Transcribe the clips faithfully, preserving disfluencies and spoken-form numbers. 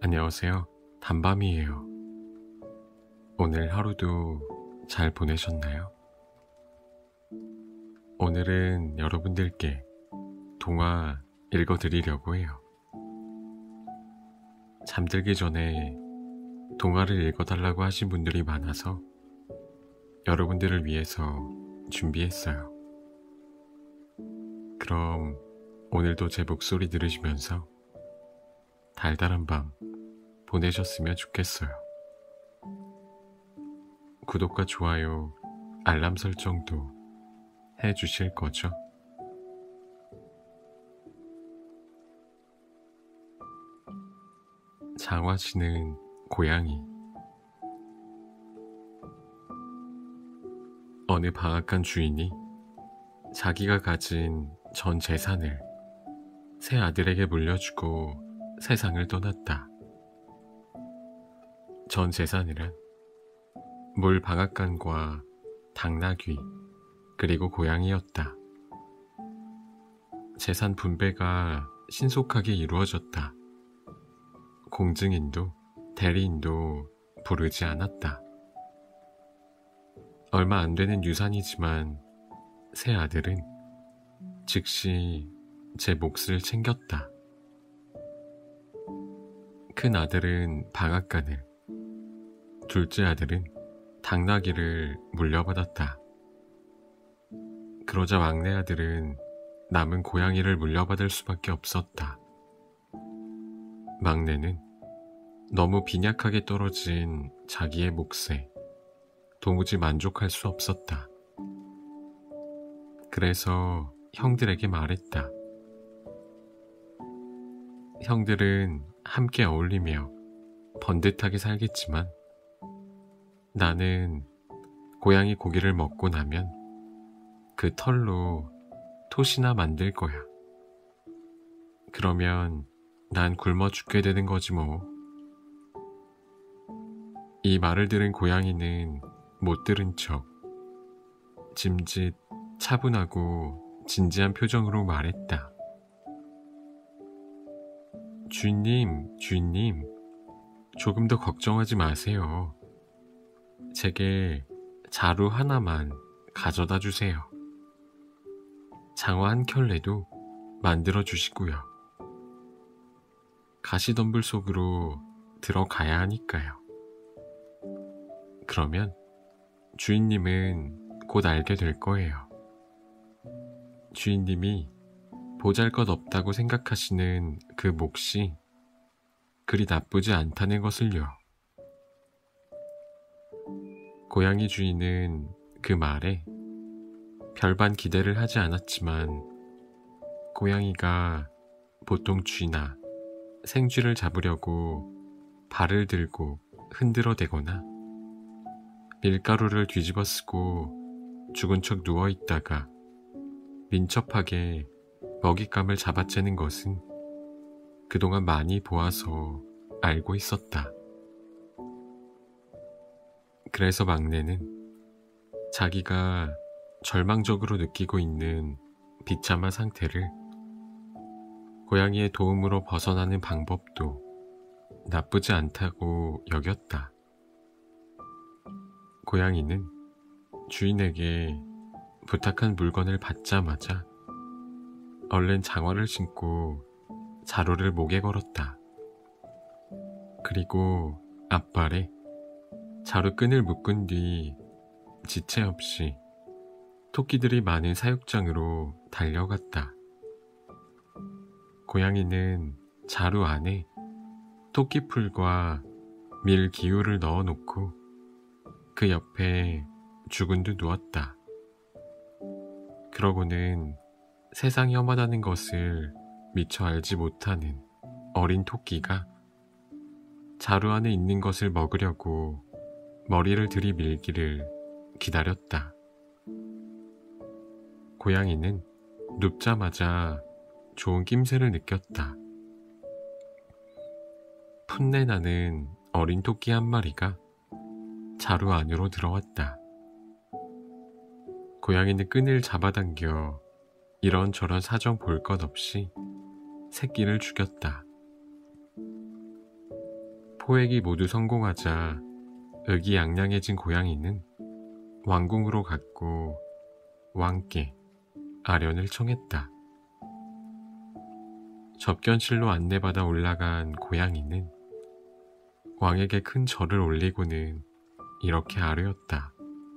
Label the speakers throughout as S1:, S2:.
S1: 안녕하세요. 단밤이에요. 오늘 하루도 잘 보내셨나요? 오늘은 여러분들께 동화 읽어드리려고 해요. 잠들기 전에 동화를 읽어달라고 하신 분들이 많아서 여러분들을 위해서 준비했어요. 그럼 오늘도 제 목소리 들으시면서 달달한 밤 보내셨으면 좋겠어요. 구독과 좋아요, 알람 설정도 해주실 거죠? 장화치는 고양이. 어느 방앗간 주인이 자기가 가진 전 재산을 새 아들에게 물려주고 세상을 떠났다. 전 재산이란 물 방앗간과 당나귀 그리고 고양이였다. 재산 분배가 신속하게 이루어졌다. 공증인도 대리인도 부르지 않았다. 얼마 안 되는 유산이지만 새 아들은 즉시 제 몫을 챙겼다. 큰 아들은 방앗간을, 둘째 아들은 당나귀를 물려받았다. 그러자 막내 아들은 남은 고양이를 물려받을 수밖에 없었다. 막내는 너무 빈약하게 떨어진 자기의 몫에 도무지 만족할 수 없었다. 그래서 형들에게 말했다. 형들은 함께 어울리며 번듯하게 살겠지만 나는 고양이 고기를 먹고 나면 그 털로 톳이나 만들 거야. 그러면 난 굶어 죽게 되는 거지 뭐. 이 말을 들은 고양이는 못 들은 척 짐짓 차분하고 진지한 표정으로 말했다. 주인님, 주인님, 조금 더 걱정하지 마세요. 제게 자루 하나만 가져다 주세요. 장화 한 켤레도 만들어 주시고요. 가시덤불 속으로 들어가야 하니까요. 그러면 주인님은 곧 알게 될 거예요. 주인님이 보잘것없다고 생각하시는 그 몫이 그리 나쁘지 않다는 것을요. 고양이 주인은 그 말에 별반 기대를 하지 않았지만 고양이가 보통 쥐나 생쥐를 잡으려고 발을 들고 흔들어 대거나 밀가루를 뒤집어 쓰고 죽은 척 누워있다가 민첩하게 먹잇감을 잡아채는 것은 그동안 많이 보아서 알고 있었다. 그래서 막내는 자기가 절망적으로 느끼고 있는 비참한 상태를 고양이의 도움으로 벗어나는 방법도 나쁘지 않다고 여겼다. 고양이는 주인에게 부탁한 물건을 받자마자 얼른 장화를 신고 자루를 목에 걸었다. 그리고 앞발에 자루끈을 묶은 뒤 지체 없이 토끼들이 많은 사육장으로 달려갔다. 고양이는 자루 안에 토끼풀과 밀 기울을 넣어놓고 그 옆에 주근도 누웠다. 그러고는 세상이 험하다는 것을 미처 알지 못하는 어린 토끼가 자루 안에 있는 것을 먹으려고 머리를 들이밀기를 기다렸다. 고양이는 눕자마자 좋은 낌새를 느꼈다. 풋내나는 어린 토끼 한 마리가 자루 안으로 들어왔다. 고양이는 끈을 잡아당겨 이런저런 사정 볼 것 없이 새끼를 죽였다. 포획이 모두 성공하자 의기양양해진 고양이는 왕궁으로 갔고 왕께 아련을 청했다. 접견실로 안내받아 올라간 고양이는 왕에게 큰 절을 올리고는 이렇게 아뢰었다.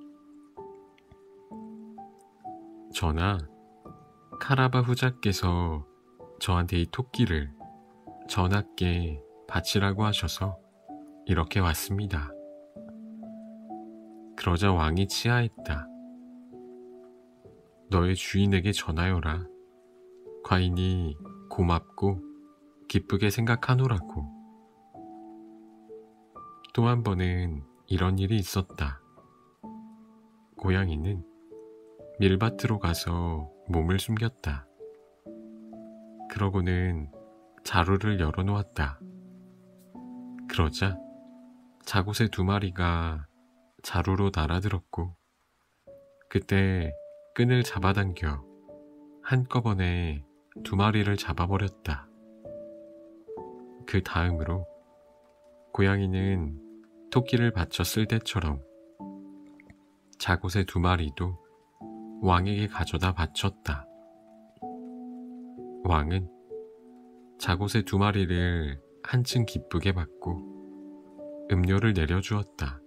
S1: 전하, 카라바 후자께서 저한테 이 토끼를 전하께 바치라고 하셔서 이렇게 왔습니다. 그러자 왕이 치하했다. 너의 주인에게 전하여라. 과인이 고맙고 기쁘게 생각하노라고. 또 한 번은 이런 일이 있었다. 고양이는 밀밭으로 가서 몸을 숨겼다. 그러고는 자루를 열어놓았다. 그러자 자곳의 두 마리가 자루로 날아들었고 그때 끈을 잡아당겨 한꺼번에 두 마리를 잡아버렸다. 그 다음으로 고양이는 토끼를 바쳤을 때처럼 자곳의 두 마리도 왕에게 가져다 바쳤다. 왕은 자곳의 두 마리를 한층 기쁘게 받고 음료를 내려주었다.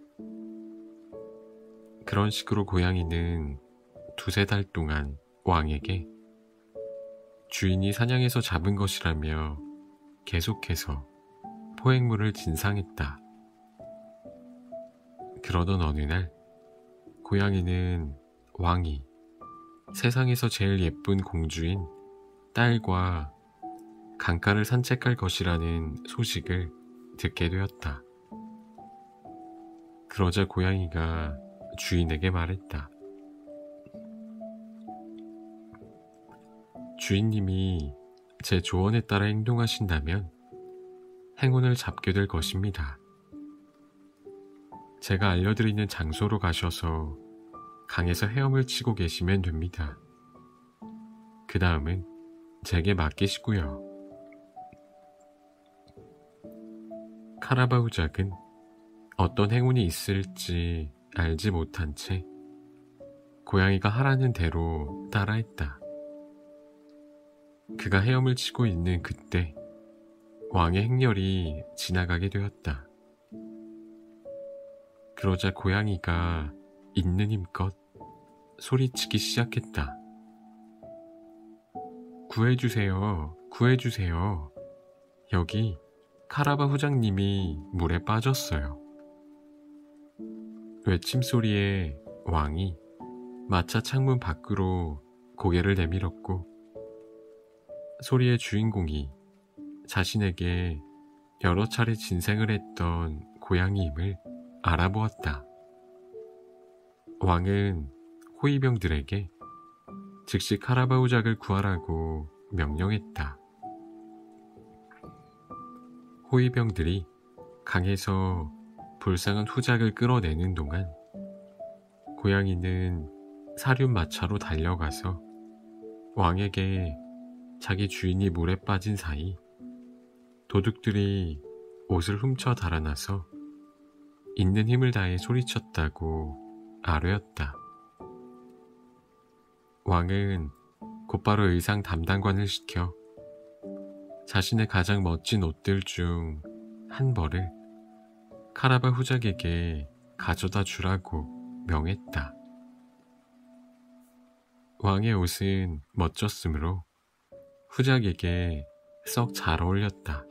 S1: 그런 식으로 고양이는 두세 달 동안 왕에게 주인이 사냥해서 잡은 것이라며 계속해서 포획물을 진상했다. 그러던 어느 날 고양이는 왕이 세상에서 제일 예쁜 공주인 딸과 강가를 산책할 것이라는 소식을 듣게 되었다. 그러자 고양이가 주인에게 말했다. 주인님이 제 조언에 따라 행동하신다면 행운을 잡게 될 것입니다. 제가 알려드리는 장소로 가셔서 강에서 헤엄을 치고 계시면 됩니다. 그 다음은 제게 맡기시고요. 카라바후작은 어떤 행운이 있을지 알지 못한 채 고양이가 하라는 대로 따라했다. 그가 헤엄을 치고 있는 그때 왕의 행렬이 지나가게 되었다. 그러자 고양이가 있는 힘껏 소리치기 시작했다. 구해주세요, 구해주세요. 여기 카라바 후장님이 물에 빠졌어요. 외침소리에 왕이 마차 창문 밖으로 고개를 내밀었고 소리의 주인공이 자신에게 여러 차례 진생을 했던 고양이임을 알아보았다. 왕은 호위병들에게 즉시 카라바후작을 구하라고 명령했다. 호위병들이 강에서 불쌍한 후작을 끌어내는 동안 고양이는 사륜마차로 달려가서 왕에게 자기 주인이 물에 빠진 사이 도둑들이 옷을 훔쳐 달아나서 있는 힘을 다해 소리쳤다고 아뢰었다. 왕은 곧바로 의상 담당관을 시켜 자신의 가장 멋진 옷들 중 한 벌을 카라바 후작에게 가져다 주라고 명했다. 왕의 옷은 멋졌으므로 후작에게 썩 잘 어울렸다.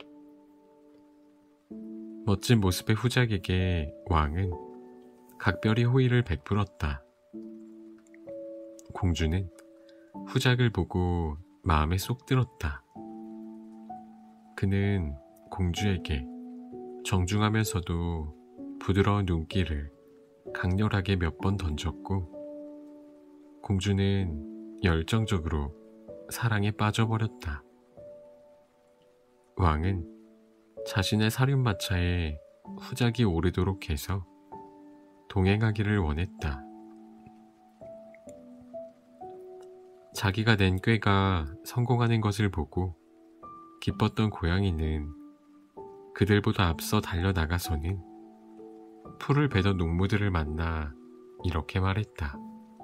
S1: 멋진 모습의 후작에게 왕은 각별히 호의를 베풀었다. 공주는 후작을 보고 마음에 쏙 들었다. 그는 공주에게 정중하면서도 부드러운 눈길을 강렬하게 몇 번 던졌고 공주는 열정적으로 사랑에 빠져버렸다. 왕은 자신의 사륜마차에 후작이 오르도록 해서 동행하기를 원했다. 자기가 낸 꾀가 성공하는 것을 보고 기뻤던 고양이는 그들보다 앞서 달려나가서는 풀을 베던 농부들을 만나 이렇게 말했다.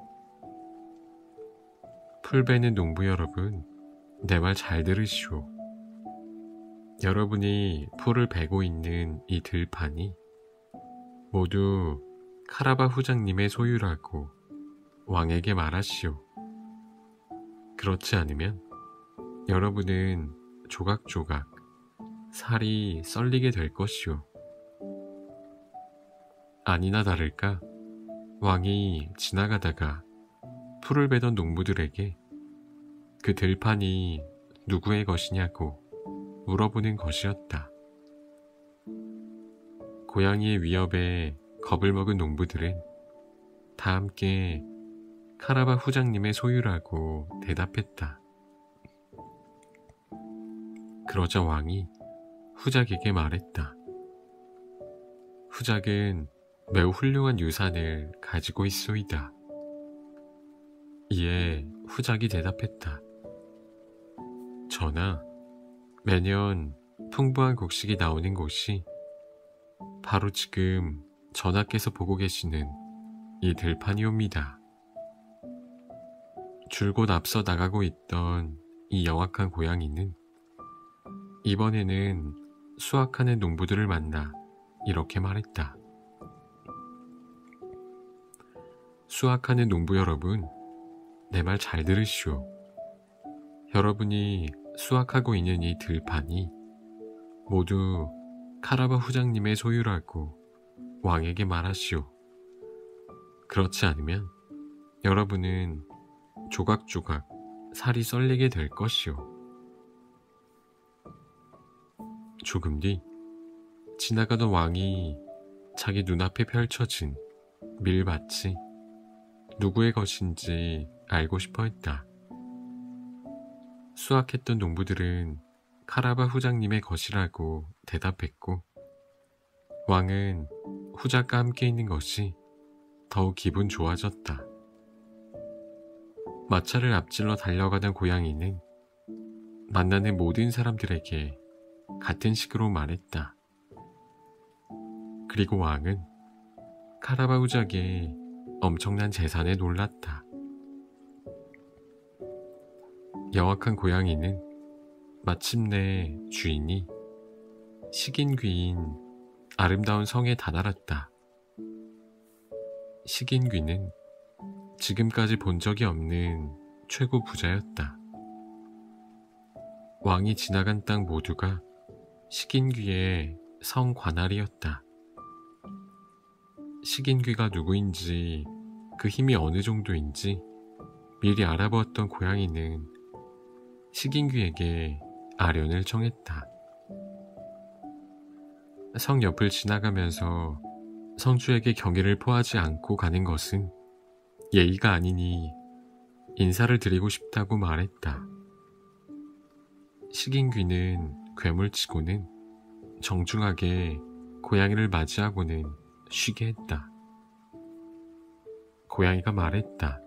S1: 풀 베는 농부 여러분, 내 말 잘 들으시오. 여러분이 풀을 베고 있는 이 들판이 모두 카라바 후장님의 소유라고 왕에게 말하시오. 그렇지 않으면 여러분은 조각조각 살이 썰리게 될 것이오. 아니나 다를까 왕이 지나가다가 풀을 베던 농부들에게 그 들판이 누구의 것이냐고 물어보는 것이었다. 고양이의 위협에 겁을 먹은 농부들은 다 함께 카라바 후장님의 소유라고 대답했다. 그러자 왕이 후작에게 말했다. 후작은 매우 훌륭한 유산을 가지고 있소이다. 이에 후작이 대답했다. 전하, 매년 풍부한 곡식이 나오는 곳이 바로 지금 전하께서 보고 계시는 이 들판이옵니다. 줄곧 앞서 나가고 있던 이 영악한 고양이는 이번에는 수확하는 농부들을 만나 이렇게 말했다. 수확하는 농부 여러분, 내 말 잘 들으시오. 여러분이 수확하고 있는 이 들판이 모두 카라바 후장님의 소유라고 왕에게 말하시오. 그렇지 않으면 여러분은 조각조각 살이 썰리게 될 것이오. 조금 뒤 지나가던 왕이 자기 눈앞에 펼쳐진 밀밭이 누구의 것인지 알고 싶어 했다. 수확했던 농부들은 카라바 후장님의 것이라고 대답했고 왕은 후작과 함께 있는 것이 더욱 기분 좋아졌다. 마차를 앞질러 달려가던 고양이는 만나는 모든 사람들에게 같은 식으로 말했다. 그리고 왕은 카라바 후작의 엄청난 재산에 놀랐다. 영악한 고양이는 마침내 주인이 식인귀인 아름다운 성에 다다랐다. 식인귀는 지금까지 본 적이 없는 최고 부자였다. 왕이 지나간 땅 모두가 식인귀의 성 관할이었다. 식인귀가 누구인지 그 힘이 어느 정도인지 미리 알아보았던 고양이는 식인귀에게 아련을 청했다. 성 옆을 지나가면서 성주에게 경의를 표하지 않고 가는 것은 예의가 아니니 인사를 드리고 싶다고 말했다. 식인귀는 괴물치고는 정중하게 고양이를 맞이하고는 쉬게 했다. 고양이가 말했다.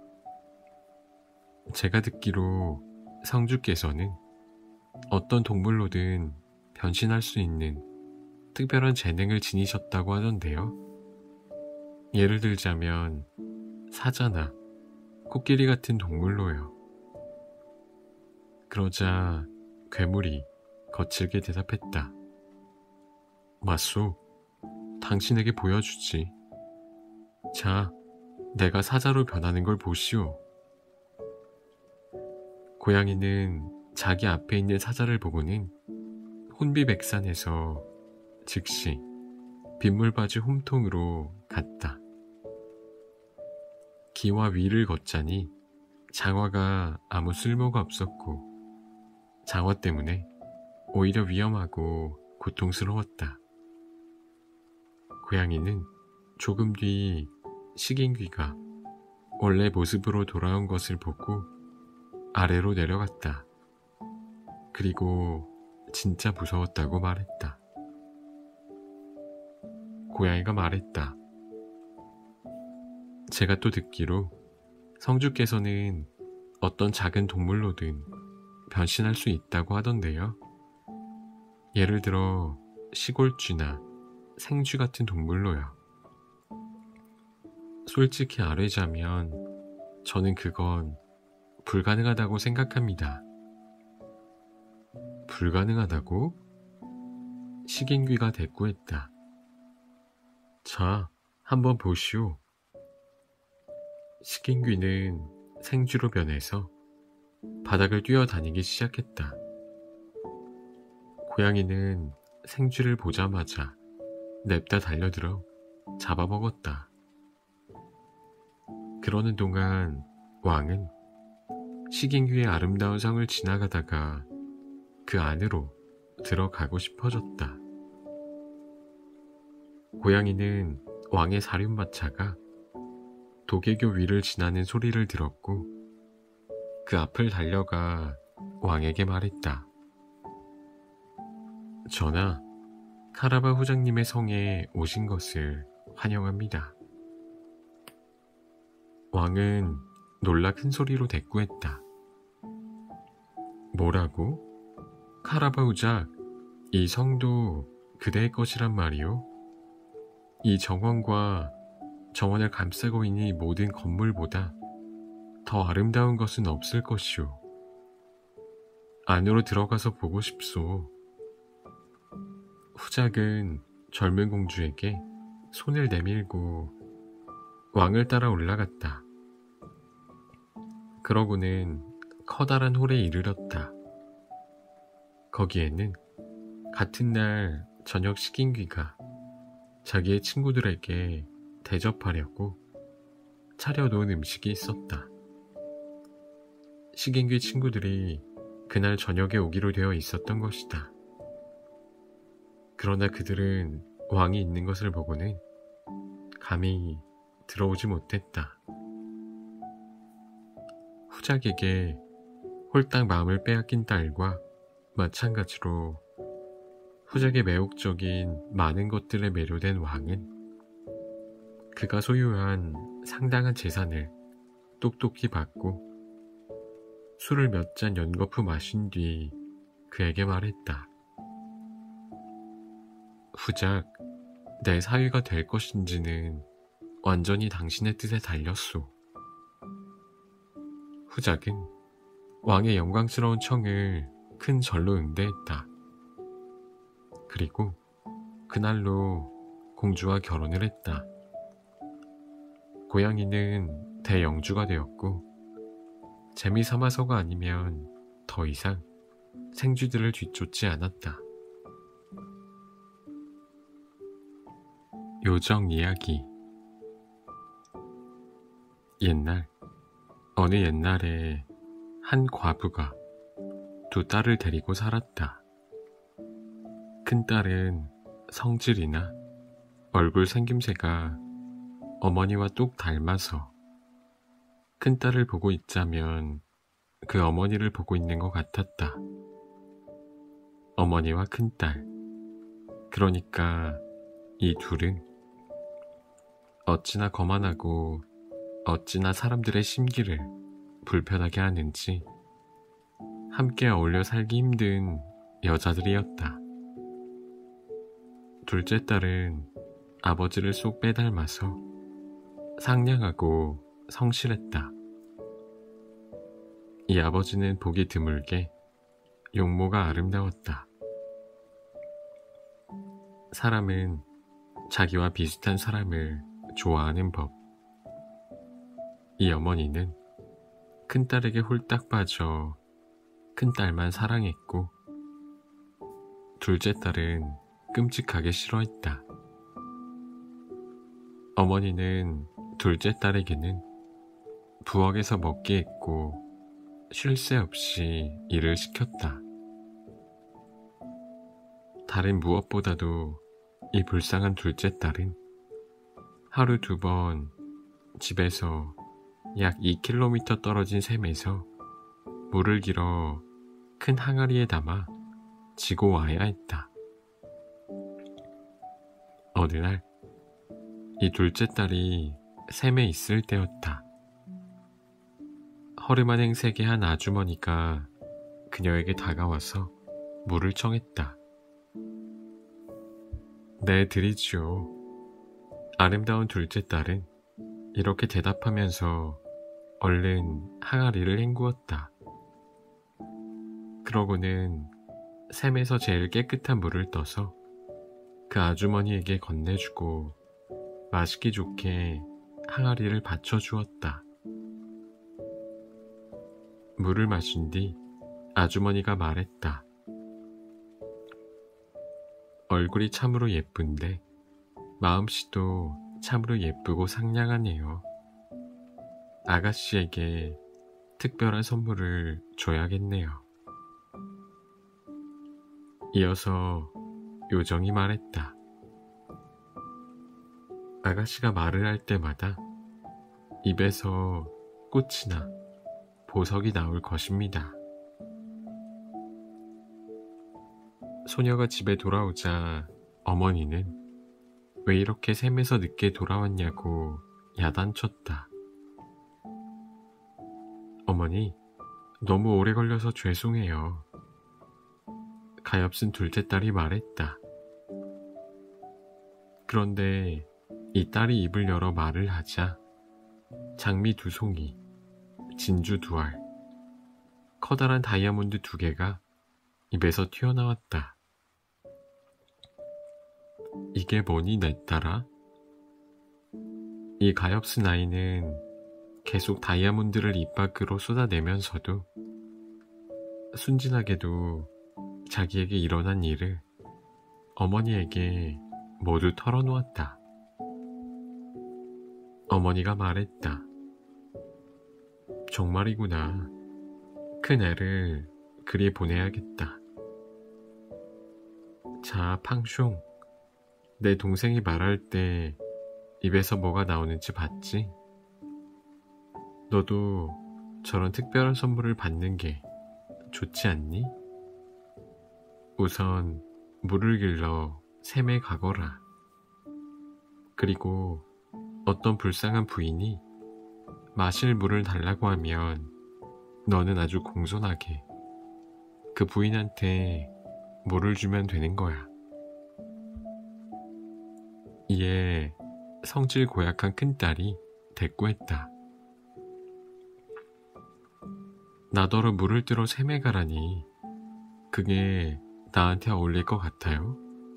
S1: 제가 듣기로 성주께서는 어떤 동물로든 변신할 수 있는 특별한 재능을 지니셨다고 하던데요. 예를 들자면 사자나 코끼리 같은 동물로요. 그러자 괴물이 거칠게 대답했다. 맞소, 당신에게 보여주지. 자, 내가 사자로 변하는 걸 보시오. 고양이는 자기 앞에 있는 사자를 보고는 혼비백산해서 즉시 빗물바지 홈통으로 갔다. 기와 위를 걷자니 장화가 아무 쓸모가 없었고 장화 때문에 오히려 위험하고 고통스러웠다. 고양이는 조금 뒤 식인귀가 원래 모습으로 돌아온 것을 보고 아래로 내려갔다. 그리고 진짜 무서웠다고 말했다. 고양이가 말했다. 제가 또 듣기로 성주께서는 어떤 작은 동물로든 변신할 수 있다고 하던데요. 예를 들어 시골쥐나 생쥐 같은 동물로요. 솔직히 아뢰자면 저는 그건 불가능하다고 생각합니다. 불가능하다고? 식인귀가 대꾸했다. 자, 한번 보시오. 식인귀는 생쥐로 변해서 바닥을 뛰어다니기 시작했다. 고양이는 생쥐를 보자마자 냅다 달려들어 잡아먹었다. 그러는 동안 왕은 식인귀의 아름다운 성을 지나가다가 그 안으로 들어가고 싶어졌다. 고양이는 왕의 사륜마차가 도개교 위를 지나는 소리를 들었고 그 앞을 달려가 왕에게 말했다. 전하, 카라바 후장님의 성에 오신 것을 환영합니다. 왕은 놀라 큰 소리로 대꾸했다. 뭐라고? 카라바 후작, 이 성도 그대의 것이란 말이오? 이 정원과 정원을 감싸고 있는 이 모든 건물보다 더 아름다운 것은 없을 것이오. 안으로 들어가서 보고 싶소. 후작은 젊은 공주에게 손을 내밀고 왕을 따라 올라갔다. 그러고는 커다란 홀에 이르렀다. 거기에는 같은 날 저녁 식인귀가 자기의 친구들에게 대접하려고 차려놓은 음식이 있었다. 식인귀 친구들이 그날 저녁에 오기로 되어 있었던 것이다. 그러나 그들은 왕이 있는 것을 보고는 감히 들어오지 못했다. 후작에게 홀딱 마음을 빼앗긴 딸과 마찬가지로 후작의 매혹적인 많은 것들에 매료된 왕은 그가 소유한 상당한 재산을 똑똑히 받고 술을 몇 잔 연거푸 마신 뒤 그에게 말했다. 후작, 내 사위가 될 것인지는 완전히 당신의 뜻에 달렸소. 후작은 왕의 영광스러운 청을 큰 절로 응대했다. 그리고 그날로 공주와 결혼을 했다. 고양이는 대영주가 되었고 재미삼아서가 아니면 더 이상 생쥐들을 뒤쫓지 않았다. 요정 이야기. 옛날, 어느 옛날에 한 과부가 두 딸을 데리고 살았다. 큰 딸은 성질이나 얼굴 생김새가 어머니와 똑 닮아서 큰 딸을 보고 있자면 그 어머니를 보고 있는 것 같았다. 어머니와 큰 딸, 그러니까 이 둘은 어찌나 거만하고 어찌나 사람들의 심기를 불편하게 하는지 함께 어울려 살기 힘든 여자들이었다. 둘째 딸은 아버지를 쏙 빼닮아서 상냥하고 성실했다. 이 아버지는 보기 드물게 용모가 아름다웠다. 사람은 자기와 비슷한 사람을 좋아하는 법. 이 어머니는 큰딸에게 홀딱 빠져 큰딸만 사랑했고 둘째 딸은 끔찍하게 싫어했다. 어머니는 둘째 딸에게는 부엌에서 먹게 했고 쉴 새 없이 일을 시켰다. 다른 무엇보다도 이 불쌍한 둘째 딸은 하루 두 번 집에서 약 이 킬로미터 떨어진 샘에서 물을 길어 큰 항아리에 담아 지고 와야 했다. 어느 날, 이 둘째 딸이 샘에 있을 때였다. 허름한 행색의 한 아주머니가 그녀에게 다가와서 물을 청했다. 네, 드리지요. 아름다운 둘째 딸은 이렇게 대답하면서 얼른 항아리를 헹구었다. 그러고는 샘에서 제일 깨끗한 물을 떠서 그 아주머니에게 건네주고 마시기 좋게 항아리를 받쳐주었다. 물을 마신 뒤 아주머니가 말했다. 얼굴이 참으로 예쁜데 마음씨도 참으로 예쁘고 상냥하네요. 아가씨에게 특별한 선물을 줘야겠네요. 이어서 요정이 말했다. 아가씨가 말을 할 때마다 입에서 꽃이나 보석이 나올 것입니다. 소녀가 집에 돌아오자 어머니는 왜 이렇게 샘에서 늦게 돌아왔냐고 야단쳤다. 어머니, 너무 오래 걸려서 죄송해요. 가엾은 둘째 딸이 말했다. 그런데 이 딸이 입을 열어 말을 하자 장미 두 송이, 진주 두 알, 커다란 다이아몬드 두 개가 입에서 튀어나왔다. 이게 뭐니 내 딸아? 이 가엾은 아이는 계속 다이아몬드를 입 밖으로 쏟아내면서도 순진하게도 자기에게 일어난 일을 어머니에게 모두 털어놓았다. 어머니가 말했다. 정말이구나. 큰 애를 그리 보내야겠다. 자, 팡숑. 내 동생이 말할 때 입에서 뭐가 나오는지 봤지? 너도 저런 특별한 선물을 받는 게 좋지 않니? 우선 물을 길러 샘에 가거라. 그리고 어떤 불쌍한 부인이 마실 물을 달라고 하면 너는 아주 공손하게 그 부인한테 물을 주면 되는 거야. 이에 성질 고약한 큰딸이 대꾸했다. 나더러 물을 뜨러 샘에 가라니 그게 나한테 어울릴 것 같아요?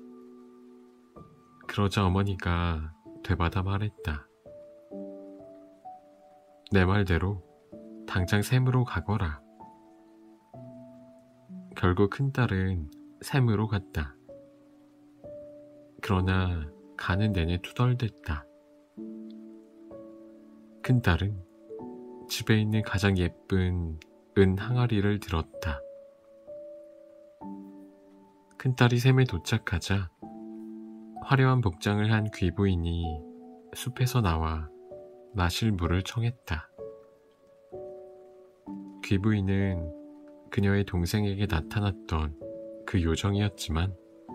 S1: 그러자 어머니가 되받아 말했다. 내 말대로 당장 샘으로 가거라. 결국 큰딸은 샘으로 갔다. 그러나 가는 내내 투덜댔다. 큰딸은 집에 있는 가장 예쁜 은 항아리를 들었다. 큰딸이 샘에 도착하자 화려한 복장을 한 귀부인이 숲에서 나와 마실 물을 청했다. 귀부인은 그녀의 동생에게 나타났던 그 요정이었지만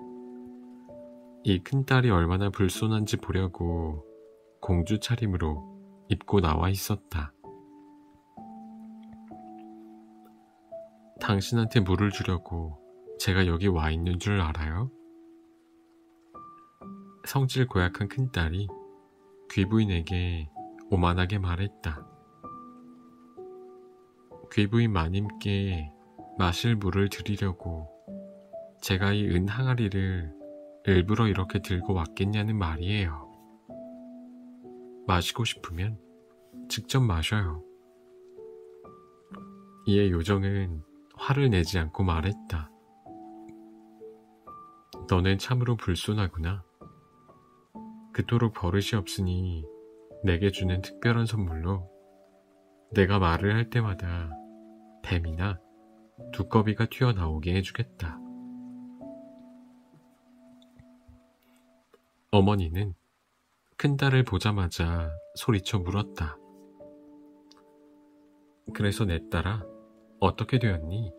S1: 이 큰딸이 얼마나 불손한지 보려고 공주 차림으로 입고 나와 있었다. 당신한테 물을 주려고 제가 여기 와 있는 줄 알아요? 성질 고약한 큰딸이 귀부인에게 오만하게 말했다. 귀부인 마님께 마실 물을 드리려고 제가 이 은 항아리를 일부러 이렇게 들고 왔겠냐는 말이에요. 마시고 싶으면 직접 마셔요. 이에 요정은 화를 내지 않고 말했다. 너는 참으로 불손하구나. 그토록 버릇이 없으니 내게 주는 특별한 선물로 내가 말을 할 때마다 뱀이나 두꺼비가 튀어나오게 해주겠다. 어머니는 큰딸을 보자마자 소리쳐 물었다. 그래서 내 딸아, 어떻게 되었니?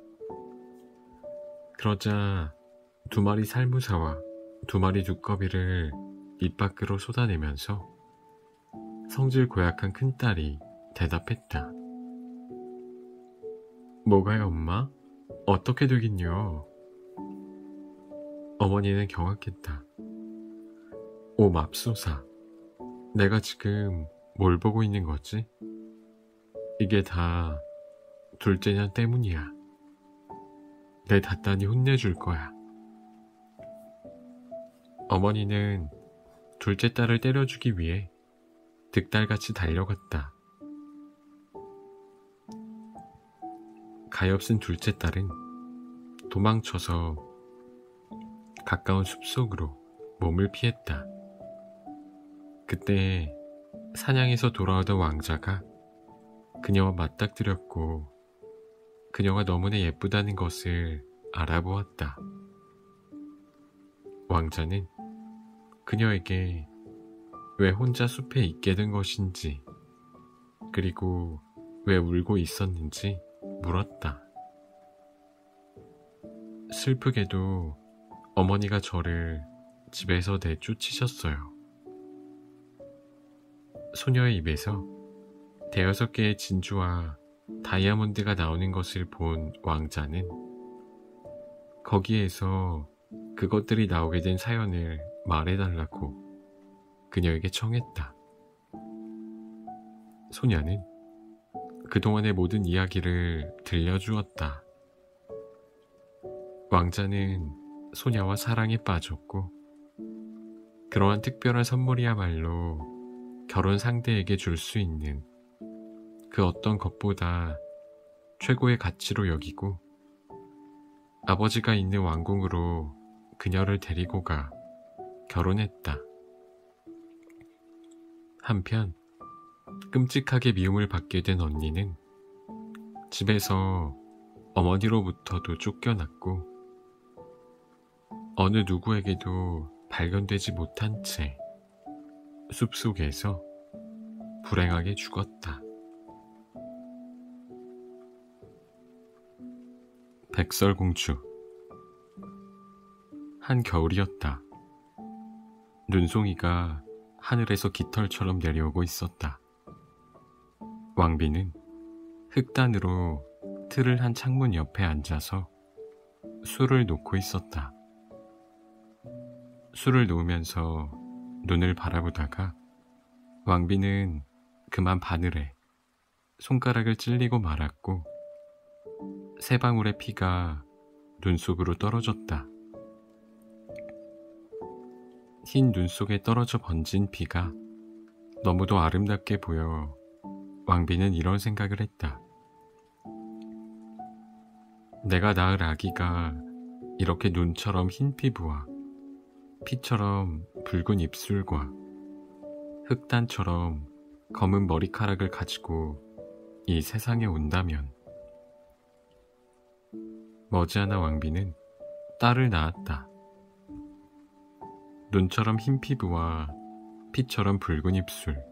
S1: 그러자 두 마리 살무사와 두 마리 두꺼비를 입 밖으로 쏟아내면서 성질 고약한 큰딸이 대답했다. 뭐가요, 엄마? 어떻게 되긴요? 어머니는 경악했다. 오 맙소사, 내가 지금 뭘 보고 있는 거지? 이게 다 둘째 년 때문이야. 내 단단히 혼내줄 거야. 어머니는 둘째 딸을 때려주기 위해 득달같이 달려갔다. 가엾은 둘째 딸은 도망쳐서 가까운 숲속으로 몸을 피했다. 그때 사냥에서 돌아오던 왕자가 그녀와 맞닥뜨렸고 그녀가 너무나 예쁘다는 것을 알아보았다. 왕자는 그녀에게 왜 혼자 숲에 있게 된 것인지 그리고 왜 울고 있었는지 물었다. 슬프게도 어머니가 저를 집에서 내쫓으셨어요. 소녀의 입에서 대여섯 개의 진주와 다이아몬드가 나오는 것을 본 왕자는 거기에서 그것들이 나오게 된 사연을 말해달라고 그녀에게 청했다. 소녀는 그동안의 모든 이야기를 들려주었다. 왕자는 소녀와 사랑에 빠졌고 그러한 특별한 선물이야말로 결혼 상대에게 줄 수 있는 그 어떤 것보다 최고의 가치로 여기고 아버지가 있는 왕궁으로 그녀를 데리고 가 결혼했다. 한편 끔찍하게 미움을 받게 된 언니는 집에서 어머니로부터도 쫓겨났고 어느 누구에게도 발견되지 못한 채 숲속에서 불행하게 죽었다. 백설공주. 한겨울이었다. 눈송이가 하늘에서 깃털처럼 내려오고 있었다. 왕비는 흑단으로 틀을 한 창문 옆에 앉아서 술을 놓고 있었다. 술을 놓으면서 눈을 바라보다가 왕비는 그만 바늘에 손가락을 찔리고 말았고 세 방울의 피가 눈 속으로 떨어졌다. 흰 눈 속에 떨어져 번진 피가 너무도 아름답게 보여 왕비는 이런 생각을 했다. 내가 낳을 아기가 이렇게 눈처럼 흰 피부와 피처럼 붉은 입술과 흑단처럼 검은 머리카락을 가지고 이 세상에 온다면 머지않아 왕비는 딸을 낳았다. 눈처럼 흰 피부와 피처럼 붉은 입술,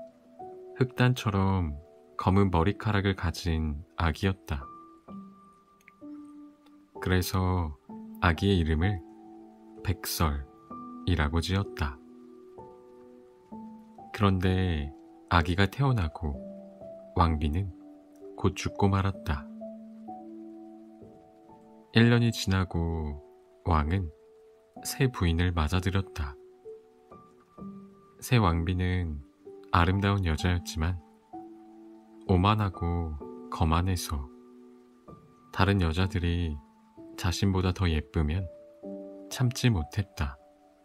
S1: 흑단처럼 검은 머리카락을 가진 아기였다. 그래서 아기의 이름을 백설이라고 지었다. 그런데 아기가 태어나고 왕비는 곧 죽고 말았다. 일 년이 지나고 왕은 새 부인을 맞아들였다. 새 왕비는 아름다운 여자였지만 오만하고 거만해서 다른 여자들이 자신보다 더 예쁘면 참지 못했다.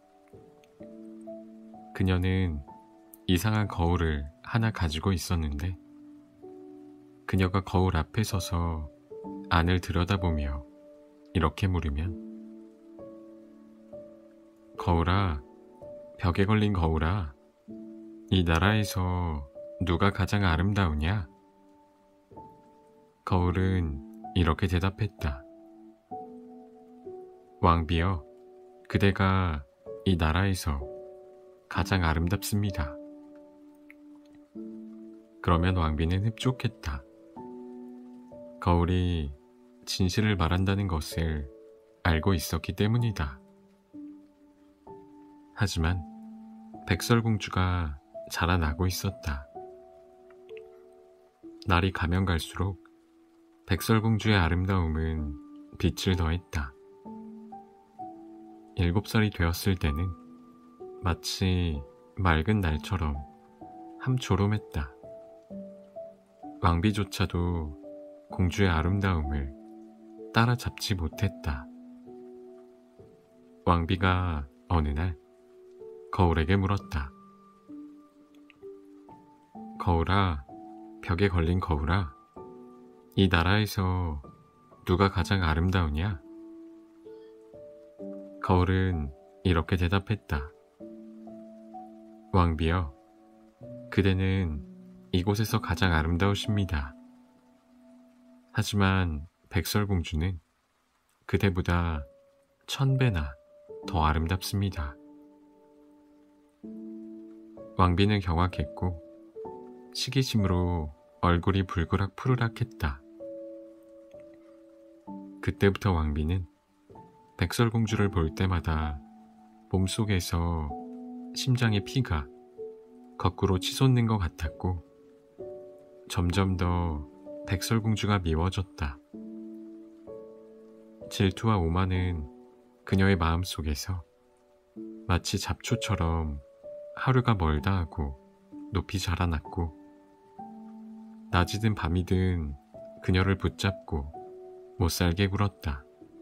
S1: 그녀는 이상한 거울을 하나 가지고 있었는데 그녀가 거울 앞에 서서 안을 들여다보며 이렇게 물으면 거울아, 벽에 걸린 거울아, 이 나라에서 누가 가장 아름다우냐? 거울은 이렇게 대답했다. 왕비여, 그대가 이 나라에서 가장 아름답습니다. 그러면 왕비는 흡족했다. 거울이 진실을 말한다는 것을 알고 있었기 때문이다. 하지만 백설공주가 자라나고 있었다. 날이 가면 갈수록 백설공주의 아름다움은 빛을 더했다. 일곱 살이 되었을 때는 마치 맑은 날처럼 함초롬했다. 왕비조차도 공주의 아름다움을 따라잡지 못했다. 왕비가 어느 날 거울에게 물었다. 거울아, 벽에 걸린 거울아, 이 나라에서 누가 가장 아름다우냐? 거울은 이렇게 대답했다. 왕비여, 그대는 이곳에서 가장 아름다우십니다. 하지만 백설공주는 그대보다 천 배나 더 아름답습니다. 왕비는 경악했고 시기심으로 얼굴이 불그락 푸르락했다. 그때부터 왕비는 백설공주를 볼 때마다 몸속에서 심장의 피가 거꾸로 치솟는 것 같았고 점점 더 백설공주가 미워졌다. 질투와 오만은 그녀의 마음속에서 마치 잡초처럼 하루가 멀다 하고 높이 자라났고 낮이든 밤이든 그녀를 붙잡고 못살게 굴었다.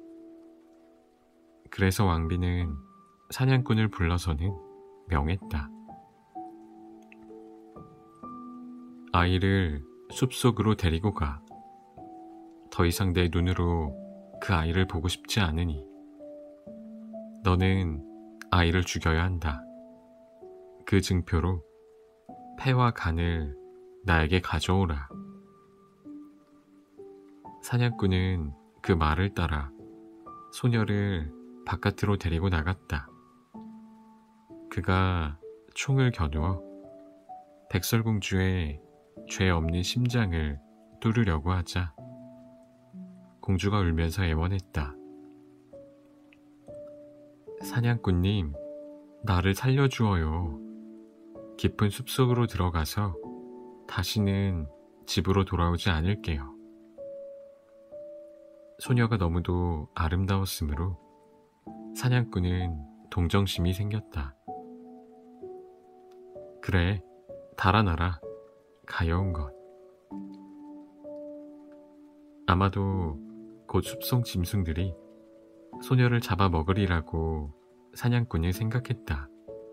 S1: 그래서 왕비는 사냥꾼을 불러서는 명했다. 아이를 숲속으로 데리고 가. 더 이상 내 눈으로 그 아이를 보고 싶지 않으니 너는 아이를 죽여야 한다. 그 증표로 폐와 간을 나에게 가져오라. 사냥꾼은 그 말을 따라 소녀를 바깥으로 데리고 나갔다. 그가 총을 겨누어 백설공주의 죄 없는 심장을 뚫으려고 하자 공주가 울면서 애원했다. 사냥꾼님, 나를 살려주어요. 깊은 숲속으로 들어가서 다시는 집으로 돌아오지 않을게요. 소녀가 너무도 아름다웠으므로 사냥꾼은 동정심이 생겼다. 그래, 달아나라, 가여운 것. 아마도 곧 숲속 짐승들이 소녀를 잡아먹으리라고 사냥꾼이 생각했다.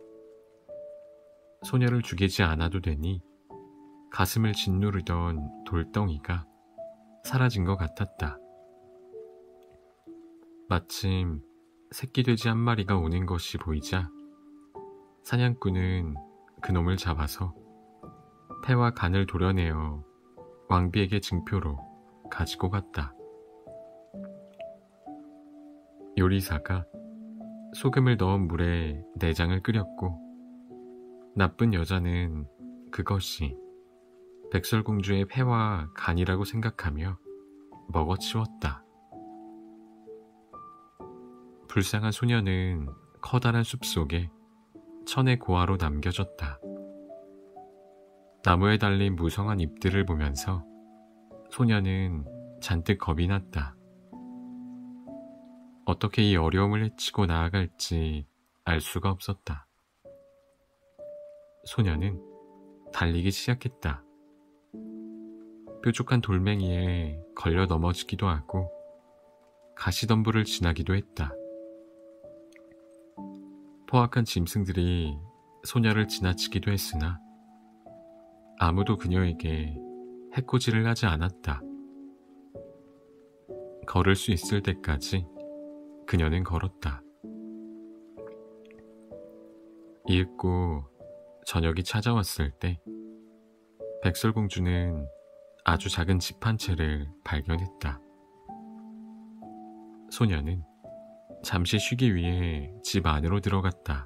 S1: 소녀를 죽이지 않아도 되니 가슴을 짓누르던 돌덩이가 사라진 것 같았다. 마침 새끼 돼지 한 마리가 오는 것이 보이자 사냥꾼은 그놈을 잡아서 폐와 간을 도려내어 왕비에게 증표로 가지고 갔다. 요리사가 소금을 넣은 물에 내장을 끓였고 나쁜 여자는 그것이 백설공주의 폐와 간이라고 생각하며 먹어치웠다. 불쌍한 소녀는 커다란 숲속에 천의 고아로 남겨졌다. 나무에 달린 무성한 잎들을 보면서 소녀는 잔뜩 겁이 났다. 어떻게 이 어려움을 헤치고 나아갈지 알 수가 없었다. 소녀는 달리기 시작했다. 뾰족한 돌멩이에 걸려 넘어지기도 하고 가시덤불을 지나기도 했다. 포악한 짐승들이 소녀를 지나치기도 했으나 아무도 그녀에게 해코지를 하지 않았다. 걸을 수 있을 때까지 그녀는 걸었다. 이윽고 저녁이 찾아왔을 때 백설공주는 아주 작은 집 한 채를 발견했다. 소녀는 잠시 쉬기 위해 집 안으로 들어갔다.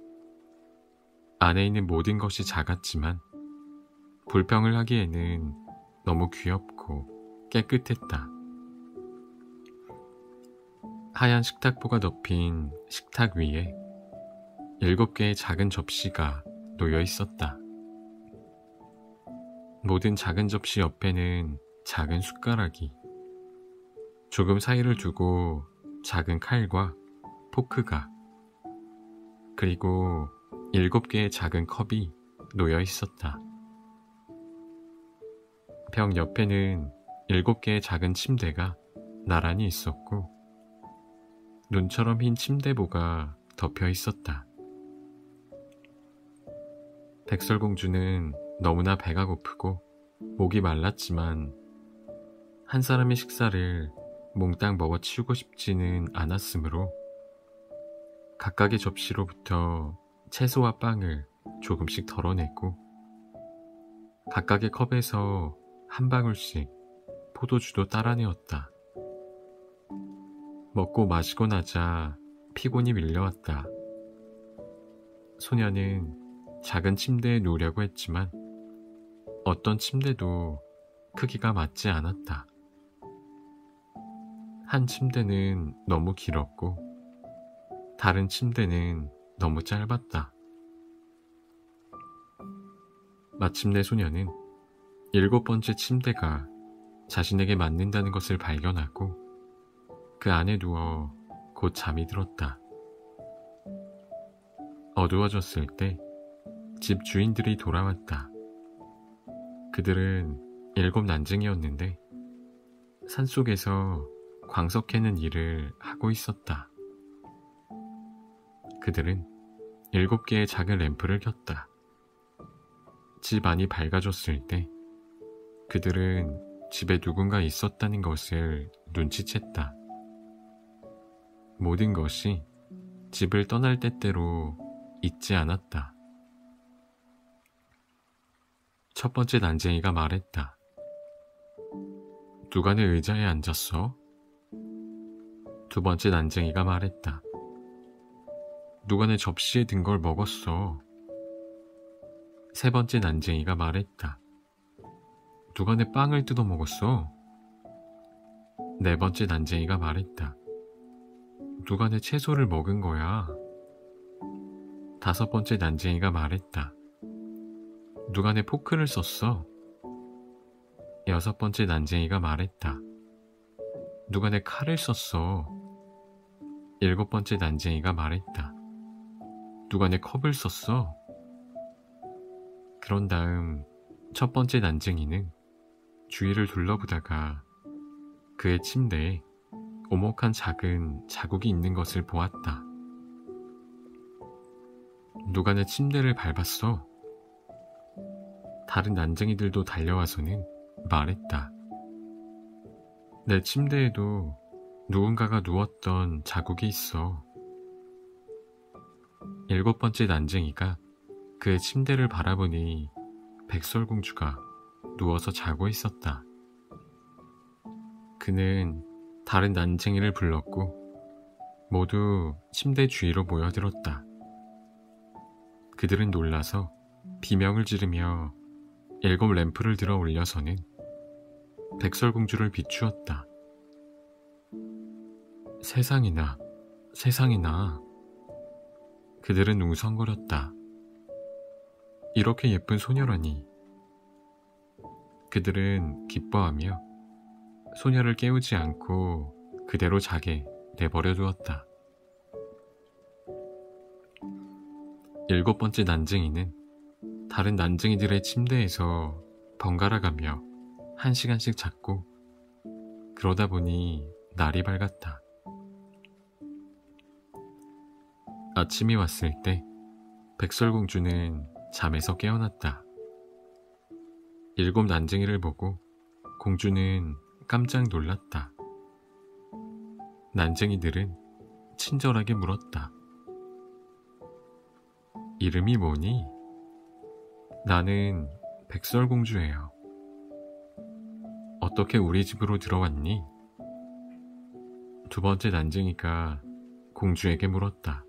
S1: 안에 있는 모든 것이 작았지만 불평을 하기에는 너무 귀엽고 깨끗했다. 하얀 식탁보가 덮인 식탁 위에 일곱 개의 작은 접시가 놓여 있었다. 모든 작은 접시 옆에는 작은 숟가락이, 조금 사이를 두고 작은 칼과 포크가, 그리고 일곱 개의 작은 컵이 놓여 있었다. 벽 옆에는 일곱 개의 작은 침대가 나란히 있었고 눈처럼 흰 침대보가 덮여 있었다. 백설공주는 너무나 배가 고프고 목이 말랐지만 한 사람의 식사를 몽땅 먹어치우고 싶지는 않았으므로 각각의 접시로부터 채소와 빵을 조금씩 덜어내고 각각의 컵에서 한 방울씩 포도주도 따라내었다. 먹고 마시고 나자 피곤이 밀려왔다. 소녀는 작은 침대에 누우려고 했지만 어떤 침대도 크기가 맞지 않았다. 한 침대는 너무 길었고 다른 침대는 너무 짧았다. 마침내 소녀는 일곱 번째 침대가 자신에게 맞는다는 것을 발견하고 그 안에 누워 곧 잠이 들었다. 어두워졌을 때 집 주인들이 돌아왔다. 그들은 일곱 난쟁이였는데 산속에서 광석 캐는 일을 하고 있었다. 그들은 일곱 개의 작은 램프를 켰다. 집 안이 밝아졌을 때 그들은 집에 누군가 있었다는 것을 눈치챘다. 모든 것이 집을 떠날 때때로 잊지 않았다. 첫 번째 난쟁이가 말했다. 누가 내 의자에 앉았어? 두 번째 난쟁이가 말했다. 누가 내 접시에 든 걸 먹었어? 세 번째 난쟁이가 말했다. 누가 내 빵을 뜯어 먹었어? 네 번째 난쟁이가 말했다. 누가 내 채소를 먹은 거야? 다섯 번째 난쟁이가 말했다. 누가 내 포크를 썼어? 여섯 번째 난쟁이가 말했다. 누가 내 칼을 썼어? 일곱 번째 난쟁이가 말했다. 누가 내 컵을 썼어? 그런 다음 첫 번째 난쟁이는 주위를 둘러보다가 그의 침대에 오목한 작은 자국이 있는 것을 보았다. 누가 내 침대를 밟았어? 다른 난쟁이들도 달려와서는 말했다. 내 침대에도 누군가가 누웠던 자국이 있어. 일곱 번째 난쟁이가 그의 침대를 바라보니 백설공주가 누워서 자고 있었다. 그는 다른 난쟁이를 불렀고 모두 침대 주위로 모여들었다. 그들은 놀라서 비명을 지르며 일곱 램프를 들어 올려서는 백설공주를 비추었다. 세상이나, 세상이나. 그들은 웅성거렸다. 이렇게 예쁜 소녀라니. 그들은 기뻐하며 소녀를 깨우지 않고 그대로 자게 내버려 두었다. 일곱 번째 난쟁이는 다른 난쟁이들의 침대에서 번갈아가며 한 시간씩 잤고 그러다 보니 날이 밝았다. 아침이 왔을 때 백설공주는 잠에서 깨어났다. 일곱 난쟁이를 보고 공주는 깜짝 놀랐다. 난쟁이들은 친절하게 물었다. 이름이 뭐니? 나는 백설공주예요. 어떻게 우리 집으로 들어왔니? 두 번째 난쟁이가 공주에게 물었다.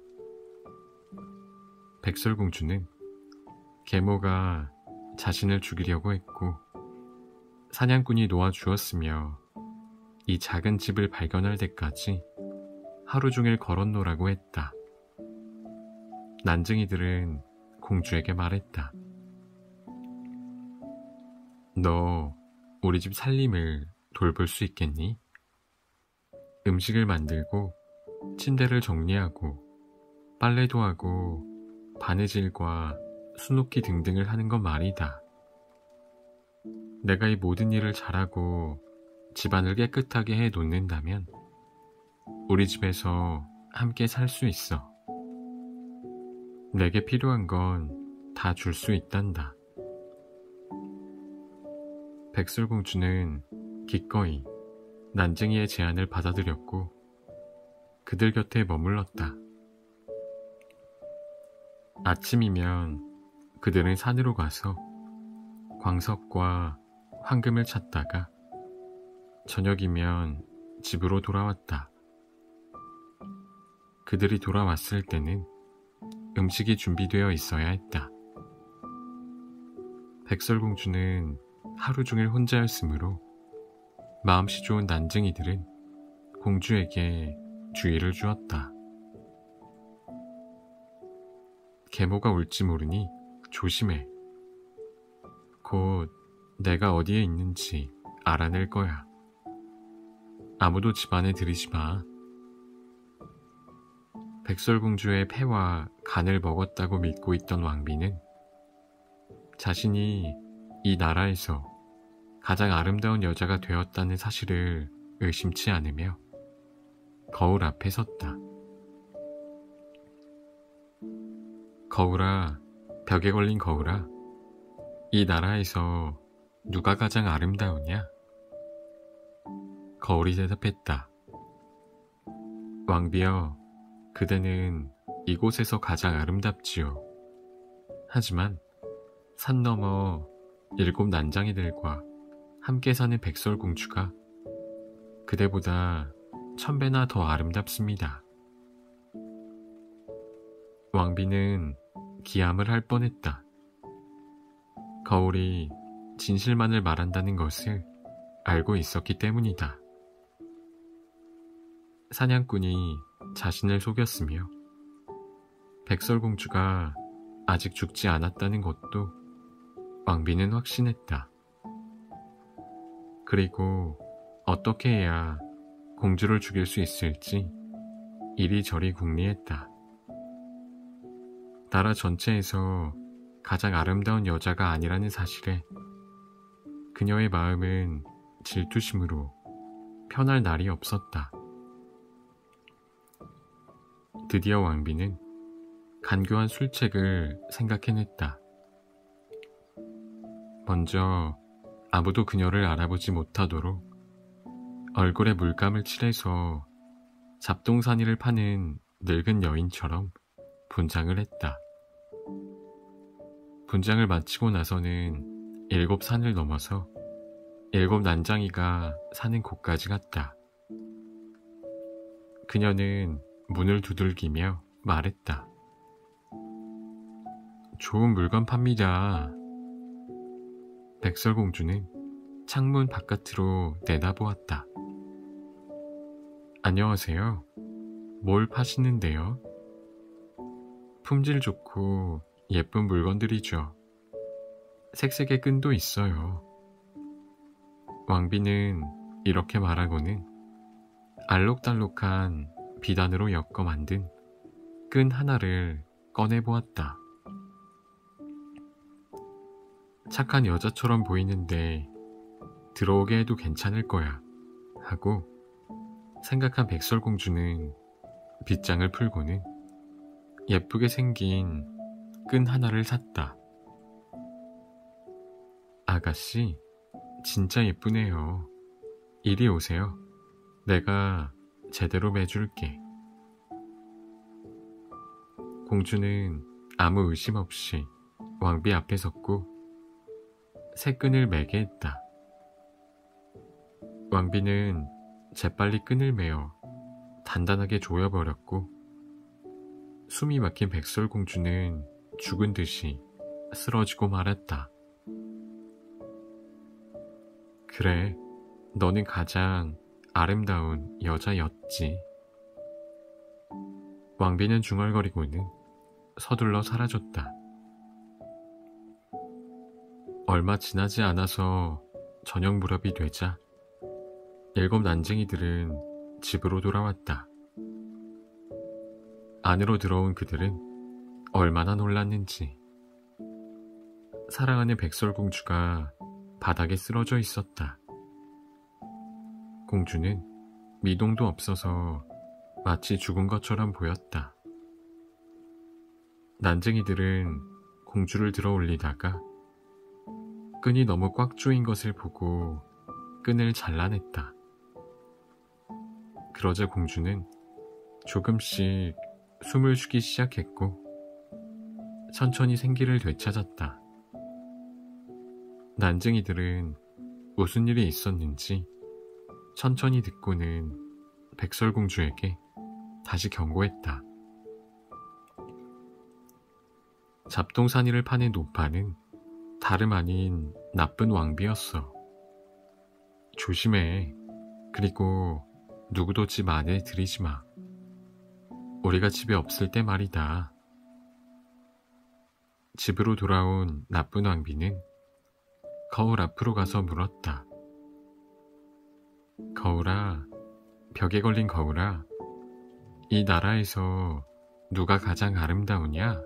S1: 백설공주는 계모가 자신을 죽이려고 했고 사냥꾼이 놓아주었으며 이 작은 집을 발견할 때까지 하루 종일 걸었노라고 했다. 난쟁이들은 공주에게 말했다. 너 우리 집 살림을 돌볼 수 있겠니? 음식을 만들고 침대를 정리하고 빨래도 하고 바느질과 수놓기 등등을 하는 건 말이다. 내가 이 모든 일을 잘하고 집안을 깨끗하게 해 놓는다면 우리 집에서 함께 살 수 있어. 내게 필요한 건 다 줄 수 있단다. 백설공주는 기꺼이 난쟁이의 제안을 받아들였고 그들 곁에 머물렀다. 아침이면 그들은 산으로 가서 광석과 황금을 찾다가 저녁이면 집으로 돌아왔다. 그들이 돌아왔을 때는 음식이 준비되어 있어야 했다. 백설공주는 하루 종일 혼자였으므로 마음씨 좋은 난쟁이들은 공주에게 주의를 주었다. 계모가 올지 모르니 조심해. 곧 내가 어디에 있는지 알아낼 거야. 아무도 집 안에 들이지 마. 백설공주의 패와 간을 먹었다고 믿고 있던 왕비는 자신이 이 나라에서 가장 아름다운 여자가 되었다는 사실을 의심치 않으며 거울 앞에 섰다. 거울아, 벽에 걸린 거울아, 이 나라에서 누가 가장 아름다우냐? 거울이 대답했다. 왕비여, 그대는 이곳에서 가장 아름답지요. 하지만 산 너머 일곱 난장이들과 함께 사는 백설공주가 그대보다 천배나 더 아름답습니다. 왕비는 기함을 할 뻔했다. 거울이 진실만을 말한다는 것을 알고 있었기 때문이다. 사냥꾼이 자신을 속였으며 백설공주가 아직 죽지 않았다는 것도 왕비는 확신했다. 그리고 어떻게 해야 공주를 죽일 수 있을지 이리저리 궁리했다. 나라 전체에서 가장 아름다운 여자가 아니라는 사실에 그녀의 마음은 질투심으로 편할 날이 없었다. 드디어 왕비는 간교한 술책을 생각해냈다. 먼저 아무도 그녀를 알아보지 못하도록 얼굴에 물감을 칠해서 잡동사니를 파는 늙은 여인처럼 분장을 했다. 분장을 마치고 나서는 일곱 산을 넘어서 일곱 난장이가 사는 곳까지 갔다. 그녀는 문을 두들기며 말했다. 좋은 물건 팝니다. 백설공주는 창문 바깥으로 내다보았다. 안녕하세요. 뭘 파시는데요? 품질 좋고 예쁜 물건들이죠. 색색의 끈도 있어요. 왕비는 이렇게 말하고는 알록달록한 비단으로 엮어 만든 끈 하나를 꺼내보았다. 착한 여자처럼 보이는데 들어오게 해도 괜찮을 거야 하고 생각한 백설공주는 빗장을 풀고는 예쁘게 생긴 끈 하나를 샀다. 아가씨, 진짜 예쁘네요. 이리 오세요. 내가 제대로 매줄게. 공주는 아무 의심 없이 왕비 앞에 섰고 새 끈을 매게 했다. 왕비는 재빨리 끈을 매어 단단하게 조여버렸고 숨이 막힌 백설공주는 죽은 듯이 쓰러지고 말았다. 그래, 너는 가장 아름다운 여자였지. 왕비는 중얼거리고는 서둘러 사라졌다. 얼마 지나지 않아서 저녁 무렵이 되자 일곱 난쟁이들은 집으로 돌아왔다. 안으로 들어온 그들은 얼마나 놀랐는지. 사랑하는 백설공주가 바닥에 쓰러져 있었다. 공주는 미동도 없어서 마치 죽은 것처럼 보였다. 난쟁이들은 공주를 들어 올리다가 끈이 너무 꽉 조인 것을 보고 끈을 잘라냈다. 그러자 공주는 조금씩 숨을 쉬기 시작했고 천천히 생기를 되찾았다. 난쟁이들은 무슨 일이 있었는지 천천히 듣고는 백설공주에게 다시 경고했다. 잡동사니를 파는 노파는 다름 아닌 나쁜 왕비였어. 조심해. 그리고 누구도 집 안에 들이지 마. 우리가 집에 없을 때 말이다. 집으로 돌아온 나쁜 왕비는 거울 앞으로 가서 물었다. 거울아, 벽에 걸린 거울아, 이 나라에서 누가 가장 아름다우냐?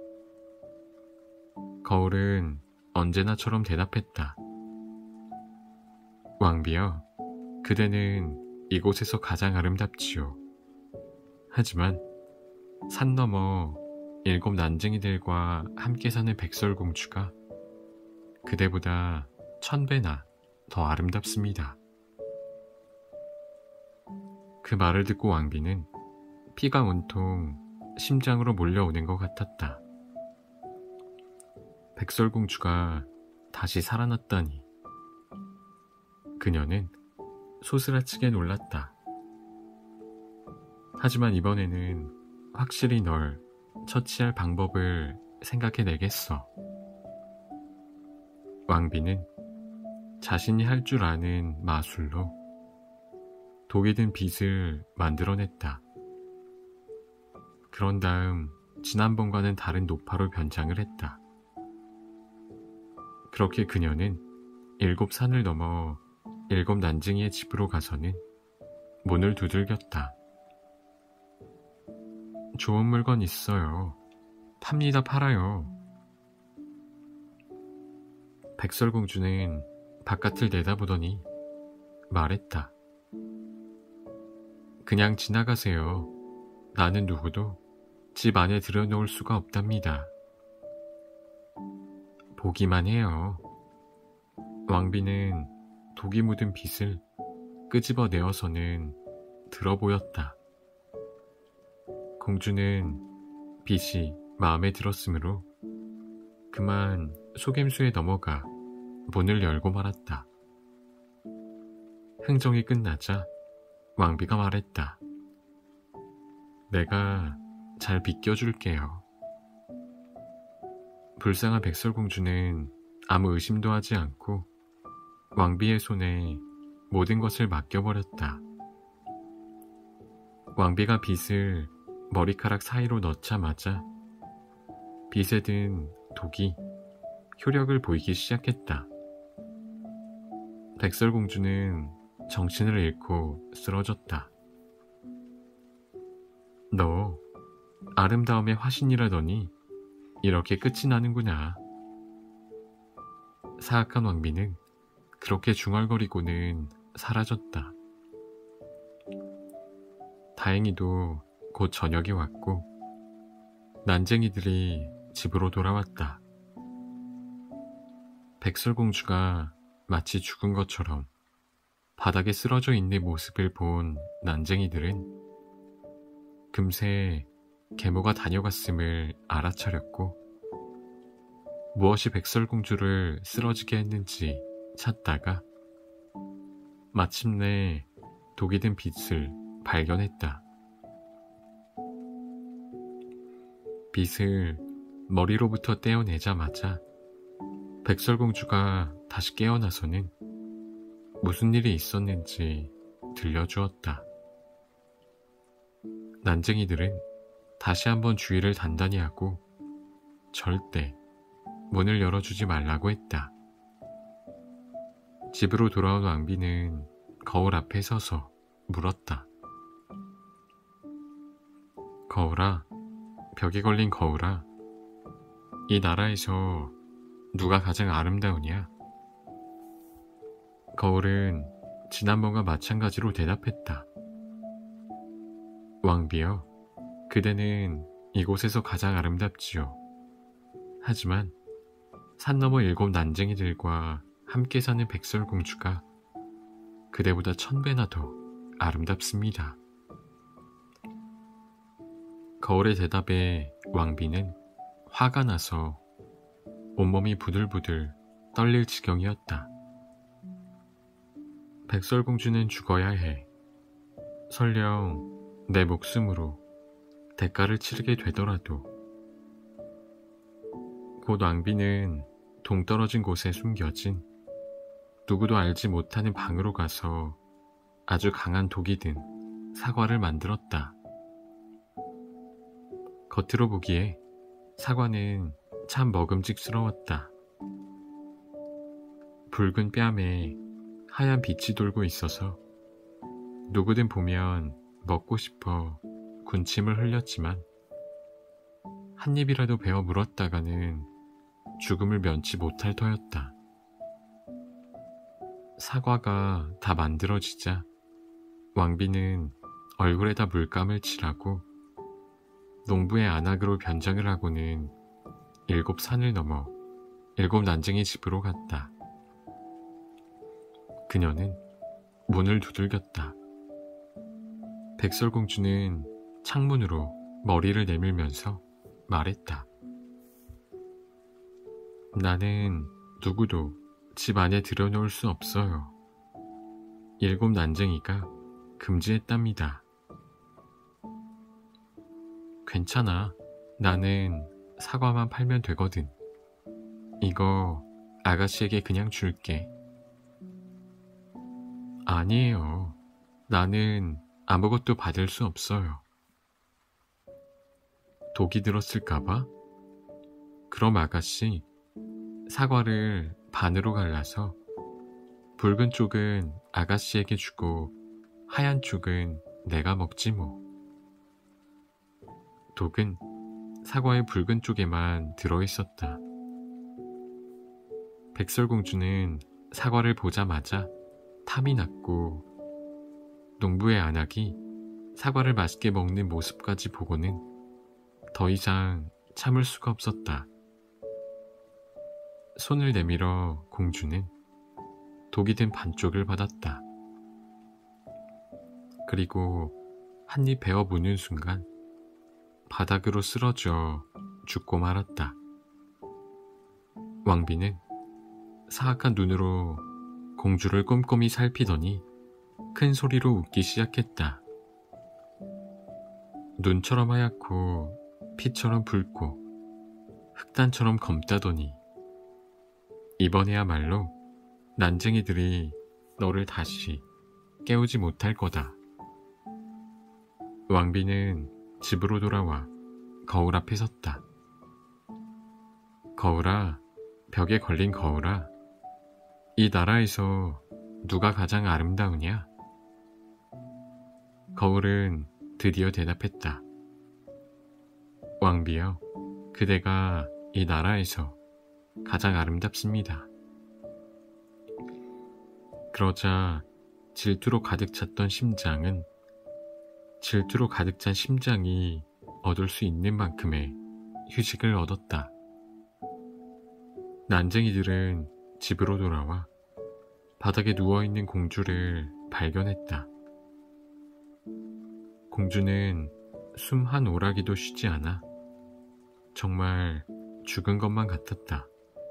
S1: 거울은 언제나처럼 대답했다. 왕비여, 그대는 이곳에서 가장 아름답지요. 하지만 산 너머 일곱 난쟁이들과 함께 사는 백설공주가 그대보다 천 배나 더 아름답습니다. 그 말을 듣고 왕비는 피가 온통 심장으로 몰려오는 것 같았다. 백설공주가 다시 살아났다니. 그녀는 소스라치게 놀랐다. 하지만 이번에는 확실히 널 처치할 방법을 생각해내겠어. 왕비는 자신이 할 줄 아는 마술로 독이 든 빗을 만들어냈다. 그런 다음 지난번과는 다른 노파로 변장을 했다. 그렇게 그녀는 일곱 산을 넘어 일곱 난쟁이의 집으로 가서는 문을 두들겼다. 좋은 물건 있어요. 팝니다, 팔아요. 백설공주는 바깥을 내다보더니 말했다. 그냥 지나가세요. 나는 누구도 집 안에 들여놓을 수가 없답니다. 보기만 해요. 왕비는 독이 묻은 빗을 끄집어 내어서는 들어 보였다. 공주는 빗이 마음에 들었으므로 그만 속임수에 넘어가 문을 열고 말았다. 흥정이 끝나자 왕비가 말했다. 내가 잘 비껴줄게요. 불쌍한 백설공주는 아무 의심도 하지 않고 왕비의 손에 모든 것을 맡겨버렸다. 왕비가 빗을 머리카락 사이로 넣자마자 빗에 든 독이 효력을 보이기 시작했다. 백설공주는 정신을 잃고 쓰러졌다. 너 아름다움의 화신이라더니 이렇게 끝이 나는구나. 사악한 왕비는 그렇게 중얼거리고는 사라졌다. 다행히도 곧 저녁이 왔고 난쟁이들이 집으로 돌아왔다. 백설공주가 마치 죽은 것처럼 바닥에 쓰러져 있는 모습을 본 난쟁이들은 금세 계모가 다녀갔음을 알아차렸고 무엇이 백설공주를 쓰러지게 했는지 찾다가 마침내 독이 든 빗을 발견했다. 빗을 머리로부터 떼어내자마자 백설공주가 다시 깨어나서는 무슨 일이 있었는지 들려주었다. 난쟁이들은 다시 한번 주의를 단단히 하고 절대 문을 열어주지 말라고 했다. 집으로 돌아온 왕비는 거울 앞에 서서 물었다. 거울아, 벽에 걸린 거울아, 이 나라에서 누가 가장 아름다우냐? 거울은 지난번과 마찬가지로 대답했다. 왕비여, 그대는 이곳에서 가장 아름답지요. 하지만 산 너머 일곱 난쟁이들과 함께 사는 백설공주가 그대보다 천배나 더 아름답습니다. 거울의 대답에 왕비는 화가 나서 온몸이 부들부들 떨릴 지경이었다. 백설공주는 죽어야 해. 설령 내 목숨으로 대가를 치르게 되더라도. 곧 왕비는 동떨어진 곳에 숨겨진 누구도 알지 못하는 방으로 가서 아주 강한 독이 든 사과를 만들었다. 겉으로 보기에 사과는 참 먹음직스러웠다. 붉은 뺨에 하얀 빛이 돌고 있어서 누구든 보면 먹고 싶어 군침을 흘렸지만 한 입이라도 베어 물었다가는 죽음을 면치 못할 터였다. 사과가 다 만들어지자 왕비는 얼굴에다 물감을 칠하고 농부의 안악으로 변장을 하고는 일곱 산을 넘어 일곱 난쟁이 집으로 갔다. 그녀는 문을 두들겼다. 백설공주는 창문으로 머리를 내밀면서 말했다. 나는 누구도 집 안에 들여놓을 수 없어요. 일곱 난쟁이가 금지했답니다. 괜찮아. 나는 사과만 팔면 되거든. 이거 아가씨에게 그냥 줄게. 아니에요. 나는 아무것도 받을 수 없어요. 독이 들었을까봐? 그럼 아가씨, 사과를 반으로 갈라서 붉은 쪽은 아가씨에게 주고 하얀 쪽은 내가 먹지 뭐. 독은 사과의 붉은 쪽에만 들어있었다. 백설공주는 사과를 보자마자 탐이 났고 농부의 안악이 사과를 맛있게 먹는 모습까지 보고는 더 이상 참을 수가 없었다. 손을 내밀어 공주는 독이 든 반쪽을 받았다. 그리고 한 입 베어 무는 순간 바닥으로 쓰러져 죽고 말았다. 왕비는 사악한 눈으로 공주를 꼼꼼히 살피더니 큰 소리로 웃기 시작했다. 눈처럼 하얗고 피처럼 붉고 흑단처럼 검다더니 이번에야말로 난쟁이들이 너를 다시 깨우지 못할 거다. 왕비는 집으로 돌아와 거울 앞에 섰다. 거울아, 벽에 걸린 거울아, 이 나라에서 누가 가장 아름다우냐? 거울은 드디어 대답했다. 왕비여, 그대가 이 나라에서 가장 아름답습니다. 그러자 질투로 가득 찼던 심장은 질투로 가득 찬 심장이 얻을 수 있는 만큼의 휴식을 얻었다. 난쟁이들은 집으로 돌아와 바닥에 누워있는 공주를 발견했다. 공주는 숨 한 오라기도 쉬지 않아 정말 죽은 것만 같았다.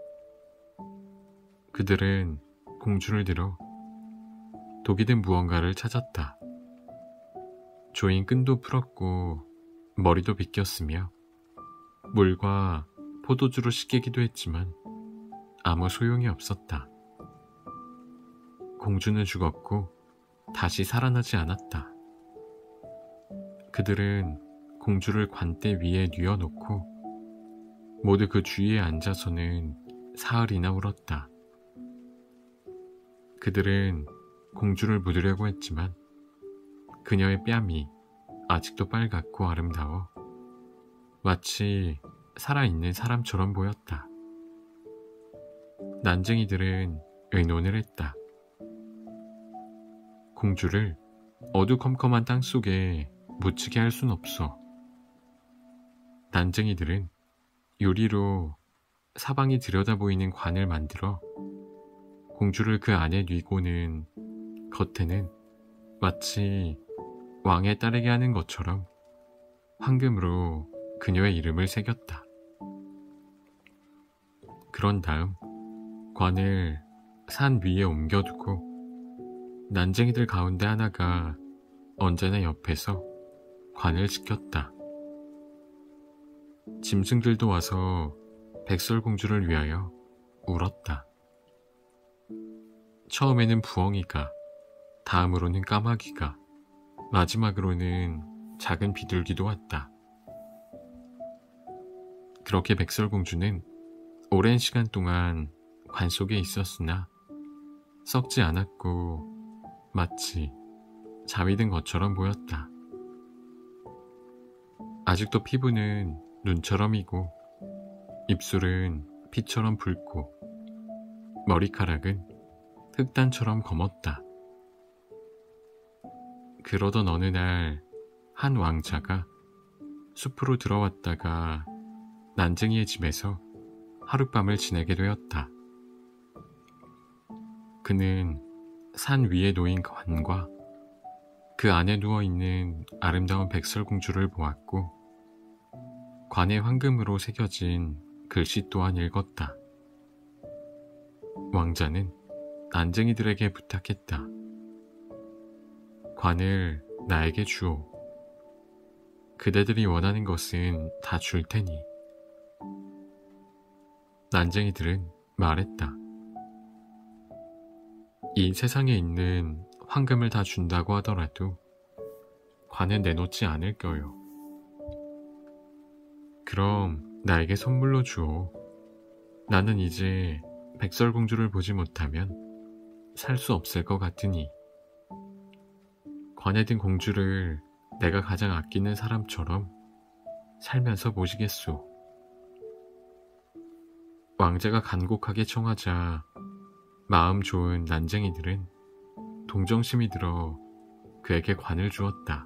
S1: 그들은 공주를 들어 독이 든 무언가를 찾았다. 조인 끈도 풀었고 머리도 빗겼으며 물과 포도주로 씻기기도 했지만 아무 소용이 없었다. 공주는 죽었고 다시 살아나지 않았다. 그들은 공주를 관대 위에 뉘어놓고 모두 그 주위에 앉아서는 사흘이나 울었다. 그들은 공주를 묻으려고 했지만 그녀의 뺨이 아직도 빨갛고 아름다워 마치 살아있는 사람처럼 보였다. 난쟁이들은 의논을 했다. 공주를 어두컴컴한 땅속에 묻히게 할 순 없어. 난쟁이들은 유리로 사방이 들여다보이는 관을 만들어 공주를 그 안에 뉘고는 겉에는 마치 왕의 딸에게 하는 것처럼 황금으로 그녀의 이름을 새겼다. 그런 다음 관을 산 위에 옮겨두고 난쟁이들 가운데 하나가 언제나 옆에서 관을 지켰다. 짐승들도 와서 백설공주를 위하여 울었다. 처음에는 부엉이가, 다음으로는 까마귀가, 마지막으로는 작은 비둘기도 왔다. 그렇게 백설공주는 오랜 시간 동안 관 속에 있었으나 썩지 않았고 마치 잠이 든 것처럼 보였다. 아직도 피부는 눈처럼 이고 입술은 피처럼 붉고 머리카락은 흑단처럼 검었다. 그러던 어느 날 한 왕자가 숲으로 들어왔다가 난쟁이의 집에서 하룻밤을 지내게 되었다. 그는 산 위에 놓인 관과 그 안에 누워있는 아름다운 백설공주를 보았고 관에 황금으로 새겨진 글씨 또한 읽었다. 왕자는 난쟁이들에게 부탁했다. 관을 나에게 주오. 그대들이 원하는 것은 다 줄 테니. 난쟁이들은 말했다. 이 세상에 있는 황금을 다 준다고 하더라도 관은 내놓지 않을 거요. 그럼 나에게 선물로 주오. 나는 이제 백설공주를 보지 못하면 살 수 없을 것 같으니. 관에 든 공주를 내가 가장 아끼는 사람처럼 살면서 모시겠소. 왕자가 간곡하게 청하자 마음 좋은 난쟁이들은 동정심이 들어 그에게 관을 주었다.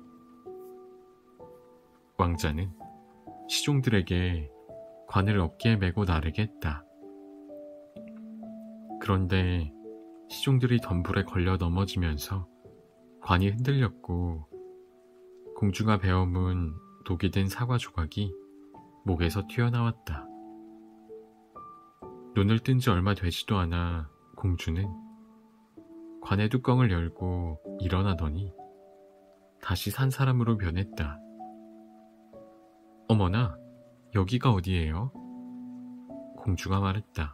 S1: 왕자는 시종들에게 관을 어깨에 메고 나르게 했다. 그런데 시종들이 덤불에 걸려 넘어지면서 관이 흔들렸고 공주가 베어문 독이 든 사과 조각이 목에서 튀어나왔다. 눈을 뜬 지 얼마 되지도 않아 공주는 관의 뚜껑을 열고 일어나더니 다시 산 사람으로 변했다. 어머나, 여기가 어디예요? 공주가 말했다.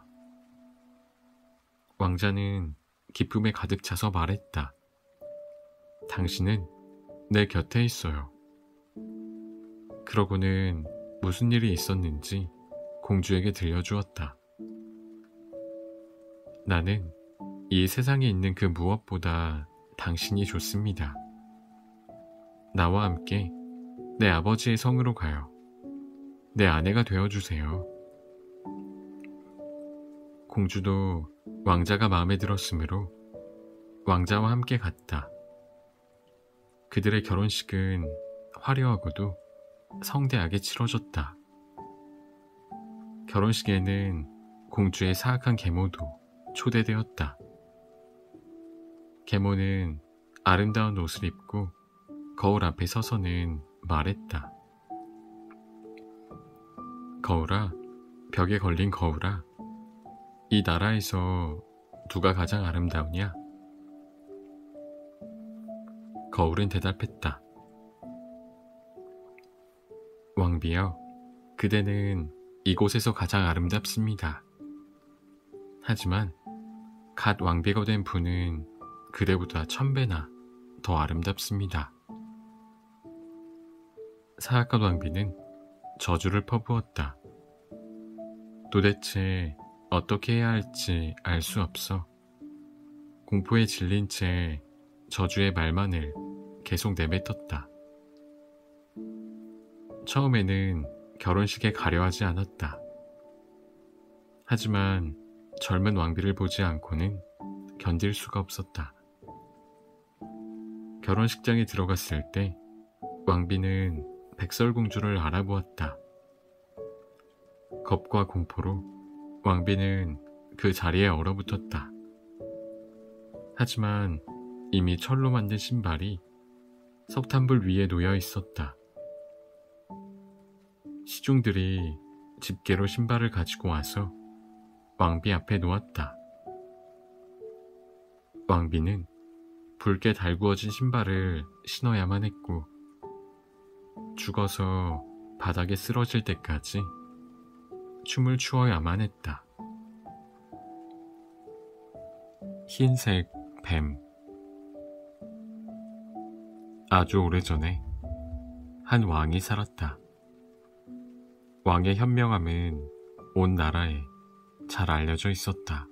S1: 왕자는 기쁨에 가득 차서 말했다. 당신은 내 곁에 있어요. 그러고는 무슨 일이 있었는지 공주에게 들려주었다. 나는 이 세상에 있는 그 무엇보다 당신이 좋습니다. 나와 함께 내 아버지의 성으로 가요. 내 아내가 되어주세요. 공주도 왕자가 마음에 들었으므로 왕자와 함께 갔다. 그들의 결혼식은 화려하고도 성대하게 치러졌다. 결혼식에는 공주의 사악한 계모도 초대되었다. 계모는 아름다운 옷을 입고 거울 앞에 서서는 말했다. 거울아, 벽에 걸린 거울아, 이 나라에서 누가 가장 아름다우냐? 거울은 대답했다. 왕비여, 그대는 이곳에서 가장 아름답습니다. 하지만 갓 왕비가 된 분은 그대보다 천배나 더 아름답습니다. 사악한 왕비는 저주를 퍼부었다. 도대체 어떻게 해야 할지 알 수 없어 공포에 질린 채 저주의 말만을 계속 내뱉었다. 처음에는 결혼식에 가려 하지 않았다. 하지만 젊은 왕비를 보지 않고는 견딜 수가 없었다. 결혼식장에 들어갔을 때 왕비는 백설공주를 알아보았다. 겁과 공포로 왕비는 그 자리에 얼어붙었다. 하지만 이미 철로 만든 신발이 석탄불 위에 놓여 있었다. 시종들이 집게로 신발을 가지고 와서 왕비 앞에 놓았다. 왕비는 붉게 달구어진 신발을 신어야만 했고 죽어서 바닥에 쓰러질 때까지 춤을 추어야만 했다. 흰색 뱀. 아주 오래전에 한 왕이 살았다. 왕의 현명함은 온 나라에 잘 알려져 있었다.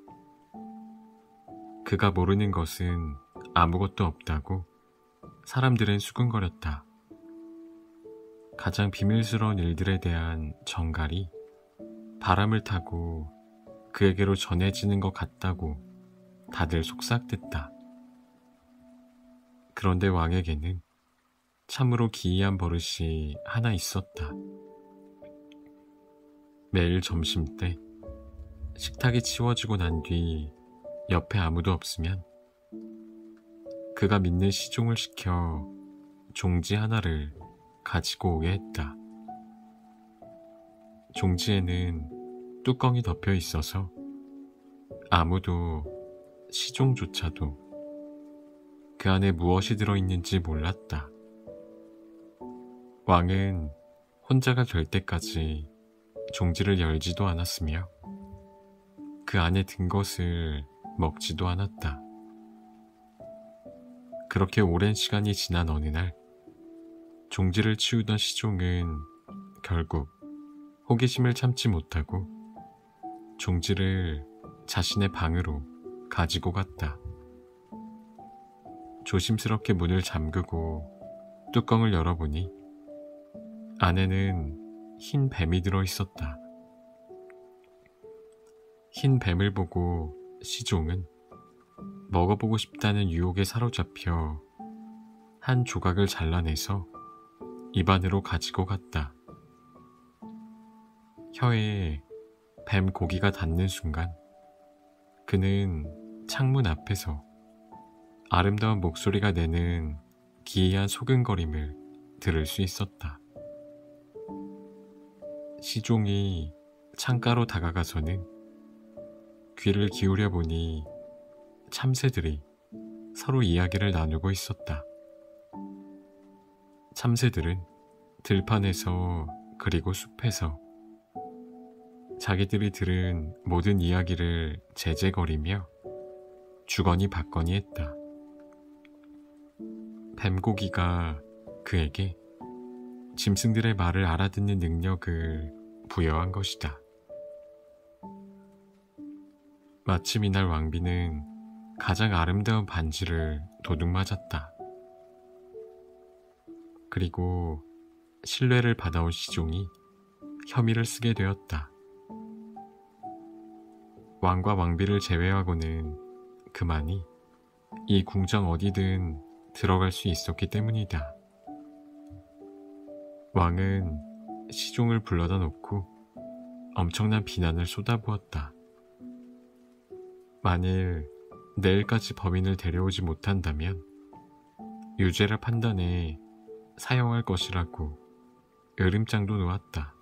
S1: 그가 모르는 것은 아무것도 없다고 사람들은 수근거렸다. 가장 비밀스러운 일들에 대한 정갈이 바람을 타고 그에게로 전해지는 것 같다고 다들 속삭댔다. 그런데 왕에게는 참으로 기이한 버릇이 하나 있었다. 매일 점심때 식탁이 치워지고 난 뒤 옆에 아무도 없으면 그가 믿는 시종을 시켜 종지 하나를 가지고 오게 했다. 종지에는 뚜껑이 덮여 있어서 아무도 시종조차도 그 안에 무엇이 들어있는지 몰랐다. 왕은 혼자가 될 때까지 종지를 열지도 않았으며 그 안에 든 것을 먹지도 않았다. 그렇게 오랜 시간이 지난 어느 날 종지를 치우던 시종은 결국 호기심을 참지 못하고 종지를 자신의 방으로 가지고 갔다. 조심스럽게 문을 잠그고 뚜껑을 열어보니 안에는 흰 뱀이 들어있었다. 흰 뱀을 보고 시종은 먹어보고 싶다는 유혹에 사로잡혀 한 조각을 잘라내서 입안으로 가지고 갔다. 혀에 뱀 고기가 닿는 순간 그는 창문 앞에서 아름다운 목소리가 내는 기이한 소근거림을 들을 수 있었다. 시종이 창가로 다가가서는 귀를 기울여 보니 참새들이 서로 이야기를 나누고 있었다. 참새들은 들판에서 그리고 숲에서 자기들이 들은 모든 이야기를 제재거리며 주거니 받거니 했다. 뱀고기가 그에게 짐승들의 말을 알아듣는 능력을 부여한 것이다. 마침 이날 왕비는 가장 아름다운 반지를 도둑맞았다. 그리고 신뢰를 받아온 시종이 혐의를 쓰게 되었다. 왕과 왕비를 제외하고는 그만이 이 궁정 어디든 들어갈 수 있었기 때문이다. 왕은 시종을 불러다 놓고 엄청난 비난을 쏟아부었다. 만일 내일까지 범인을 데려오지 못한다면 유죄를 판단해 사형할 것이라고 으름장도 놓았다.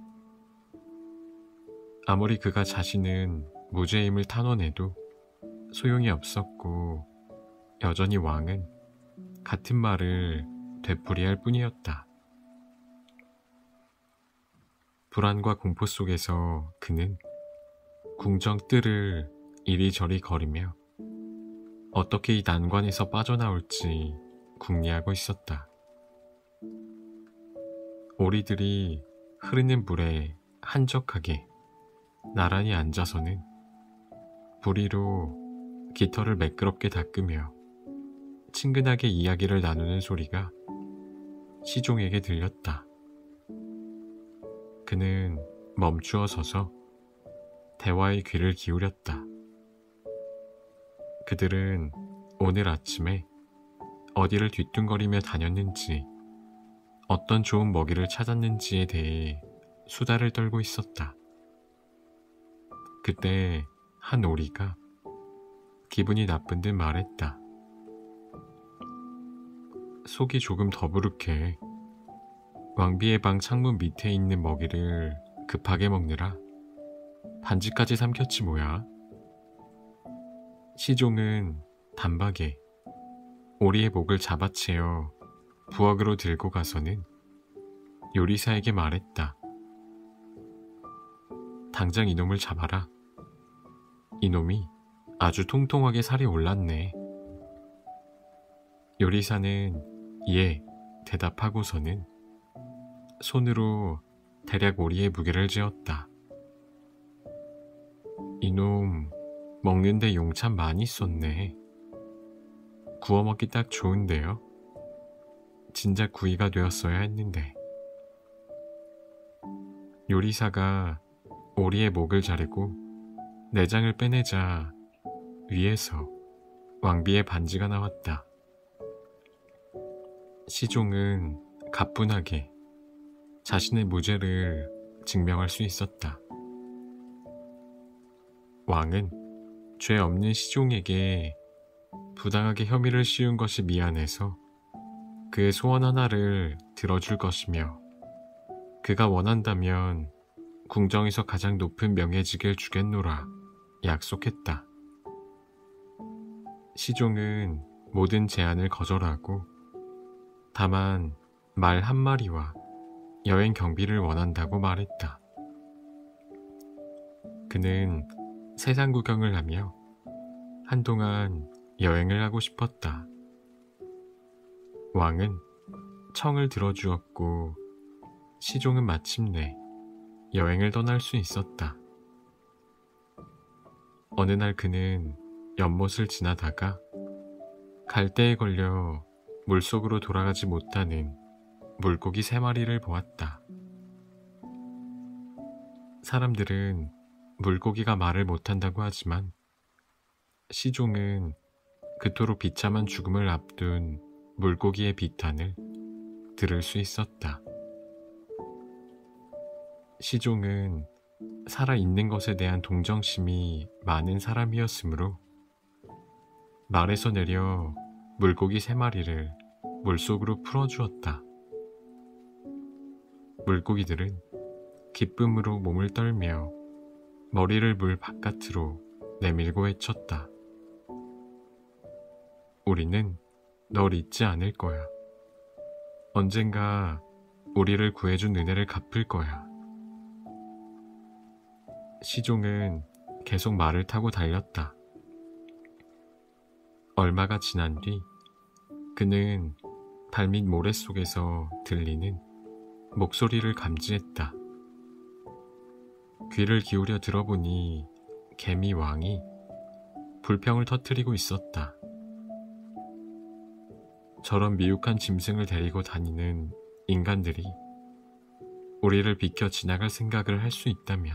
S1: 아무리 그가 자신은 무죄임을 탄원해도 소용이 없었고 여전히 왕은 같은 말을 되풀이할 뿐이었다. 불안과 공포 속에서 그는 궁정 뜰을 이리저리 거리며 어떻게 이 난관에서 빠져나올지 궁리하고 있었다. 오리들이 흐르는 물에 한적하게 나란히 앉아서는 부리로 깃털을 매끄럽게 닦으며 친근하게 이야기를 나누는 소리가 시종에게 들렸다. 그는 멈추어 서서 대화에 귀를 기울였다. 그들은 오늘 아침에 어디를 뒤뚱거리며 다녔는지, 어떤 좋은 먹이를 찾았는지에 대해 수다를 떨고 있었다. 그때 한 오리가 기분이 나쁜 듯 말했다. 속이 조금 더부룩해. 왕비의 방 창문 밑에 있는 먹이를 급하게 먹느라 반지까지 삼켰지 뭐야. 시종은 단박에 오리의 목을 잡아채어 부엌으로 들고 가서는 요리사에게 말했다. 당장 이놈을 잡아라. 이놈이 아주 통통하게 살이 올랐네. 요리사는 예 대답하고서는 손으로 대략 오리의 무게를 재었다. 이놈 먹는데 용 참 많이 썼네. 구워 먹기 딱 좋은데요. 진작 구이가 되었어야 했는데. 요리사가 오리의 목을 자르고 내장을 빼내자 위에서 왕비의 반지가 나왔다. 시종은 가뿐하게 자신의 무죄를 증명할 수 있었다. 왕은 죄 없는 시종에게 부당하게 혐의를 씌운 것이 미안해서 그의 소원 하나를 들어줄 것이며, 그가 원한다면 궁정에서 가장 높은 명예직을 주겠노라 약속했다. 시종은 모든 제안을 거절하고 다만 말 한 마리와 여행 경비를 원한다고 말했다. 그는 세상 구경을 하며 한동안 여행을 하고 싶었다. 왕은 청을 들어주었고 시종은 마침내 여행을 떠날 수 있었다. 어느 날 그는 연못을 지나다가 갈대에 걸려 물속으로 돌아가지 못하는 물고기 세 마리를 보았다. 사람들은 물고기가 말을 못한다고 하지만 시종은 그토록 비참한 죽음을 앞둔 물고기의 비탄을 들을 수 있었다. 시종은 살아있는 것에 대한 동정심이 많은 사람이었으므로 말에서 내려 물고기 세 마리를 물속으로 풀어주었다. 물고기들은 기쁨으로 몸을 떨며 머리를 물 바깥으로 내밀고 외쳤다. 우리는 널 잊지 않을 거야. 언젠가 우리를 구해준 은혜를 갚을 거야. 시종은 계속 말을 타고 달렸다. 얼마가 지난 뒤 그는 발밑 모래 속에서 들리는 목소리를 감지했다. 귀를 기울여 들어보니 개미 왕이 불평을 터뜨리고 있었다. 저런 미혹한 짐승을 데리고 다니는 인간들이 우리를 비켜 지나갈 생각을 할 수 있다면,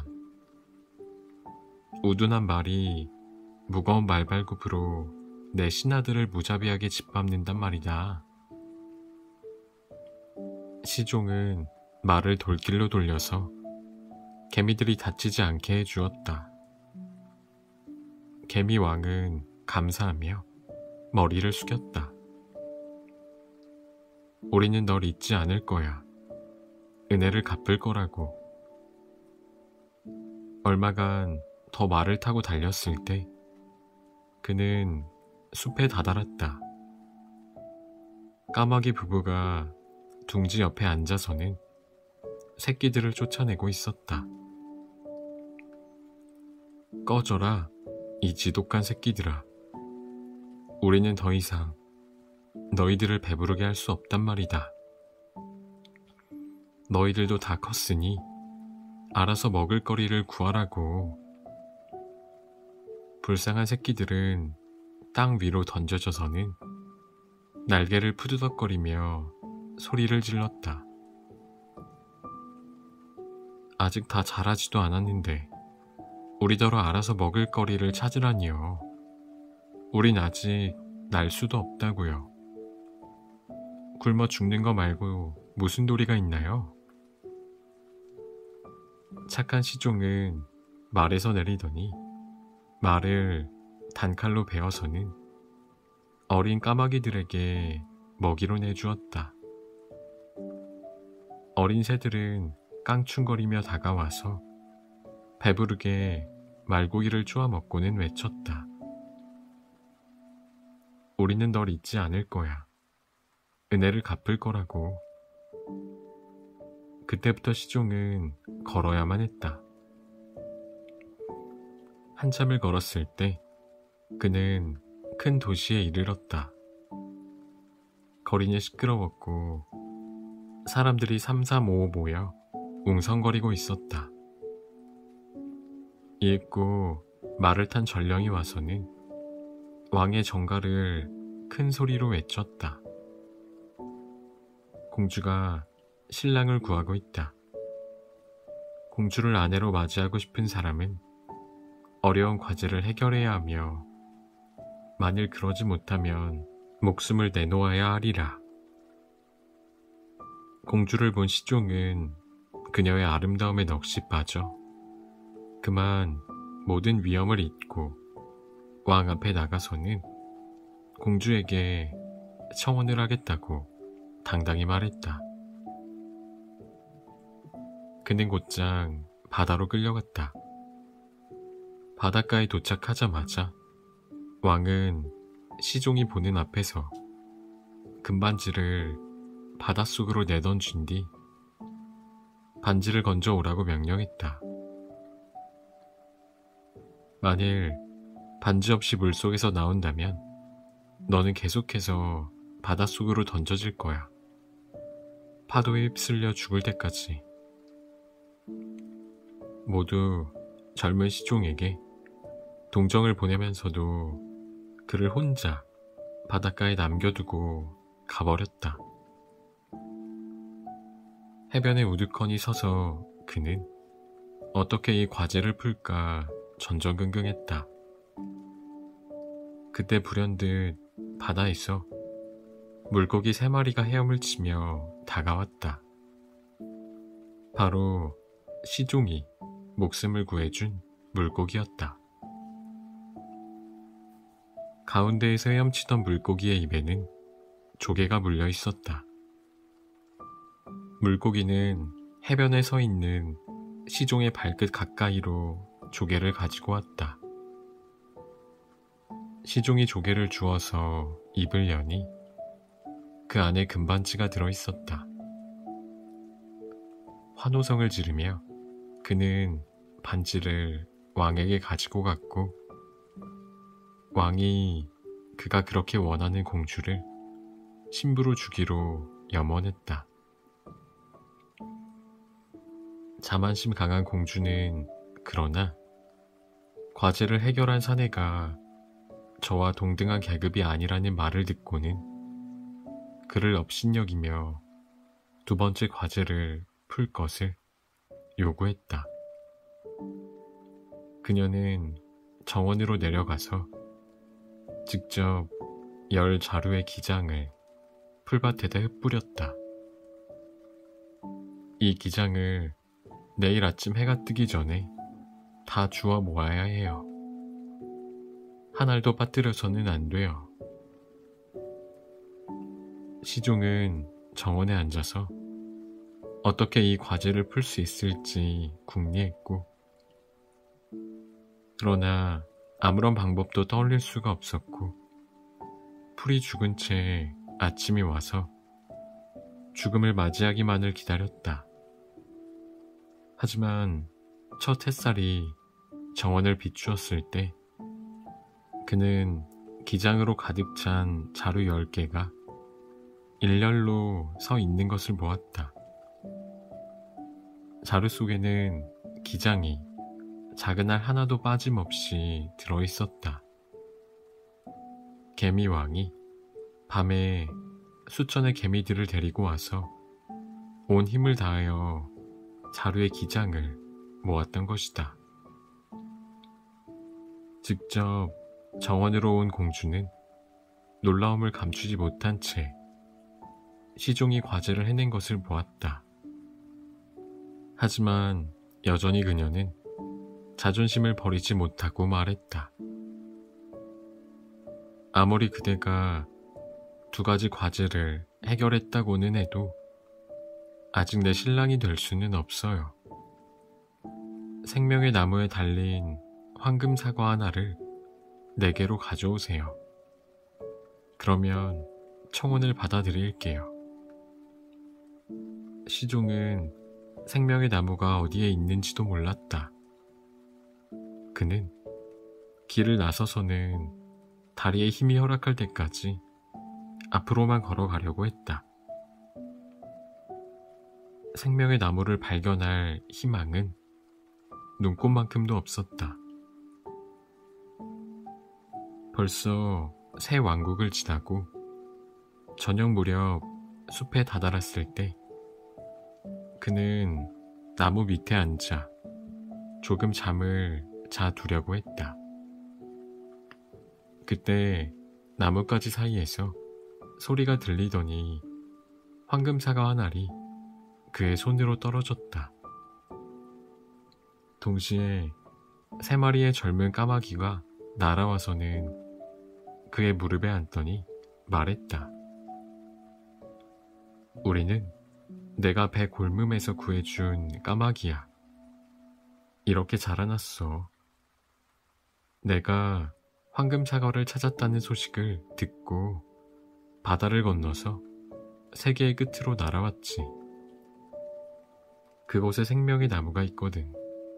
S1: 우둔한 말이 무거운 말발굽으로 내 신하들을 무자비하게 짓밟는단 말이다. 시종은 말을 돌길로 돌려서 개미들이 다치지 않게 해주었다. 개미 왕은 감사하며 머리를 숙였다. 우리는 널 잊지 않을 거야. 은혜를 갚을 거라고. 얼마간 더 말을 타고 달렸을 때 그는 숲에 다다랐다. 까마귀 부부가 둥지 옆에 앉아서는 새끼들을 쫓아내고 있었다. 꺼져라, 이 지독한 새끼들아. 우리는 더 이상 너희들을 배부르게 할 수 없단 말이다. 너희들도 다 컸으니 알아서 먹을 거리를 구하라고. 불쌍한 새끼들은 땅 위로 던져져서는 날개를 푸드덕거리며 소리를 질렀다. 아직 다 자라지도 않았는데 우리더러 알아서 먹을 거리를 찾으라니요. 우린 아직 날 수도 없다고요. 굶어 죽는 거 말고 무슨 도리가 있나요? 착한 시종은 말에서 내리더니 말을 단칼로 베어서는 어린 까마귀들에게 먹이로 내주었다. 어린 새들은 깡충거리며 다가와서 배부르게 말고기를 쪼아 먹고는 외쳤다. 우리는 널 잊지 않을 거야. 은혜를 갚을 거라고. 그때부터 시종은 걸어야만 했다. 한참을 걸었을 때 그는 큰 도시에 이르렀다. 거리는 시끄러웠고 사람들이 삼삼오오 모여 웅성거리고 있었다. 이윽고 말을 탄 전령이 와서는 왕의 정가를 큰 소리로 외쳤다. 공주가 신랑을 구하고 있다. 공주를 아내로 맞이하고 싶은 사람은 어려운 과제를 해결해야 하며 만일 그러지 못하면 목숨을 내놓아야 하리라. 공주를 본 시종은 그녀의 아름다움에 넋이 빠져 그만 모든 위험을 잊고 왕 앞에 나가서는 공주에게 청혼을 하겠다고 당당히 말했다. 그는 곧장 바다로 끌려갔다. 바닷가에 도착하자마자 왕은 시종이 보는 앞에서 금반지를 바닷속으로 내던진 뒤 반지를 건져 오라고 명령했다. 만일 반지 없이 물속에서 나온다면 너는 계속해서 바닷속으로 던져질 거야. 파도에 휩쓸려 죽을 때까지. 모두 젊은 시종에게 동정을 보내면서도 그를 혼자 바닷가에 남겨두고 가버렸다. 해변에 우두커니 서서 그는 어떻게 이 과제를 풀까 전전긍긍했다. 그때 불현듯 바다에서 물고기 세 마리가 헤엄을 치며 다가왔다. 바로 시종이 목숨을 구해준 물고기였다. 가운데에서 헤엄치던 물고기의 입에는 조개가 물려 있었다. 물고기는 해변에 서 있는 시종의 발끝 가까이로 조개를 가지고 왔다. 시종이 조개를 주워서 입을 여니 그 안에 금반지가 들어있었다. 환호성을 지르며 그는 반지를 왕에게 가지고 갔고 왕이 그가 그렇게 원하는 공주를 신부로 주기로 염원했다. 자만심 강한 공주는 그러나 과제를 해결한 사내가 저와 동등한 계급이 아니라는 말을 듣고는 그를 업신여기며 두 번째 과제를 풀 것을 요구했다. 그녀는 정원으로 내려가서 직접 열 자루의 기장을 풀밭에다 흩뿌렸다. 이 기장을 내일 아침 해가 뜨기 전에 다 주워 모아야 해요. 한 알도 빠뜨려서는 안 돼요. 시종은 정원에 앉아서 어떻게 이 과제를 풀 수 있을지 궁리했고 그러나 아무런 방법도 떠올릴 수가 없었고 풀이 죽은 채 아침이 와서 죽음을 맞이하기만을 기다렸다. 하지만 첫 햇살이 정원을 비추었을 때 그는 기장으로 가득 찬 자루 열 개가 일렬로 서 있는 것을 보았다. 자루 속에는 기장이 작은 알 하나도 빠짐없이 들어있었다. 개미왕이 밤에 수천의 개미들을 데리고 와서 온 힘을 다하여 자루의 기장을 모았던 것이다. 직접 정원으로 온 공주는 놀라움을 감추지 못한 채 시종이 과제를 해낸 것을 보았다. 하지만 여전히 그녀는 자존심을 버리지 못하고 말했다. 아무리 그대가 두 가지 과제를 해결했다고는 해도 아직 내 신랑이 될 수는 없어요. 생명의 나무에 달린 황금 사과 하나를 내게로 가져오세요. 그러면 청혼을 받아들일게요. 시종은 생명의 나무가 어디에 있는지도 몰랐다. 그는 길을 나서서는 다리에 힘이 허락할 때까지 앞으로만 걸어가려고 했다. 생명의 나무를 발견할 희망은 눈꽃만큼도 없었다. 벌써 새 왕국을 지나고 저녁 무렵 숲에 다다랐을 때 그는 나무 밑에 앉아 조금 잠을 자두려고 했다. 그때 나뭇가지 사이에서 소리가 들리더니 황금사과 한 알이 그의 손으로 떨어졌다. 동시에 세 마리의 젊은 까마귀가 날아와서는 그의 무릎에 앉더니 말했다. 우리는 내가 배 골룸에서 구해준 까마귀야. 이렇게 자라났어. 내가 황금사과를 찾았다는 소식을 듣고 바다를 건너서 세계의 끝으로 날아왔지. 그곳에 생명의 나무가 있거든.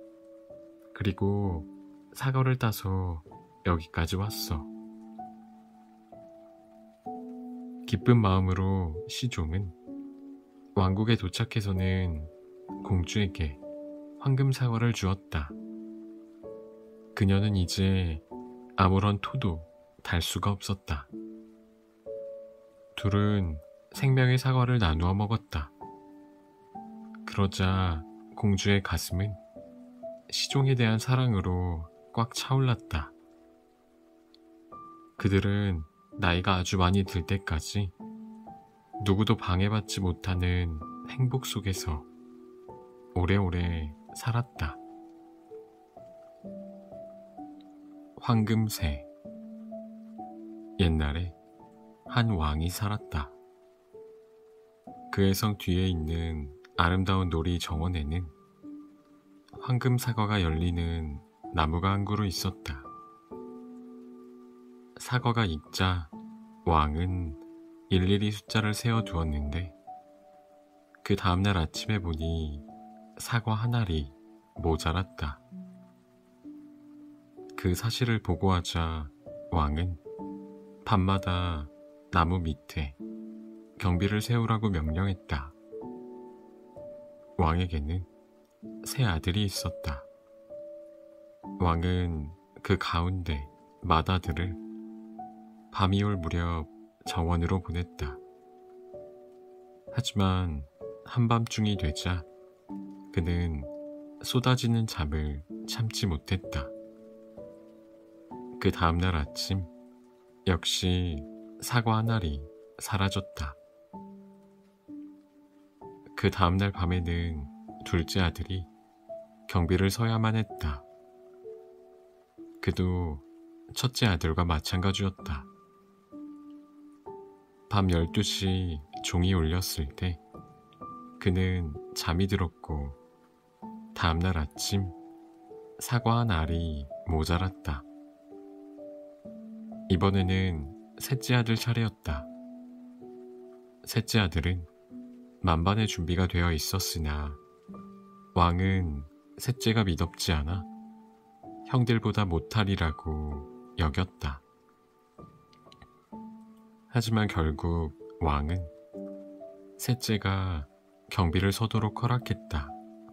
S1: 그리고 사과를 따서 여기까지 왔어. 기쁜 마음으로 시종은 왕국에 도착해서는 공주에게 황금 사과를 주었다. 그녀는 이제 아무런 토도 달 수가 없었다. 둘은 생명의 사과를 나누어 먹었다. 그러자 공주의 가슴은 시종에 대한 사랑으로 꽉 차올랐다. 그들은 나이가 아주 많이 들 때까지 누구도 방해받지 못하는 행복 속에서 오래오래 살았다. 황금새. 옛날에 한 왕이 살았다. 그의 성 뒤에 있는 아름다운 놀이 정원에는 황금 사과가 열리는 나무가 한 그루 있었다. 사과가 익자 왕은 일일이 숫자를 세어두었는데 그 다음날 아침에 보니 사과 한 알이 모자랐다. 그 사실을 보고하자 왕은 밤마다 나무 밑에 경비를 세우라고 명령했다. 왕에게는 세 아들이 있었다. 왕은 그 가운데 맏아들을 밤이 올 무렵 정원으로 보냈다. 하지만 한밤중이 되자 그는 쏟아지는 잠을 참지 못했다. 그 다음날 아침 역시 사과 한 알이 사라졌다. 그 다음날 밤에는 둘째 아들이 경비를 서야만 했다. 그도 첫째 아들과 마찬가지였다. 밤 열두 시 종이 울렸을 때 그는 잠이 들었고 다음날 아침 사과 한 알이 모자랐다. 이번에는 셋째 아들 차례였다. 셋째 아들은 만반의 준비가 되어 있었으나 왕은 셋째가 미덥지 않아 형들보다 못하리라고 여겼다. 하지만 결국 왕은 셋째가 경비를 서도록 허락했다.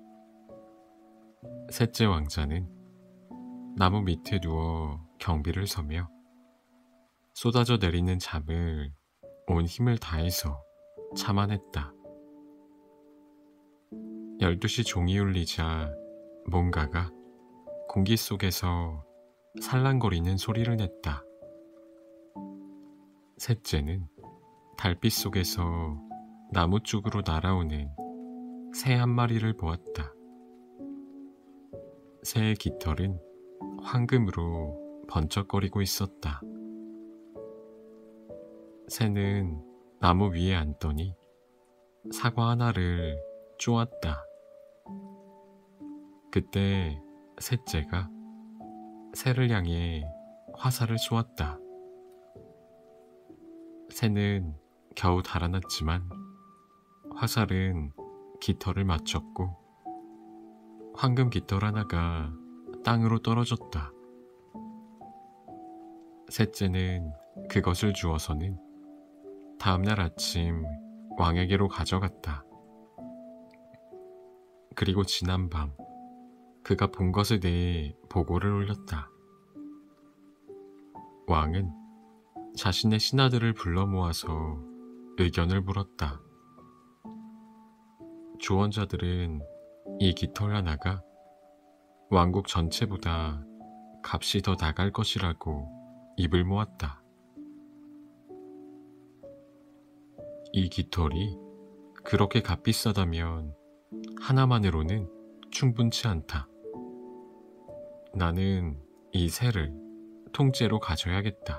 S1: 셋째 왕자는 나무 밑에 누워 경비를 서며 쏟아져 내리는 잠을 온 힘을 다해서 참아냈다. 열두 시 종이 울리자 뭔가가 공기 속에서 살랑거리는 소리를 냈다. 셋째는 달빛 속에서 나무 쪽으로 날아오는 새 한 마리를 보았다. 새의 깃털은 황금으로 번쩍거리고 있었다. 새는 나무 위에 앉더니 사과 하나를 쪼았다. 그때 셋째가 새를 향해 화살을 쏘았다. 새는 겨우 달아났지만 화살은 깃털을 맞췄고 황금 깃털 하나가 땅으로 떨어졌다. 셋째는 그것을 주워서는 다음날 아침 왕에게로 가져갔다. 그리고 지난 밤 그가 본 것에 대해 보고를 올렸다. 왕은 자신의 신하들을 불러 모아서 의견을 물었다. 조언자들은 이 깃털 하나가 왕국 전체보다 값이 더 나갈 것이라고 입을 모았다. 이 깃털이 그렇게 값비싸다면 하나만으로는 충분치 않다. 나는 이 새를 통째로 가져야겠다.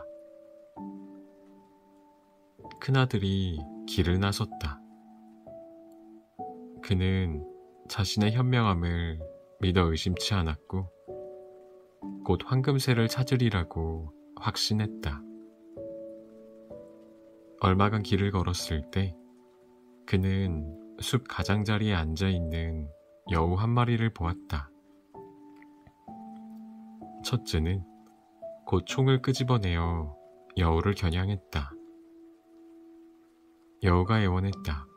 S1: 큰아들이 길을 나섰다. 그는 자신의 현명함을 믿어 의심치 않았고 곧 황금새를 찾으리라고 확신했다. 얼마간 길을 걸었을 때 그는 숲 가장자리에 앉아있는 여우 한 마리를 보았다. 첫째는 곧 총을 끄집어내어 여우를 겨냥했다. 여우가 애원했다.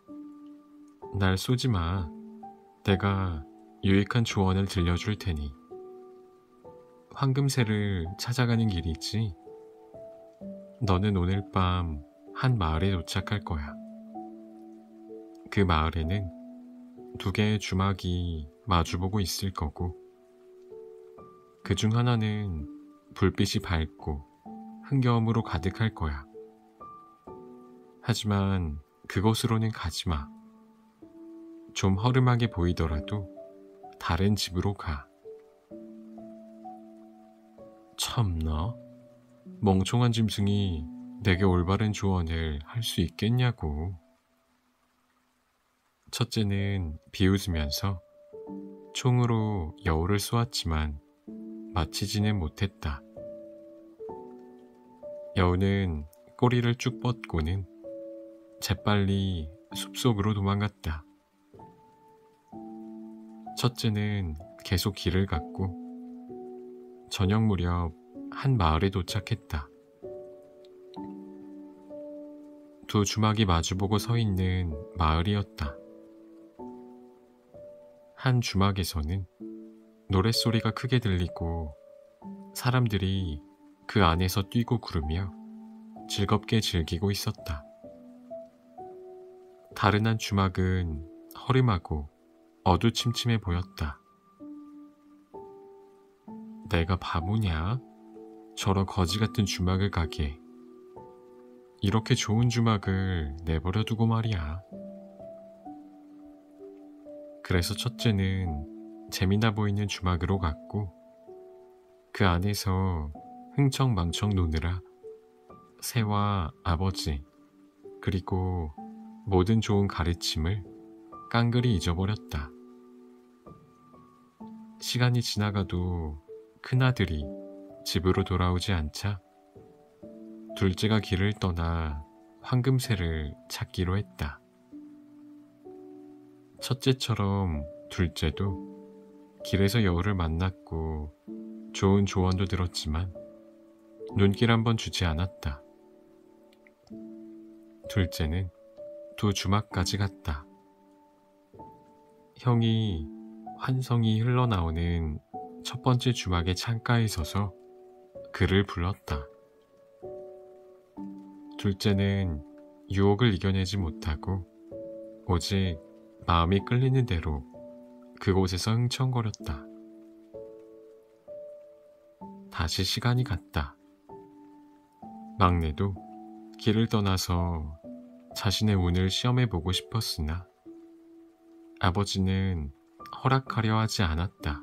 S1: 날 쏘지 마. 내가 유익한 조언을 들려줄 테니. 황금새를 찾아가는 길이지. 너는 오늘 밤 한 마을에 도착할 거야. 그 마을에는 두 개의 주막이 마주보고 있을 거고 그 중 하나는 불빛이 밝고 흥겨움으로 가득할 거야. 하지만 그곳으로는 가지 마. 좀 허름하게 보이더라도 다른 집으로 가. 참나, 멍청한 짐승이 내게 올바른 조언을 할 수 있겠냐고. 첫째는 비웃으면서 총으로 여우를 쏘았지만 맞히지는 못했다. 여우는 꼬리를 쭉 뻗고는 재빨리 숲속으로 도망갔다. 첫째는 계속 길을 갔고 저녁 무렵 한 마을에 도착했다. 두 주막이 마주보고 서 있는 마을이었다. 한 주막에서는 노랫소리가 크게 들리고 사람들이 그 안에서 뛰고 구르며 즐겁게 즐기고 있었다. 다른 한 주막은 허름하고 어두침침해 보였다. 내가 바보냐? 저런 거지 같은 주막을 가게. 이렇게 좋은 주막을 내버려 두고 말이야. 그래서 첫째는 재미나 보이는 주막으로 갔고 그 안에서 흥청망청 노느라 새와 아버지 그리고 모든 좋은 가르침을 깡그리 잊어버렸다. 시간이 지나가도 큰아들이 집으로 돌아오지 않자 둘째가 길을 떠나 황금새를 찾기로 했다. 첫째처럼 둘째도 길에서 여우를 만났고 좋은 조언도 들었지만 눈길 한번 주지 않았다. 둘째는 두 주막까지 갔다. 형이 환성이 흘러나오는 첫 번째 주막의 창가에 서서 그를 불렀다. 둘째는 유혹을 이겨내지 못하고 오직 마음이 끌리는 대로 그곳에서 흥청거렸다. 다시 시간이 갔다. 막내도 길을 떠나서 자신의 운을 시험해보고 싶었으나 아버지는 허락하려 하지 않았다.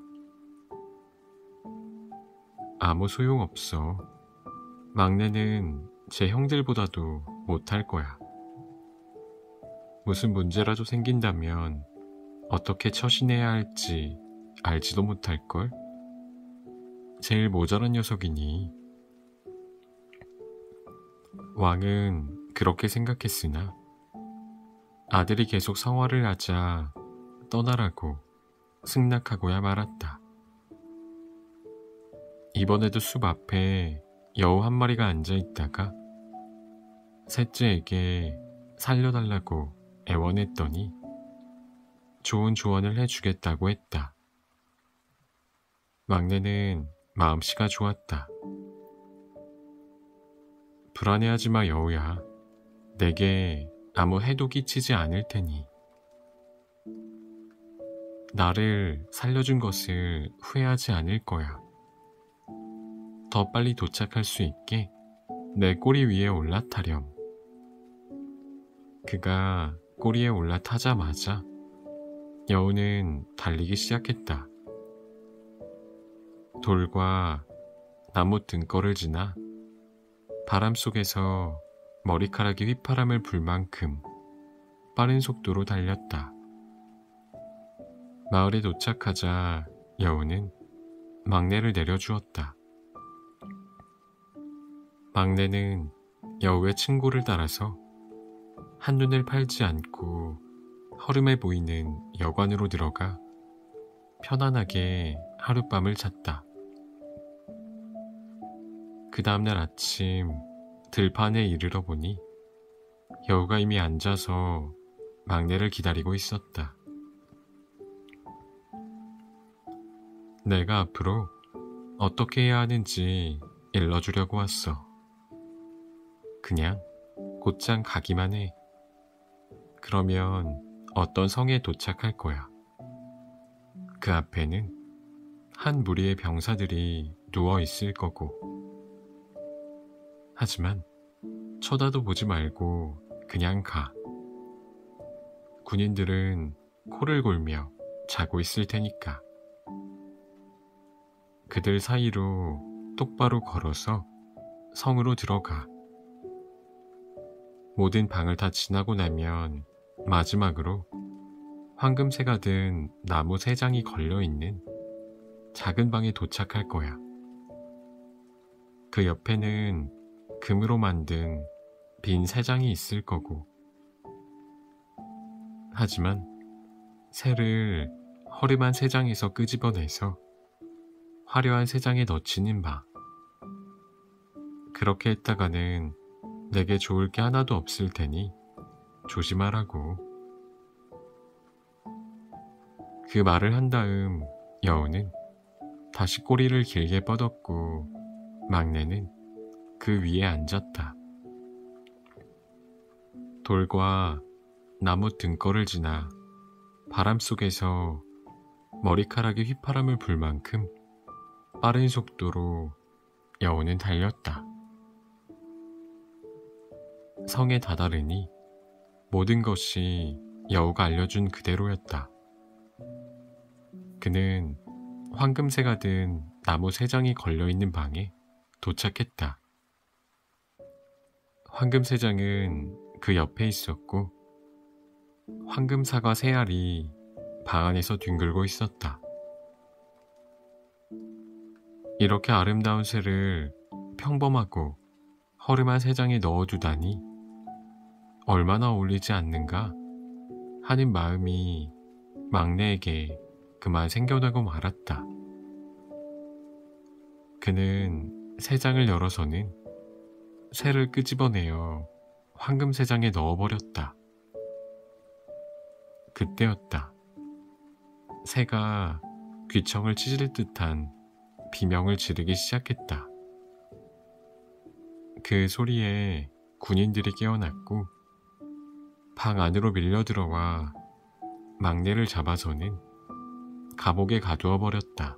S1: 아무 소용없어. 막내는 제 형들보다도 못할 거야. 무슨 문제라도 생긴다면 어떻게 처신해야 할지 알지도 못할걸? 제일 모자란 녀석이니. 왕은 그렇게 생각했으나 아들이 계속 성화를 하자 떠나라고 승낙하고야 말았다. 이번에도 숲 앞에 여우 한 마리가 앉아있다가 셋째에게 살려달라고 애원했더니 좋은 조언을 해주겠다고 했다. 막내는 마음씨가 좋았다. 불안해하지 마, 여우야. 내게 아무 해도 끼치지 않을 테니. 나를 살려준 것을 후회하지 않을 거야. 더 빨리 도착할 수 있게 내 꼬리 위에 올라타렴. 그가 꼬리에 올라타자마자 여우는 달리기 시작했다. 돌과 나무 등걸을 지나 바람 속에서 머리카락이 휘파람을 불 만큼 빠른 속도로 달렸다. 마을에 도착하자 여우는 막내를 내려주었다. 막내는 여우의 층고를 따라서 한눈을 팔지 않고 허름해 보이는 여관으로 들어가 편안하게 하룻밤을 잤다. 그 다음날 아침 들판에 이르러 보니 여우가 이미 앉아서 막내를 기다리고 있었다. 내가 앞으로 어떻게 해야 하는지 일러주려고 왔어. 그냥 곧장 가기만 해. 그러면 어떤 성에 도착할 거야. 그 앞에는 한 무리의 병사들이 누워 있을 거고. 하지만 쳐다도 보지 말고 그냥 가. 군인들은 코를 골며 자고 있을 테니까. 그들 사이로 똑바로 걸어서 성으로 들어가. 모든 방을 다 지나고 나면 마지막으로 황금새가 든 나무 세 장이 걸려있는 작은 방에 도착할 거야. 그 옆에는 금으로 만든 빈 세 장이 있을 거고. 하지만 새를 허름한 세 장에서 끄집어내서 화려한 세 장에 넣지는 마. 그렇게 했다가는 내게 좋을 게 하나도 없을 테니 조심하라고. 그 말을 한 다음 여우는 다시 꼬리를 길게 뻗었고 막내는 그 위에 앉았다. 돌과 나무 등걸을 지나 바람 속에서 머리카락이 휘파람을 불 만큼 빠른 속도로 여우는 달렸다. 성에 다다르니 모든 것이 여우가 알려준 그대로였다. 그는 황금새가 든 나무 세 장이 걸려있는 방에 도착했다. 황금새장은 그 옆에 있었고 황금사과 세 알이 방 안에서 뒹굴고 있었다. 이렇게 아름다운 새를 평범하고 허름한 세 장에 넣어두다니 얼마나 어울리지 않는가 하는 마음이 막내에게 그만 생겨나고 말았다. 그는 세 장을 열어서는 새를 끄집어내어 황금새장에 넣어버렸다. 그때였다. 새가 귀청을 찢을 듯한 비명을 지르기 시작했다. 그 소리에 군인들이 깨어났고 방 안으로 밀려들어와 막내를 잡아서는 감옥에 가두어 버렸다.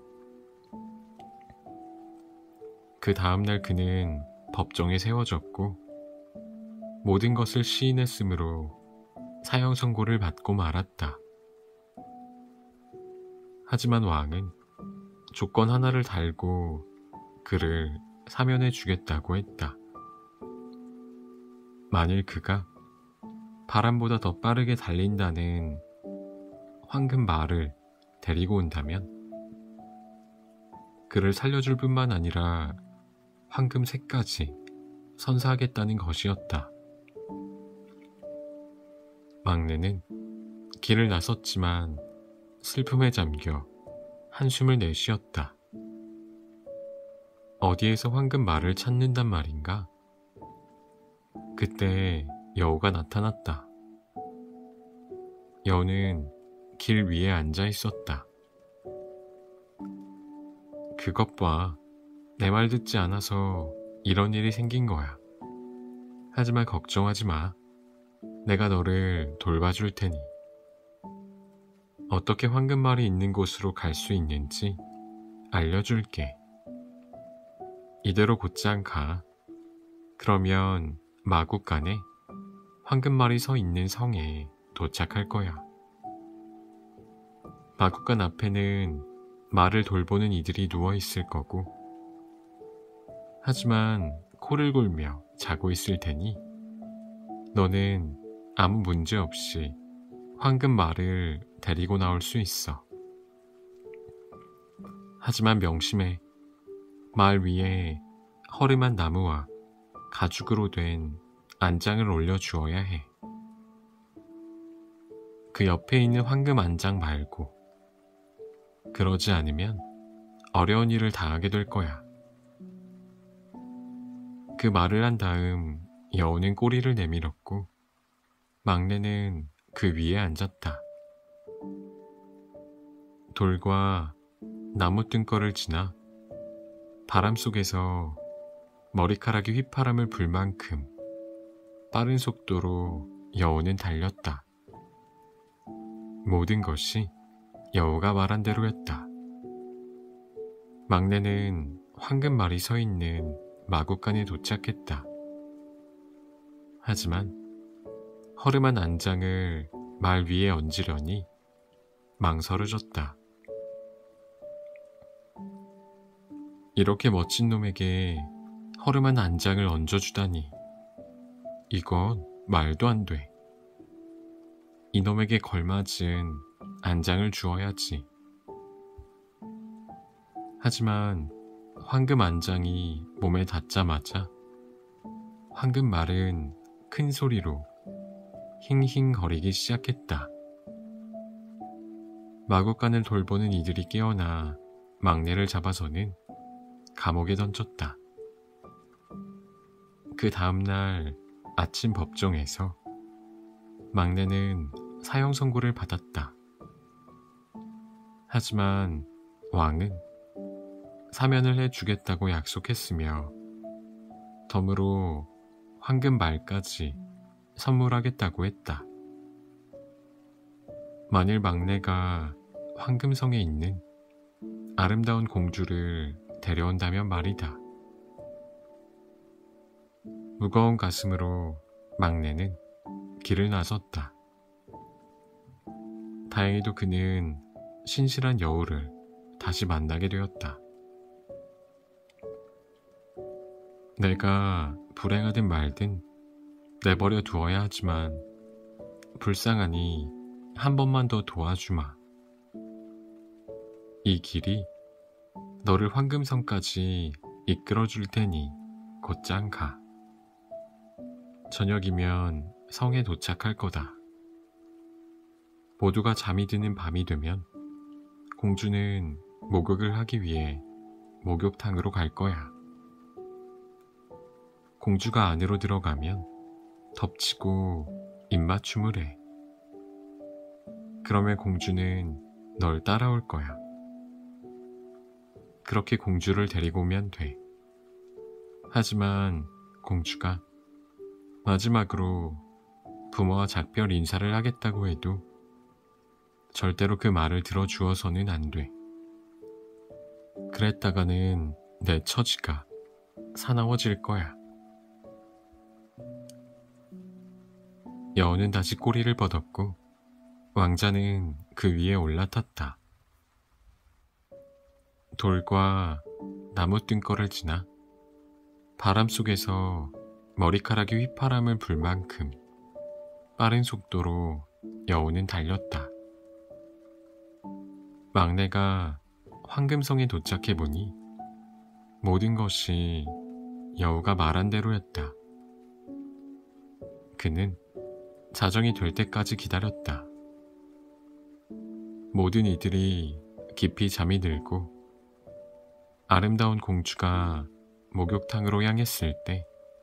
S1: 그 다음날 그는 법정에 세워졌고 모든 것을 시인했으므로 사형 선고를 받고 말았다. 하지만 왕은 조건 하나를 달고 그를 사면해 주겠다고 했다. 만일 그가 바람보다 더 빠르게 달린다는 황금 말을 데리고 온다면 그를 살려줄 뿐만 아니라 황금 새까지 선사하겠다는 것이었다. 막내는 길을 나섰지만 슬픔에 잠겨 한숨을 내쉬었다. 어디에서 황금 말을 찾는단 말인가? 그때 여우가 나타났다. 여우는 길 위에 앉아 있었다. 그것 봐. 내 말 듣지 않아서 이런 일이 생긴 거야. 하지만 걱정하지 마. 내가 너를 돌봐줄 테니. 어떻게 황금말이 있는 곳으로 갈 수 있는지 알려줄게. 이대로 곧장 가. 그러면 마국간에 황금말이 서 있는 성에 도착할 거야. 마국간 앞에는 말을 돌보는 이들이 누워 있을 거고, 하지만 코를 골며 자고 있을 테니 너는 아무 문제 없이 황금말을 데리고 나올 수 있어. 하지만 명심해. 말 위에 허름한 나무와 가죽으로 된 안장을 올려주어야 해. 그 옆에 있는 황금 안장 말고. 그러지 않으면 어려운 일을 당하게 될 거야. 그 말을 한 다음 여우는 꼬리를 내밀었고 막내는 그 위에 앉았다. 돌과 나무 뜬거를 지나 바람 속에서 머리카락이 휘파람을 불 만큼 빠른 속도로 여우는 달렸다. 모든 것이 여우가 말한 대로였다. 막내는 황금말이 서 있는 마국간에 도착했다. 하지만 허름한 안장을 말 위에 얹으려니 망설여졌다. 이렇게 멋진 놈에게 허름한 안장을 얹어주다니. 이건 말도 안 돼. 이놈에게 걸맞은 안장을 주어야지. 하지만 황금 안장이 몸에 닿자마자 황금 말은 큰 소리로 힝힝거리기 시작했다. 마국간을 돌보는 이들이 깨어나 막내를 잡아서는 감옥에 던졌다. 그 다음날 아침 법정에서 막내는 사형 선고를 받았다. 하지만 왕은 사면을 해주겠다고 약속했으며 덤으로 황금 말까지 선물하겠다고 했다. 만일 막내가 황금성에 있는 아름다운 공주를 데려온다면 말이다. 무거운 가슴으로 막내는 길을 나섰다. 다행히도 그는 신실한 여우를 다시 만나게 되었다. 내가 불행하든 말든 내버려 두어야 하지만 불쌍하니 한 번만 더 도와주마. 이 길이 너를 황금성까지 이끌어줄 테니 곧장 가. 저녁이면 성에 도착할 거다. 모두가 잠이 드는 밤이 되면 공주는 목욕을 하기 위해 목욕탕으로 갈 거야. 공주가 안으로 들어가면 덮치고 입맞춤을 해. 그러면 공주는 널 따라올 거야. 그렇게 공주를 데리고 오면 돼. 하지만 공주가 마지막으로 부모와 작별 인사를 하겠다고 해도 절대로 그 말을 들어주어서는 안 돼. 그랬다가는 내 처지가 사나워질 거야. 여우는 다시 꼬리를 뻗었고 왕자는 그 위에 올라탔다. 돌과 나무 뜬거를 지나 바람 속에서 머리카락이 휘파람을 불 만큼 빠른 속도로 여우는 달렸다. 막내가 황금성에 도착해보니 모든 것이 여우가 말한 대로였다. 그는 자정이 될 때까지 기다렸다. 모든 이들이 깊이 잠이 들고 아름다운 공주가 목욕탕으로 향했을 때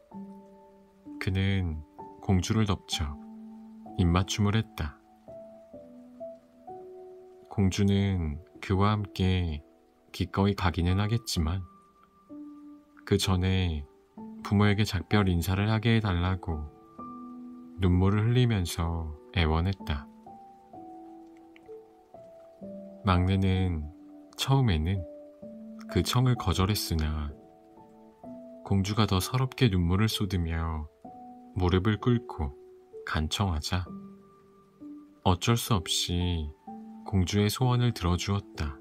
S1: 그는 공주를 덮쳐 입맞춤을 했다. 공주는 그와 함께 기꺼이 가기는 하겠지만 그 전에 부모에게 작별 인사를 하게 해달라고 눈물을 흘리면서 애원했다. 막내는 처음에는 그 청을 거절했으나 공주가 더 서럽게 눈물을 쏟으며 무릎을 꿇고 간청하자 어쩔 수 없이 공주의 소원을 들어주었다.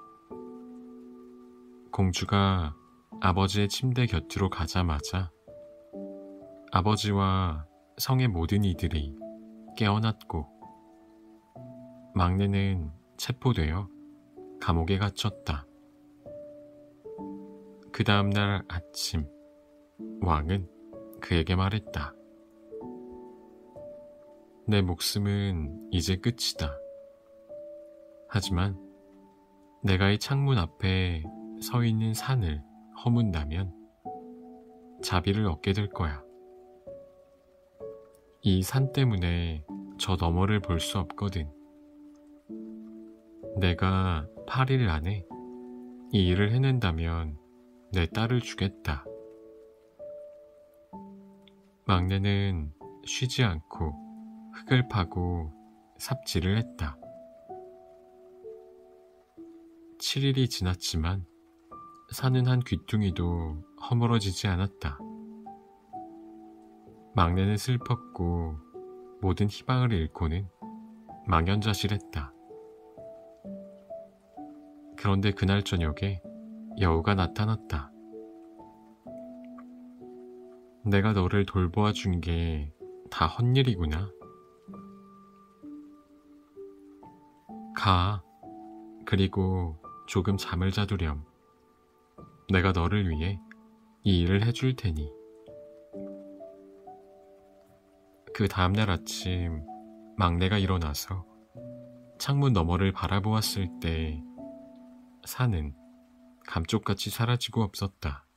S1: 공주가 아버지의 침대 곁으로 가자마자 아버지와 성의 모든 이들이 깨어났고 막내는 체포되어 감옥에 갇혔다. 그 다음날 아침 왕은 그에게 말했다. 내 목숨은 이제 끝이다. 하지만 내가 이 창문 앞에 서 있는 산을 허문다면 자비를 얻게 될 거야. 이 산 때문에 저 너머를 볼 수 없거든. 내가 팔 일 안에 이 일을 해낸다면 내 딸을 주겠다. 막내는 쉬지 않고 흙을 파고 삽질을 했다. 칠 일이 지났지만 산은 한 귀퉁이도 허물어지지 않았다. 막내는 슬펐고 모든 희망을 잃고는 망연자실했다. 그런데 그날 저녁에 여우가 나타났다. 내가 너를 돌보아 준 게 다 헛일이구나. 가. 그리고 조금 잠을 자두렴. 내가 너를 위해 이 일을 해줄 테니. 그 다음날 아침 막내가 일어나서 창문 너머를 바라보았을 때 산은 감쪽같이 사라지고 없었다.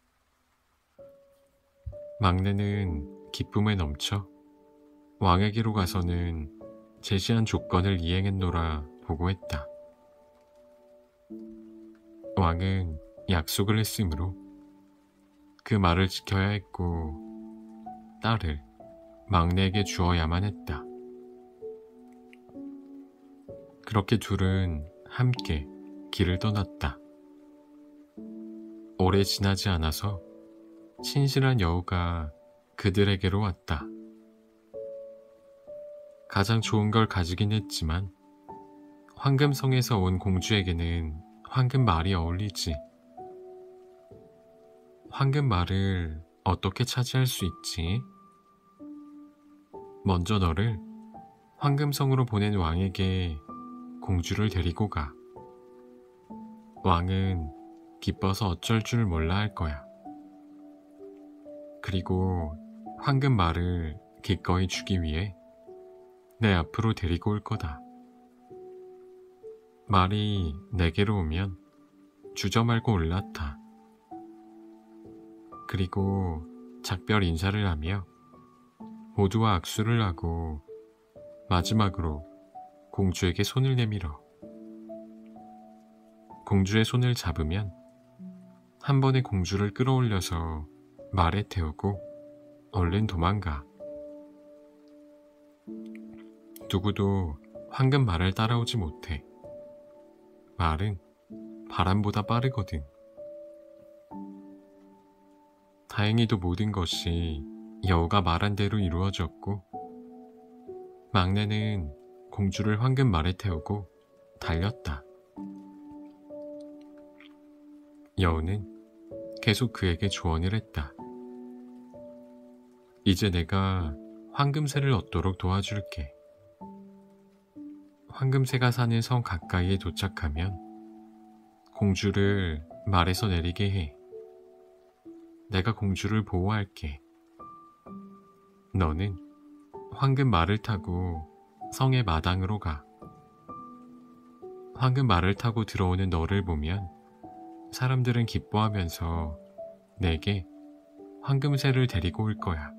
S1: 막내는 기쁨에 넘쳐 왕에게로 가서는 제시한 조건을 이행했노라 보고했다. 왕은 약속을 했으므로 그 말을 지켜야 했고 딸을 막내에게 주어야만 했다. 그렇게 둘은 함께 길을 떠났다. 오래 지나지 않아서 신실한 여우가 그들에게로 왔다. 가장 좋은 걸 가지긴 했지만 황금성에서 온 공주에게는 황금말이 어울리지. 황금말을 어떻게 차지할 수 있지? 먼저 너를 황금성으로 보낸 왕에게 공주를 데리고 가. 왕은 기뻐서 어쩔 줄 몰라 할 거야. 그리고 황금말을 기꺼이 주기 위해 내 앞으로 데리고 올 거다. 말이 내게로 오면 주저 말고 올라타. 그리고 작별 인사를 하며 모두와 악수를 하고 마지막으로 공주에게 손을 내밀어. 공주의 손을 잡으면 한 번에 공주를 끌어올려서 말에 태우고 얼른 도망가. 누구도 황금 말을 따라오지 못해. 말은 바람보다 빠르거든. 다행히도 모든 것이 여우가 말한 대로 이루어졌고, 막내는 공주를 황금 말에 태우고 달렸다. 여우는 계속 그에게 조언을 했다. 이제 내가 황금새를 얻도록 도와줄게. 황금새가 사는 성 가까이에 도착하면 공주를 말에서 내리게 해. 내가 공주를 보호할게. 너는 황금 말을 타고 성의 마당으로 가. 황금 말을 타고 들어오는 너를 보면 사람들은 기뻐하면서 내게 황금새를 데리고 올 거야.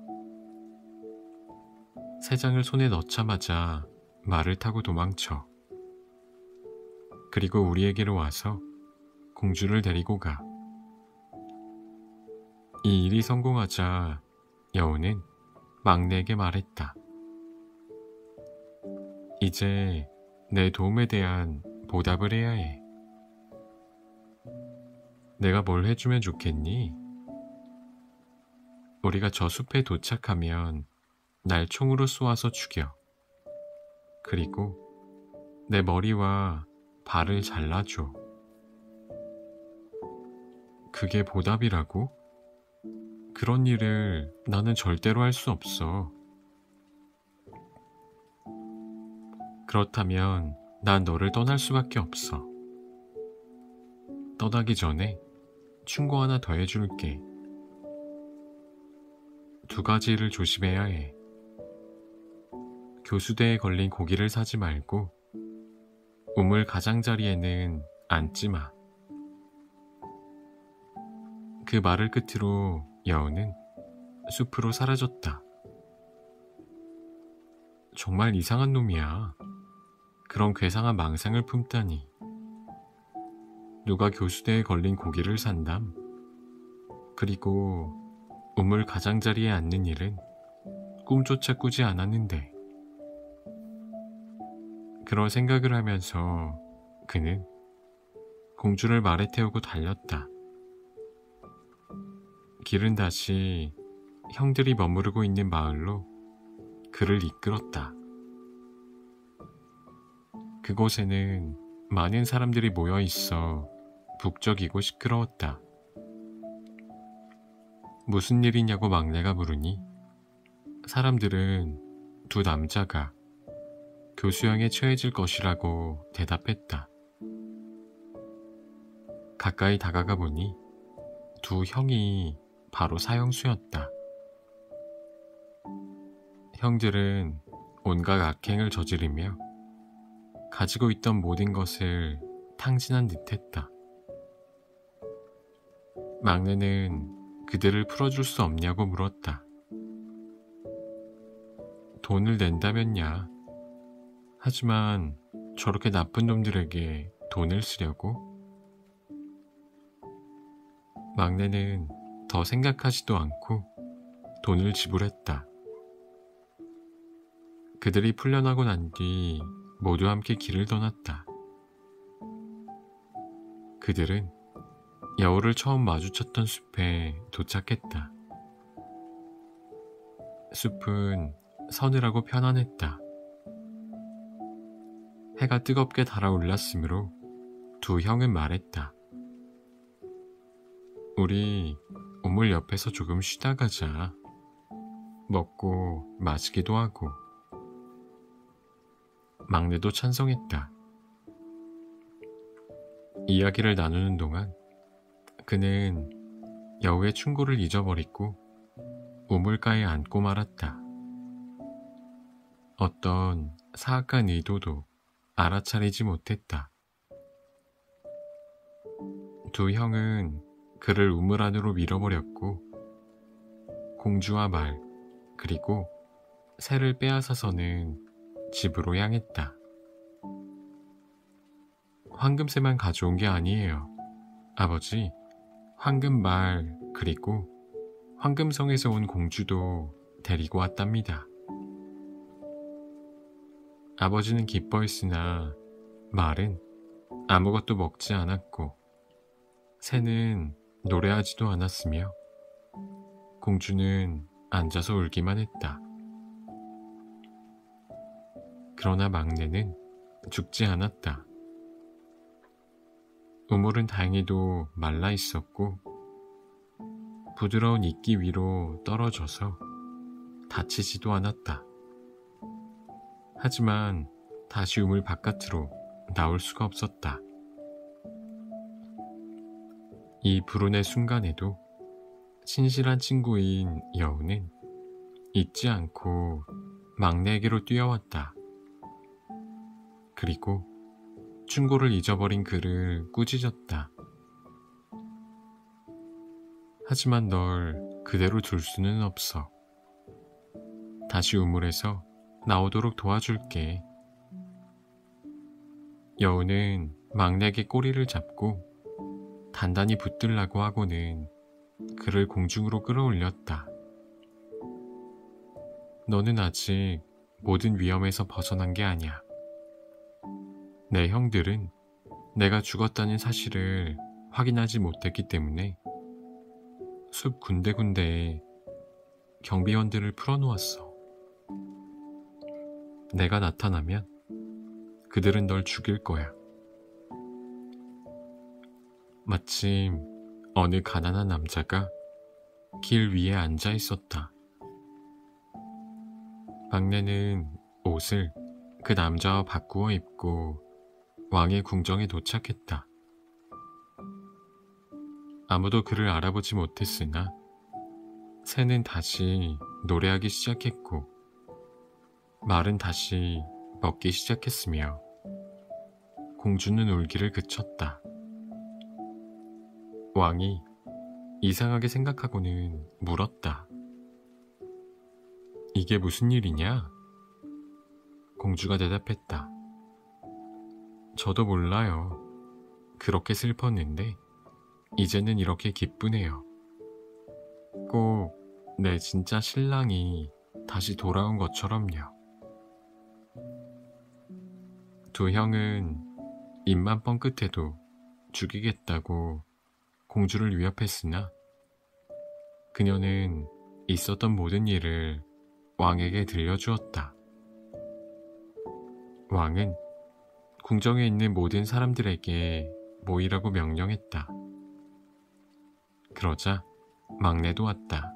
S1: 새장을 손에 넣자마자 말을 타고 도망쳐. 그리고 우리에게로 와서 공주를 데리고 가. 이 일이 성공하자 여우는 막내에게 말했다. 이제 내 도움에 대한 보답을 해야 해. 내가 뭘 해주면 좋겠니? 우리가 저 숲에 도착하면 날 총으로 쏘아서 죽여. 그리고 내 머리와 발을 잘라줘. 그게 보답이라고? 그런 일을 나는 절대로 할 수 없어. 그렇다면 난 너를 떠날 수밖에 없어. 떠나기 전에 충고 하나 더 해줄게. 두 가지를 조심해야 해. 교수대에 걸린 고기를 사지 말고 우물 가장자리에는 앉지 마. 그 말을 끝으로 여우는 숲으로 사라졌다. 정말 이상한 놈이야. 그런 괴상한 망상을 품다니. 누가 교수대에 걸린 고기를 산담? 그리고 우물 가장자리에 앉는 일은 꿈조차 꾸지 않았는데. 그런 생각을 하면서 그는 공주를 말에 태우고 달렸다. 길은 다시 형들이 머무르고 있는 마을로 그를 이끌었다. 그곳에는 많은 사람들이 모여 있어 북적이고 시끄러웠다. 무슨 일이냐고 막내가 물으니 사람들은 두 남자가 교수형에 처해질 것이라고 대답했다. 가까이 다가가 보니 두 형이 바로 사형수였다. 형들은 온갖 악행을 저지르며 가지고 있던 모든 것을 탕진한 듯했다. 막내는 그들을 풀어줄 수 없냐고 물었다. 돈을 낸다면야. 하지만 저렇게 나쁜 놈들에게 돈을 쓰려고? 막내는 더 생각하지도 않고 돈을 지불했다. 그들이 풀려나고 난 뒤 모두 함께 길을 떠났다. 그들은 여우를 처음 마주쳤던 숲에 도착했다. 숲은 서늘하고 편안했다. 해가 뜨겁게 달아올랐으므로 두 형은 말했다. 우리 우물 옆에서 조금 쉬다 가자. 먹고 마시기도 하고. 막내도 찬성했다. 이야기를 나누는 동안 그는 여우의 충고를 잊어버리고 우물가에 앉고 말았다. 어떤 사악한 의도도 알아차리지 못했다. 두 형은 그를 우물 안으로 밀어버렸고 공주와 말 그리고 새를 빼앗아서는 집으로 향했다. 황금새만 가져온 게 아니에요. 아버지, 황금말 그리고 황금성에서 온 공주도 데리고 왔답니다. 아버지는 기뻐했으나 말은 아무것도 먹지 않았고 새는 노래하지도 않았으며 공주는 앉아서 울기만 했다. 그러나 막내는 죽지 않았다. 우물은 다행히도 말라 있었고 부드러운 이끼 위로 떨어져서 다치지도 않았다. 하지만 다시 우물 바깥으로 나올 수가 없었다. 이 불운의 순간에도 신실한 친구인 여우는 잊지 않고 막내에게로 뛰어왔다. 그리고 충고를 잊어버린 그를 꾸짖었다. 하지만 널 그대로 둘 수는 없어. 다시 우물에서 나오도록 도와줄게. 여우는 막내에게 꼬리를 잡고 단단히 붙들라고 하고는 그를 공중으로 끌어올렸다. 너는 아직 모든 위험에서 벗어난 게 아니야. 내 형들은 내가 죽었다는 사실을 확인하지 못했기 때문에 숲 군데군데에 경비원들을 풀어놓았어. 내가 나타나면 그들은 널 죽일 거야. 마침 어느 가난한 남자가 길 위에 앉아 있었다. 막내는 옷을 그 남자와 바꾸어 입고 왕의 궁정에 도착했다. 아무도 그를 알아보지 못했으나 새는 다시 노래하기 시작했고 말은 다시 먹기 시작했으며 공주는 울기를 그쳤다. 왕이 이상하게 생각하고는 물었다. 이게 무슨 일이냐? 공주가 대답했다. 저도 몰라요. 그렇게 슬펐는데 이제는 이렇게 기쁘네요. 꼭 내 진짜 신랑이 다시 돌아온 것처럼요. 두 형은 입만 뻥끗해도 죽이겠다고 공주를 위협했으나 그녀는 있었던 모든 일을 왕에게 들려주었다. 왕은 궁정에 있는 모든 사람들에게 모이라고 명령했다. 그러자 막내도 왔다.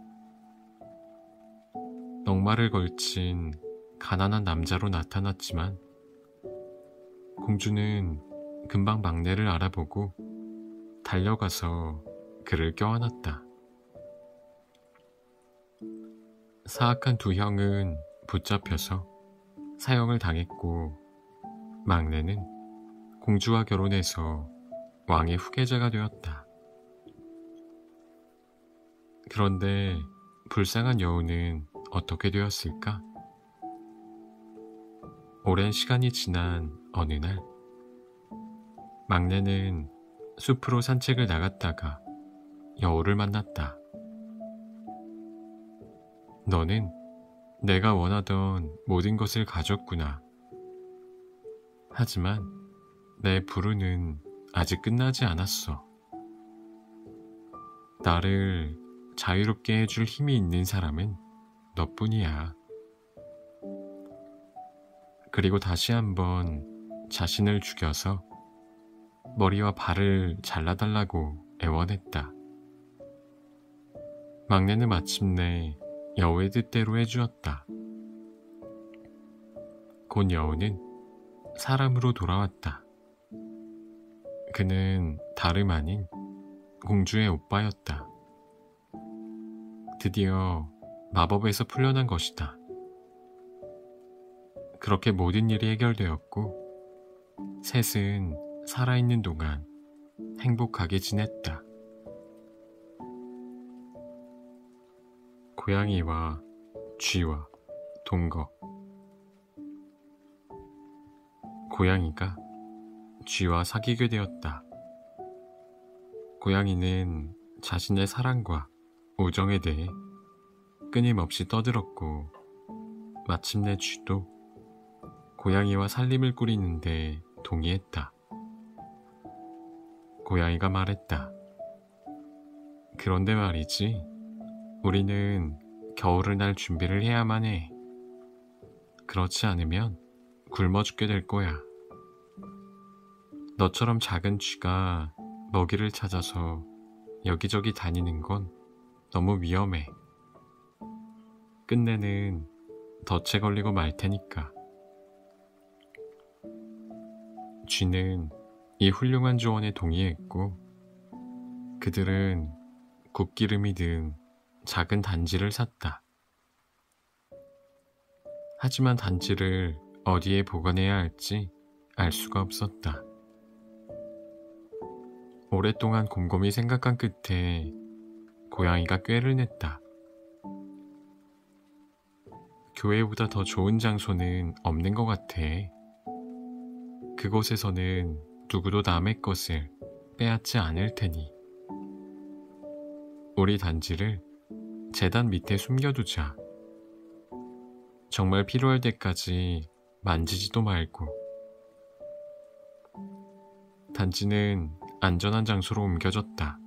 S1: 넉마를 걸친 가난한 남자로 나타났지만 공주는 금방 막내를 알아보고 달려가서 그를 껴안았다. 사악한 두 형은 붙잡혀서 사형을 당했고 막내는 공주와 결혼해서 왕의 후계자가 되었다. 그런데 불쌍한 여우는 어떻게 되었을까? 오랜 시간이 지난 어느 날 막내는 숲으로 산책을 나갔다가 여우를 만났다. 너는 내가 원하던 모든 것을 가졌구나. 하지만 내 불운은 아직 끝나지 않았어. 나를 자유롭게 해줄 힘이 있는 사람은 너뿐이야. 그리고 다시 한번 자신을 죽여서 머리와 발을 잘라달라고 애원했다. 막내는 마침내 여우의 뜻대로 해주었다. 곧 여우는 사람으로 돌아왔다. 그는 다름 아닌 공주의 오빠였다. 드디어 마법에서 풀려난 것이다. 그렇게 모든 일이 해결되었고 셋은 살아있는 동안 행복하게 지냈다. 고양이와 쥐와 동거. 고양이가 쥐와 사귀게 되었다. 고양이는 자신의 사랑과 우정에 대해 끊임없이 떠들었고 마침내 쥐도 고양이와 살림을 꾸리는데 동의했다. 고양이가 말했다. 그런데 말이지, 우리는 겨울을 날 준비를 해야만 해. 그렇지 않으면 굶어 죽게 될 거야. 너처럼 작은 쥐가 먹이를 찾아서 여기저기 다니는 건 너무 위험해. 끝내는 덫에 걸리고 말 테니까. 쥐는 이 훌륭한 조언에 동의했고, 그들은 국기름이 든 작은 단지를 샀다. 하지만 단지를 어디에 보관해야 할지 알 수가 없었다. 오랫동안 곰곰이 생각한 끝에 고양이가 꾀를 냈다. 교회보다 더 좋은 장소는 없는 것 같아. 그곳에서는 누구도 남의 것을 빼앗지 않을 테니. 우리 단지를 제단 밑에 숨겨두자. 정말 필요할 때까지 만지지도 말고. 단지는 안전한 장소로 옮겨졌다.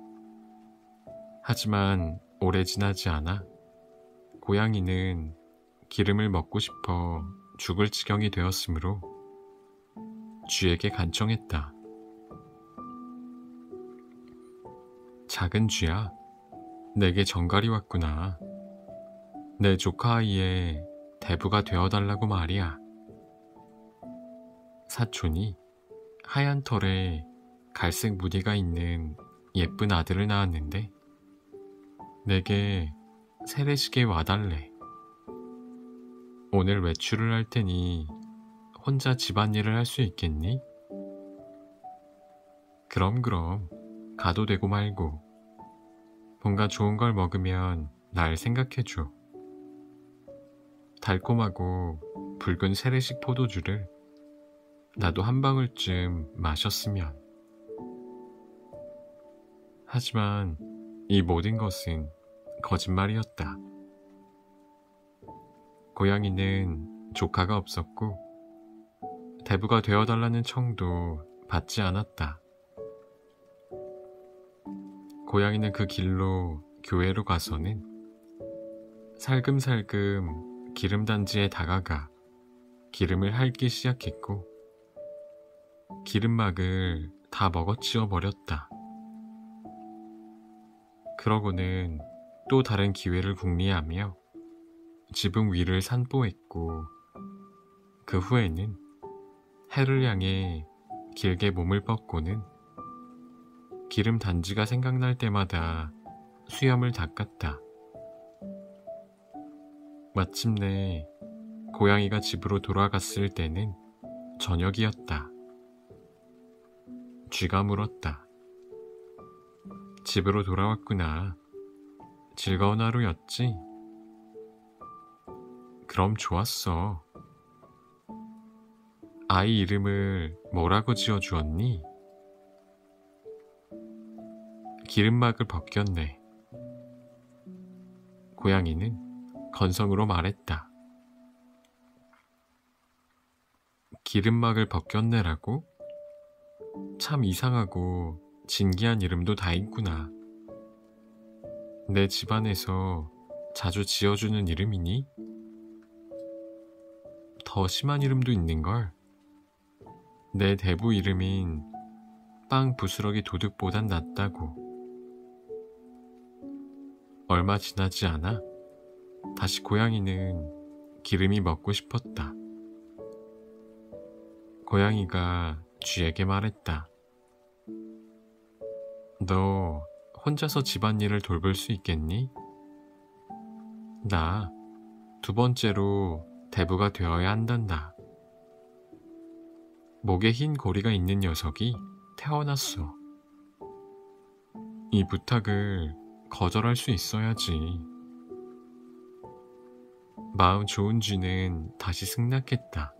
S1: 하지만 오래 지나지 않아 고양이는 기름을 먹고 싶어 죽을 지경이 되었으므로 쥐에게 간청했다. 작은 쥐야, 내게 정갈이 왔구나. 내 조카 아이의 대부가 되어달라고 말이야. 사촌이 하얀 털에 갈색 무늬가 있는 예쁜 아들을 낳았는데 내게 세례식에 와달래. 오늘 외출을 할 테니 혼자 집안일을 할 수 있겠니? 그럼 그럼 가도 되고 말고. 뭔가 좋은 걸 먹으면 날 생각해줘. 달콤하고 붉은 세례식 포도주를 나도 한 방울쯤 마셨으면. 하지만 이 모든 것은 거짓말이었다. 고양이는 조카가 없었고 대부가 되어달라는 청도 받지 않았다. 고양이는 그 길로 교회로 가서는 살금살금 기름단지에 다가가 기름을 핥기 시작했고 기름막을 다 먹어치워 버렸다. 그러고는 또 다른 기회를 궁리하며 지붕 위를 산보했고 그 후에는 해를 향해 길게 몸을 뻗고는 기름 단지가 생각날 때마다 수염을 닦았다. 마침내 고양이가 집으로 돌아갔을 때는 저녁이었다. 쥐가 물었다. 집으로 돌아왔구나. 즐거운 하루였지? 그럼 좋았어. 아이 이름을 뭐라고 지어주었니? 기름막을 벗겼네. 고양이는 건성으로 말했다. 기름막을 벗겼네라고? 참 이상하고 진기한 이름도 다 있구나. 내 집안에서 자주 지어주는 이름이니? 더 심한 이름도 있는걸. 내 대부 이름인 빵 부스러기 도둑보단 낫다고. 얼마 지나지 않아 다시 고양이는 기름이 먹고 싶었다. 고양이가 쥐에게 말했다. 너 혼자서 집안일을 돌볼 수 있겠니? 나 두 번째로 대부가 되어야 한단다. 목에 흰 고리가 있는 녀석이 태어났어. 이 부탁을 거절할 수 있어야지. 마음 좋은 쥐는 다시 승낙했다.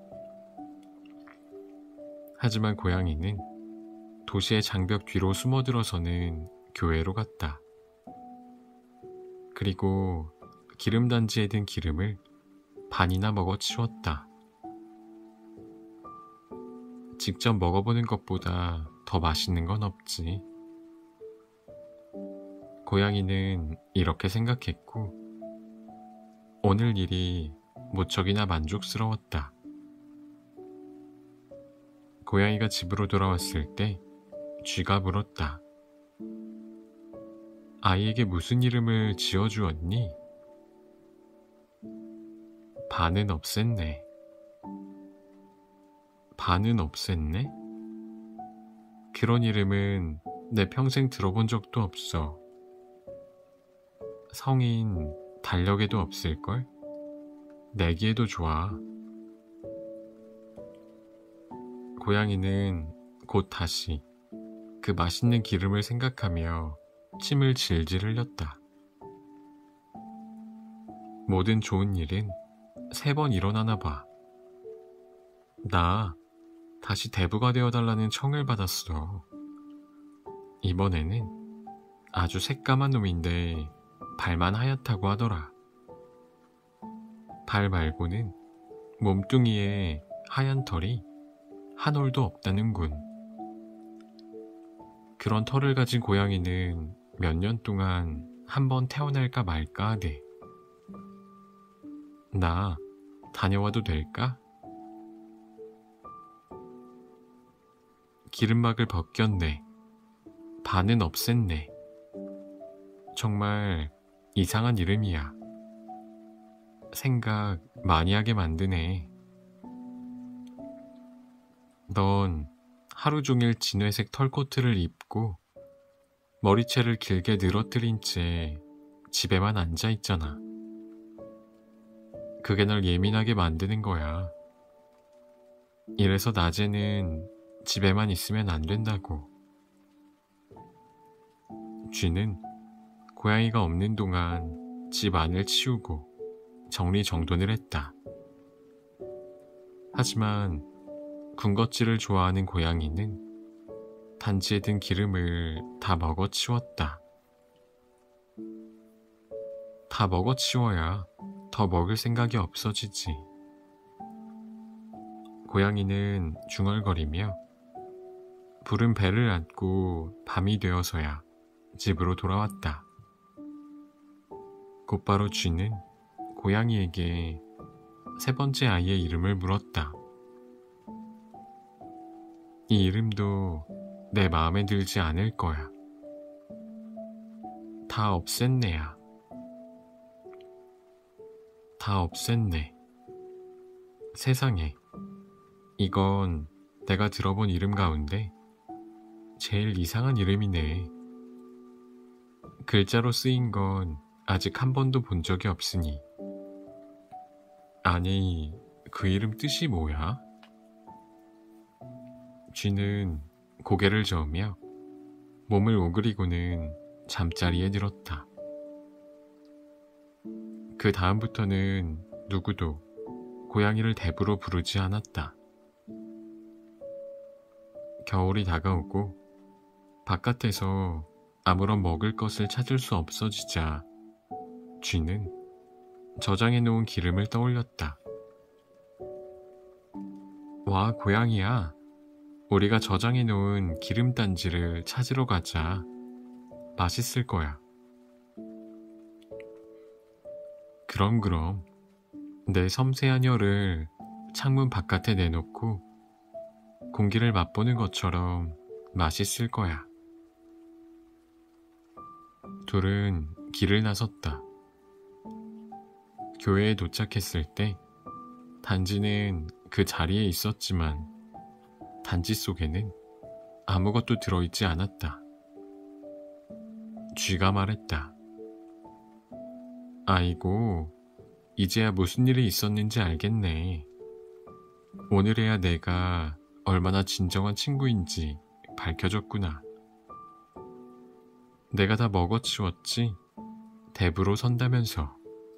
S1: 하지만 고양이는 도시의 장벽 뒤로 숨어들어서는 교회로 갔다. 그리고 기름단지에 든 기름을 반이나 먹어치웠다. 직접 먹어보는 것보다 더 맛있는 건 없지. 고양이는 이렇게 생각했고, 오늘 일이 무척이나 만족스러웠다. 고양이가 집으로 돌아왔을 때 쥐가 물었다. 아이에게 무슨 이름을 지어주었니? 반은 없앴네. 반은 없앴네? 그런 이름은 내 평생 들어본 적도 없어. 성인 달력에도 없을걸? 내기에도 좋아. 고양이는 곧 다시 그 맛있는 기름을 생각하며 침을 질질 흘렸다. 모든 좋은 일은 세 번 일어나나 봐. 나 다시 대부가 되어달라는 청을 받았어. 이번에는 아주 새까만 놈인데 발만 하얗다고 하더라. 발 말고는 몸뚱이에 하얀 털이 한 올도 없다는군. 그런 털을 가진 고양이는 몇 년 동안 한 번 태어날까 말까 하대. 나 다녀와도 될까? 기름막을 벗겼네. 반은 없앴네. 정말 이상한 이름이야. 생각 많이 하게 만드네. 넌 하루 종일 진회색 털코트를 입고 머리채를 길게 늘어뜨린 채 집에만 앉아 있잖아. 그게 널 예민하게 만드는 거야. 이래서 낮에는 집에만 있으면 안 된다고. 쥐는 고양이가 없는 동안 집 안을 치우고 정리정돈을 했다. 하지만 군것질을 좋아하는 고양이는 단지에 든 기름을 다 먹어치웠다. 다 먹어치워야 더 먹을 생각이 없어지지. 고양이는 중얼거리며 부른 배를 안고 밤이 되어서야 집으로 돌아왔다. 곧바로 쥐는 고양이에게 세 번째 아이의 이름을 물었다. 이 이름도 내 마음에 들지 않을 거야. 다 없앴네야. 다 없앴네. 세상에, 이건 내가 들어본 이름 가운데 제일 이상한 이름이네. 글자로 쓰인 건 아직 한 번도 본 적이 없으니. 아니, 그 이름 뜻이 뭐야? 쥐는 고개를 저으며 몸을 오그리고는 잠자리에 들었다. 그 다음부터는 누구도 고양이를 대부로 부르지 않았다. 겨울이 다가오고 바깥에서 아무런 먹을 것을 찾을 수 없어지자 쥐는 저장해 놓은 기름을 떠올렸다. 와, 고양이야. 우리가 저장해 놓은 기름단지를 찾으러 가자. 맛있을 거야. 그럼 그럼 내 섬세한 혀를 창문 바깥에 내놓고 공기를 맛보는 것처럼 맛있을 거야. 둘은 길을 나섰다. 교회에 도착했을 때 단지는 그 자리에 있었지만 단지 속에는 아무것도 들어있지 않았다. 쥐가 말했다. 아이고, 이제야 무슨 일이 있었는지 알겠네. 오늘에야 내가 얼마나 진정한 친구인지 밝혀졌구나. 내가 다 먹어치웠지? 대부로 선다면서.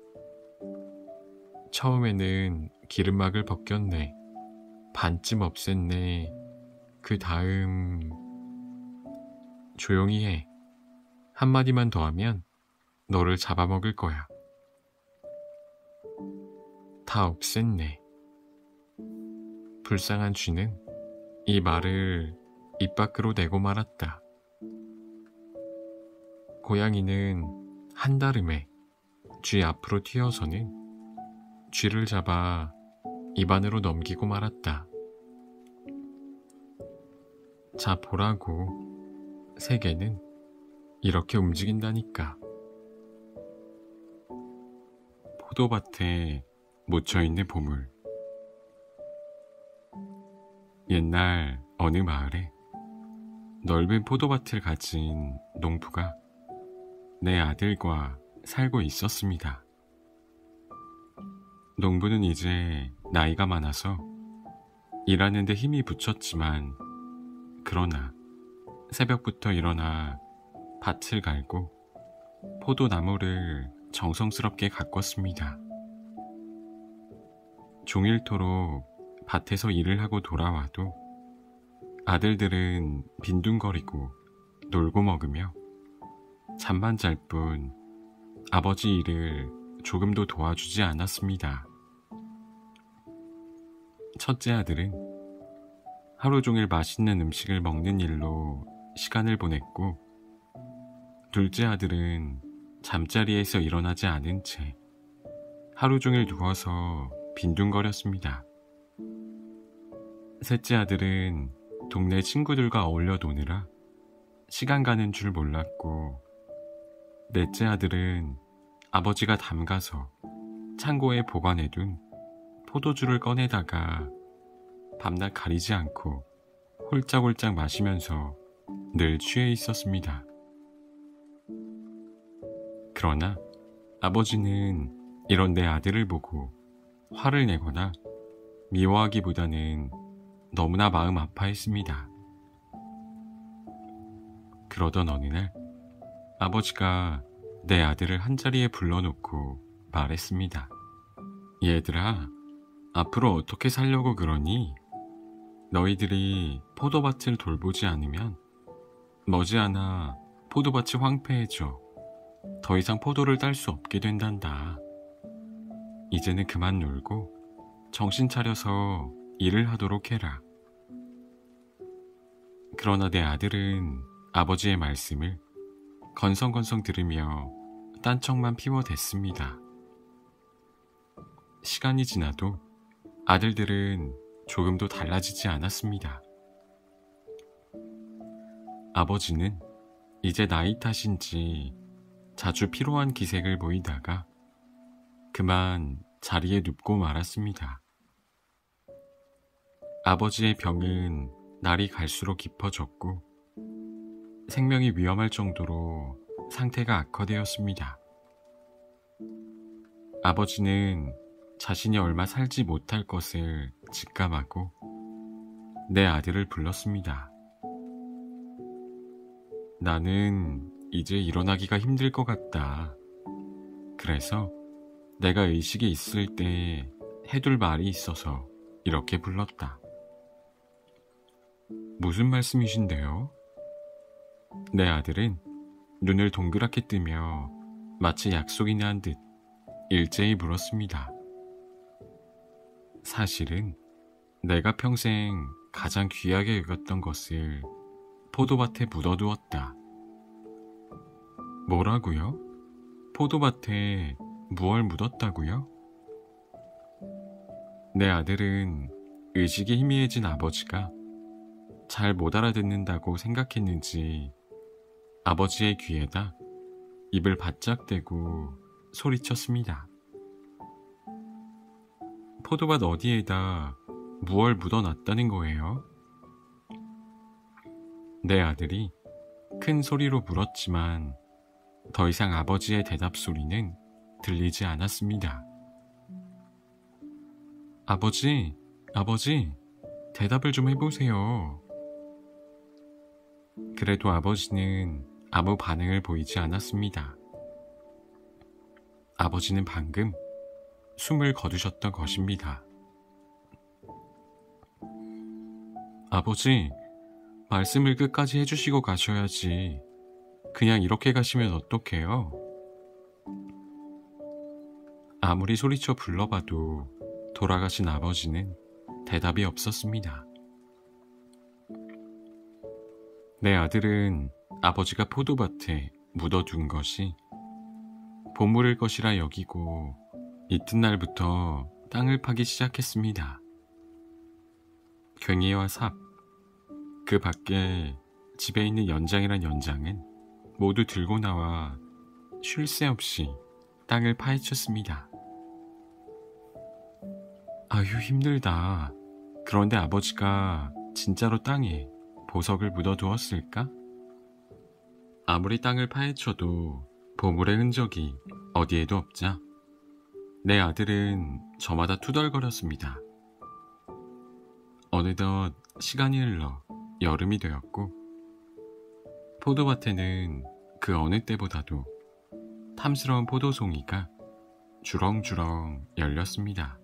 S1: 처음에는 기름막을 벗겼네. 반쯤 없앴네. 그 다음... 조용히 해. 한마디만 더 하면 너를 잡아먹을 거야. 다 없앴네. 불쌍한 쥐는 이 말을 입 밖으로 내고 말았다. 고양이는 한달음에 쥐 앞으로 튀어서는 쥐를 잡아 입 안으로 넘기고 말았다. 자 보라고, 세계는 이렇게 움직인다니까. 포도밭에 묻혀있는 보물. 옛날 어느 마을에 넓은 포도밭을 가진 농부가 네 아들과 살고 있었습니다. 농부는 이제 나이가 많아서 일하는 데 힘이 붙였지만, 그러나 새벽부터 일어나 밭을 갈고 포도나무를 정성스럽게 가꿨습니다. 종일토록 밭에서 일을 하고 돌아와도 아들들은 빈둥거리고 놀고 먹으며 잠만 잘 뿐 아버지 일을 조금도 도와주지 않았습니다. 첫째 아들은 하루 종일 맛있는 음식을 먹는 일로 시간을 보냈고, 둘째 아들은 잠자리에서 일어나지 않은 채 하루 종일 누워서 빈둥거렸습니다. 셋째 아들은 동네 친구들과 어울려 노느라 시간 가는 줄 몰랐고, 넷째 아들은 아버지가 담가서 창고에 보관해둔 포도주를 꺼내다가 밤낮 가리지 않고 홀짝홀짝 마시면서 늘 취해 있었습니다. 그러나 아버지는 이런 내 아들을 보고 화를 내거나 미워하기보다는 너무나 마음 아파했습니다. 그러던 어느 날 아버지가 내 아들을 한자리에 불러놓고 말했습니다. 얘들아, 앞으로 어떻게 살려고 그러니? 너희들이 포도밭을 돌보지 않으면 머지않아 포도밭이 황폐해져 더 이상 포도를 딸 수 없게 된단다. 이제는 그만 놀고 정신 차려서 일을 하도록 해라. 그러나 내 아들은 아버지의 말씀을 건성건성 들으며 딴청만 피워댔습니다. 시간이 지나도 아들들은 조금도 달라지지 않았습니다. 아버지는 이제 나이 탓인지 자주 피로한 기색을 보이다가 그만 자리에 눕고 말았습니다. 아버지의 병은 날이 갈수록 깊어졌고 생명이 위험할 정도로 상태가 악화되었습니다. 아버지는 자신이 얼마 살지 못할 것을 직감하고 내 아들을 불렀습니다. 나는 이제 일어나기가 힘들 것 같다. 그래서 내가 의식이 있을 때 해둘 말이 있어서 이렇게 불렀다. 무슨 말씀이신데요? 내 아들은 눈을 동그랗게 뜨며 마치 약속이나 한 듯 일제히 물었습니다. 사실은 내가 평생 가장 귀하게 여겼던 것을 포도밭에 묻어두었다. 뭐라고요? 포도밭에 무얼 묻었다고요? 내 아들은 의식이 희미해진 아버지가 잘 못 알아듣는다고 생각했는지 아버지의 귀에다 입을 바짝 대고 소리쳤습니다. 포도밭 어디에다 무얼 묻어놨다는 거예요? 내 아들이 큰 소리로 물었지만 더 이상 아버지의 대답 소리는 들리지 않았습니다. 아버지, 아버지, 대답을 좀 해보세요. 그래도 아버지는 아무 반응을 보이지 않았습니다. 아버지는 방금 숨을 거두셨던 것입니다. 아버지, 말씀을 끝까지 해주시고 가셔야지. 그냥 이렇게 가시면 어떡해요? 아무리 소리쳐 불러봐도 돌아가신 아버지는 대답이 없었습니다. 내 아들은 아버지가 포도밭에 묻어둔 것이 보물일 것이라 여기고 이튿날부터 땅을 파기 시작했습니다. 괭이와 삽, 그 밖에 집에 있는 연장이란 연장은 모두 들고 나와 쉴 새 없이 땅을 파헤쳤습니다. 아유, 힘들다. 그런데 아버지가 진짜로 땅에 보석을 묻어두었을까? 아무리 땅을 파헤쳐도 보물의 흔적이 어디에도 없자 내 아들은 저마다 투덜거렸습니다. 어느덧 시간이 흘러 여름이 되었고 포도밭에는 그 어느 때보다도 탐스러운 포도송이가 주렁주렁 열렸습니다.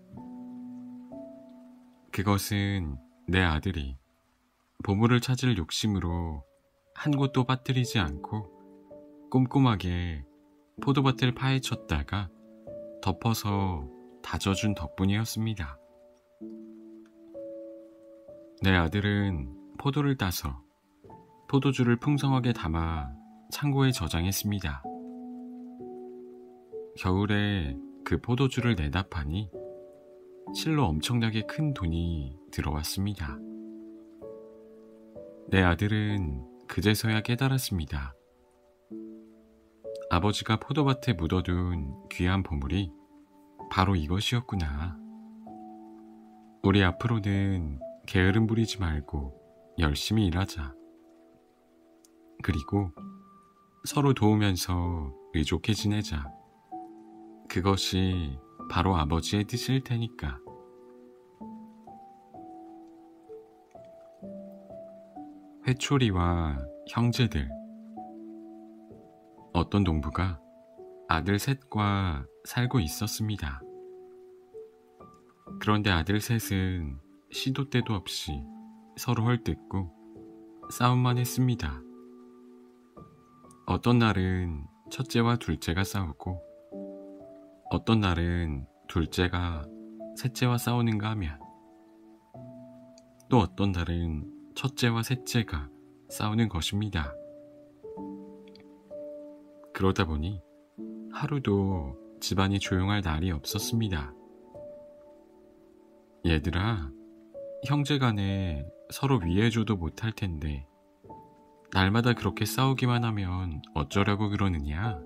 S1: 그것은 내 아들이 보물을 찾을 욕심으로 한 곳도 빠뜨리지 않고 꼼꼼하게 포도밭을 파헤쳤다가 덮어서 다져준 덕분이었습니다. 내 아들은 포도를 따서 포도주를 풍성하게 담아 창고에 저장했습니다. 겨울에 그 포도주를 내다 파니 실로 엄청나게 큰 돈이 들어왔습니다. 내 아들은 그제서야 깨달았습니다. 아버지가 포도밭에 묻어둔 귀한 보물이 바로 이것이었구나. 우리 앞으로는 게으름 부리지 말고 열심히 일하자. 그리고 서로 도우면서 의좋게 지내자. 그것이 바로 아버지의 뜻일 테니까. 회초리와 형제들. 어떤 농부가 아들 셋과 살고 있었습니다. 그런데 아들 셋은 시도 때도 없이 서로 헐뜯고 싸움만 했습니다. 어떤 날은 첫째와 둘째가 싸우고 어떤 날은 둘째가 셋째와 싸우는가 하면 또 어떤 날은 첫째와 셋째가 싸우는 것입니다. 그러다 보니 하루도 집안이 조용할 날이 없었습니다. 얘들아, 형제간에 서로 위해줘도 못할 텐데 날마다 그렇게 싸우기만 하면 어쩌려고 그러느냐?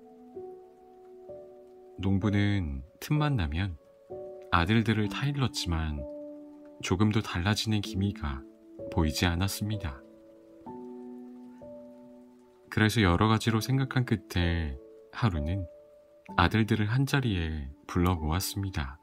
S1: 농부는 틈만 나면 아들들을 타일렀지만 조금도 달라지는 기미가 보이지 않았습니다. 그래서 여러 가지로 생각한 끝에 하루는 아들들을 한자리에 불러 모았습니다.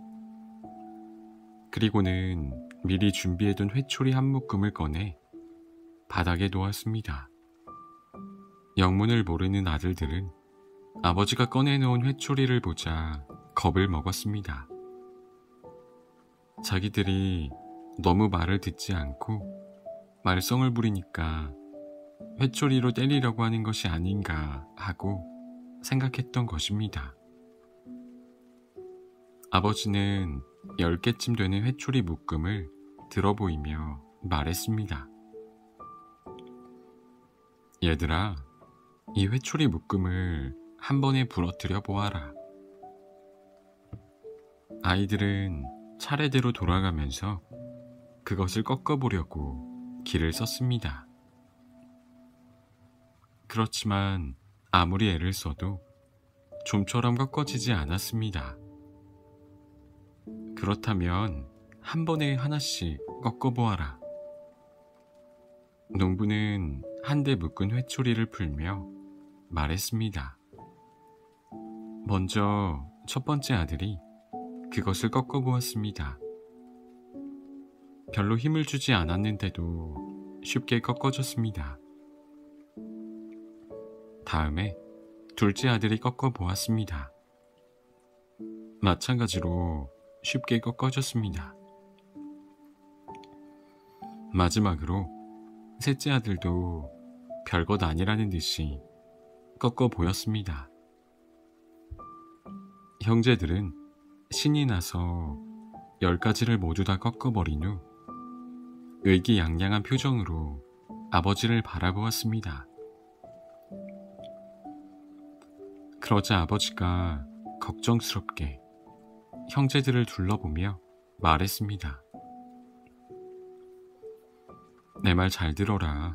S1: 그리고는 미리 준비해둔 회초리 한 묶음을 꺼내 바닥에 놓았습니다. 영문을 모르는 아들들은 아버지가 꺼내놓은 회초리를 보자 겁을 먹었습니다. 자기들이 너무 말을 듣지 않고 말썽을 부리니까 회초리로 때리려고 하는 것이 아닌가 하고 생각했던 것입니다. 아버지는 열 개쯤 되는 회초리 묶음을 들어보이며 말했습니다. 얘들아, 이 회초리 묶음을 한 번에 부러뜨려 보아라. 아이들은 차례대로 돌아가면서 그것을 꺾어보려고 기를 썼습니다. 그렇지만 아무리 애를 써도 좀처럼 꺾어지지 않았습니다. 그렇다면 한 번에 하나씩 꺾어보아라. 농부는 한데 묶은 회초리를 풀며 말했습니다. 먼저 첫 번째 아들이 그것을 꺾어보았습니다. 별로 힘을 주지 않았는데도 쉽게 꺾어졌습니다. 다음에 둘째 아들이 꺾어보았습니다. 마찬가지로 쉽게 꺾어졌습니다. 마지막으로 셋째 아들도 별것 아니라는 듯이 꺾어 보였습니다. 형제들은 신이 나서 열 가지를 모두 다 꺾어버린 후 의기양양한 표정으로 아버지를 바라보았습니다. 그러자 아버지가 걱정스럽게 형제들을 둘러보며 말했습니다. 내 말 잘 들어라.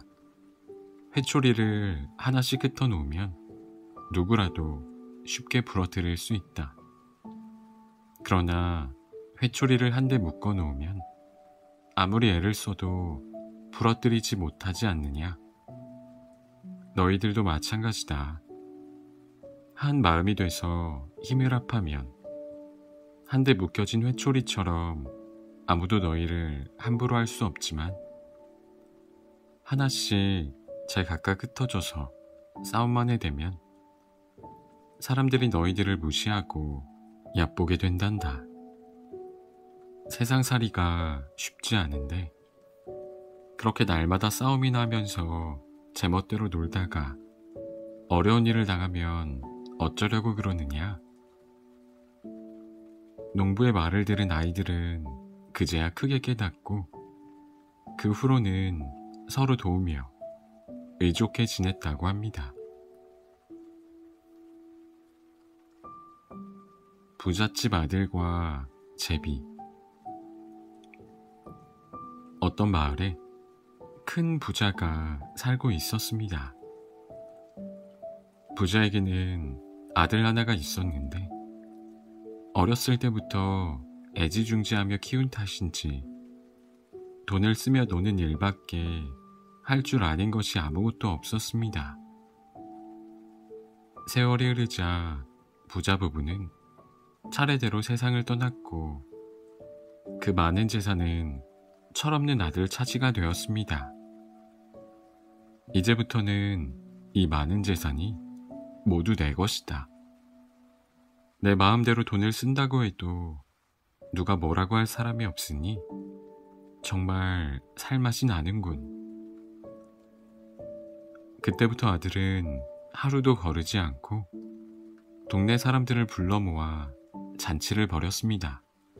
S1: 회초리를 하나씩 흩어놓으면 누구라도 쉽게 부러뜨릴 수 있다. 그러나 회초리를 한 대 묶어놓으면 아무리 애를 써도 부러뜨리지 못하지 않느냐. 너희들도 마찬가지다. 한 마음이 돼서 힘을 합하면 한 대 묶여진 회초리처럼 아무도 너희를 함부로 할 수 없지만 하나씩 잘 각각 흩어져서 싸움만 해대면 사람들이 너희들을 무시하고 얕보게 된단다. 세상살이가 쉽지 않은데 그렇게 날마다 싸움이나 하면서 제멋대로 놀다가 어려운 일을 당하면 어쩌려고 그러느냐. 농부의 말을 들은 아이들은 그제야 크게 깨닫고 그 후로는 서로 도우며 의좋게 지냈다고 합니다. 부잣집 아들과 제비. 어떤 마을에 큰 부자가 살고 있었습니다. 부자에게는 아들 하나가 있었는데 어렸을 때부터 애지중지하며 키운 탓인지 돈을 쓰며 노는 일밖에 할 줄 아는 것이 아무것도 없었습니다. 세월이 흐르자 부자 부부는 차례대로 세상을 떠났고 그 많은 재산은 철없는 아들 차지가 되었습니다. 이제부터는 이 많은 재산이 모두 내 것이다. 내 마음대로 돈을 쓴다고 해도 누가 뭐라고 할 사람이 없으니 정말 살맛이 나는군. 그때부터 아들은 하루도 거르지 않고 동네 사람들을 불러 모아 잔치를 벌였습니다.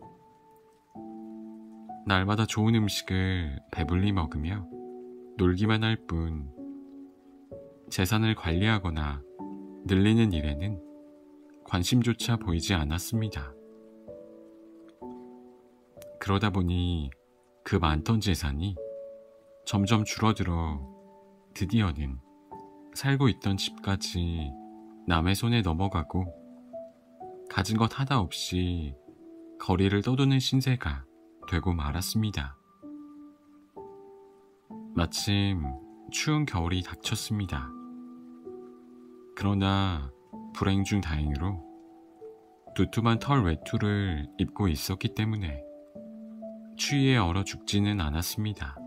S1: 날마다 좋은 음식을 배불리 먹으며 놀기만 할 뿐 재산을 관리하거나 늘리는 일에는 관심조차 보이지 않았습니다. 그러다 보니 그 많던 재산이 점점 줄어들어 드디어는 살고 있던 집까지 남의 손에 넘어가고 가진 것 하나 없이 거리를 떠도는 신세가 되고 말았습니다. 마침 추운 겨울이 닥쳤습니다. 그러나 불행 중 다행으로 두툼한 털 외투를 입고 있었기 때문에 추위에 얼어 죽지는 않았습니다.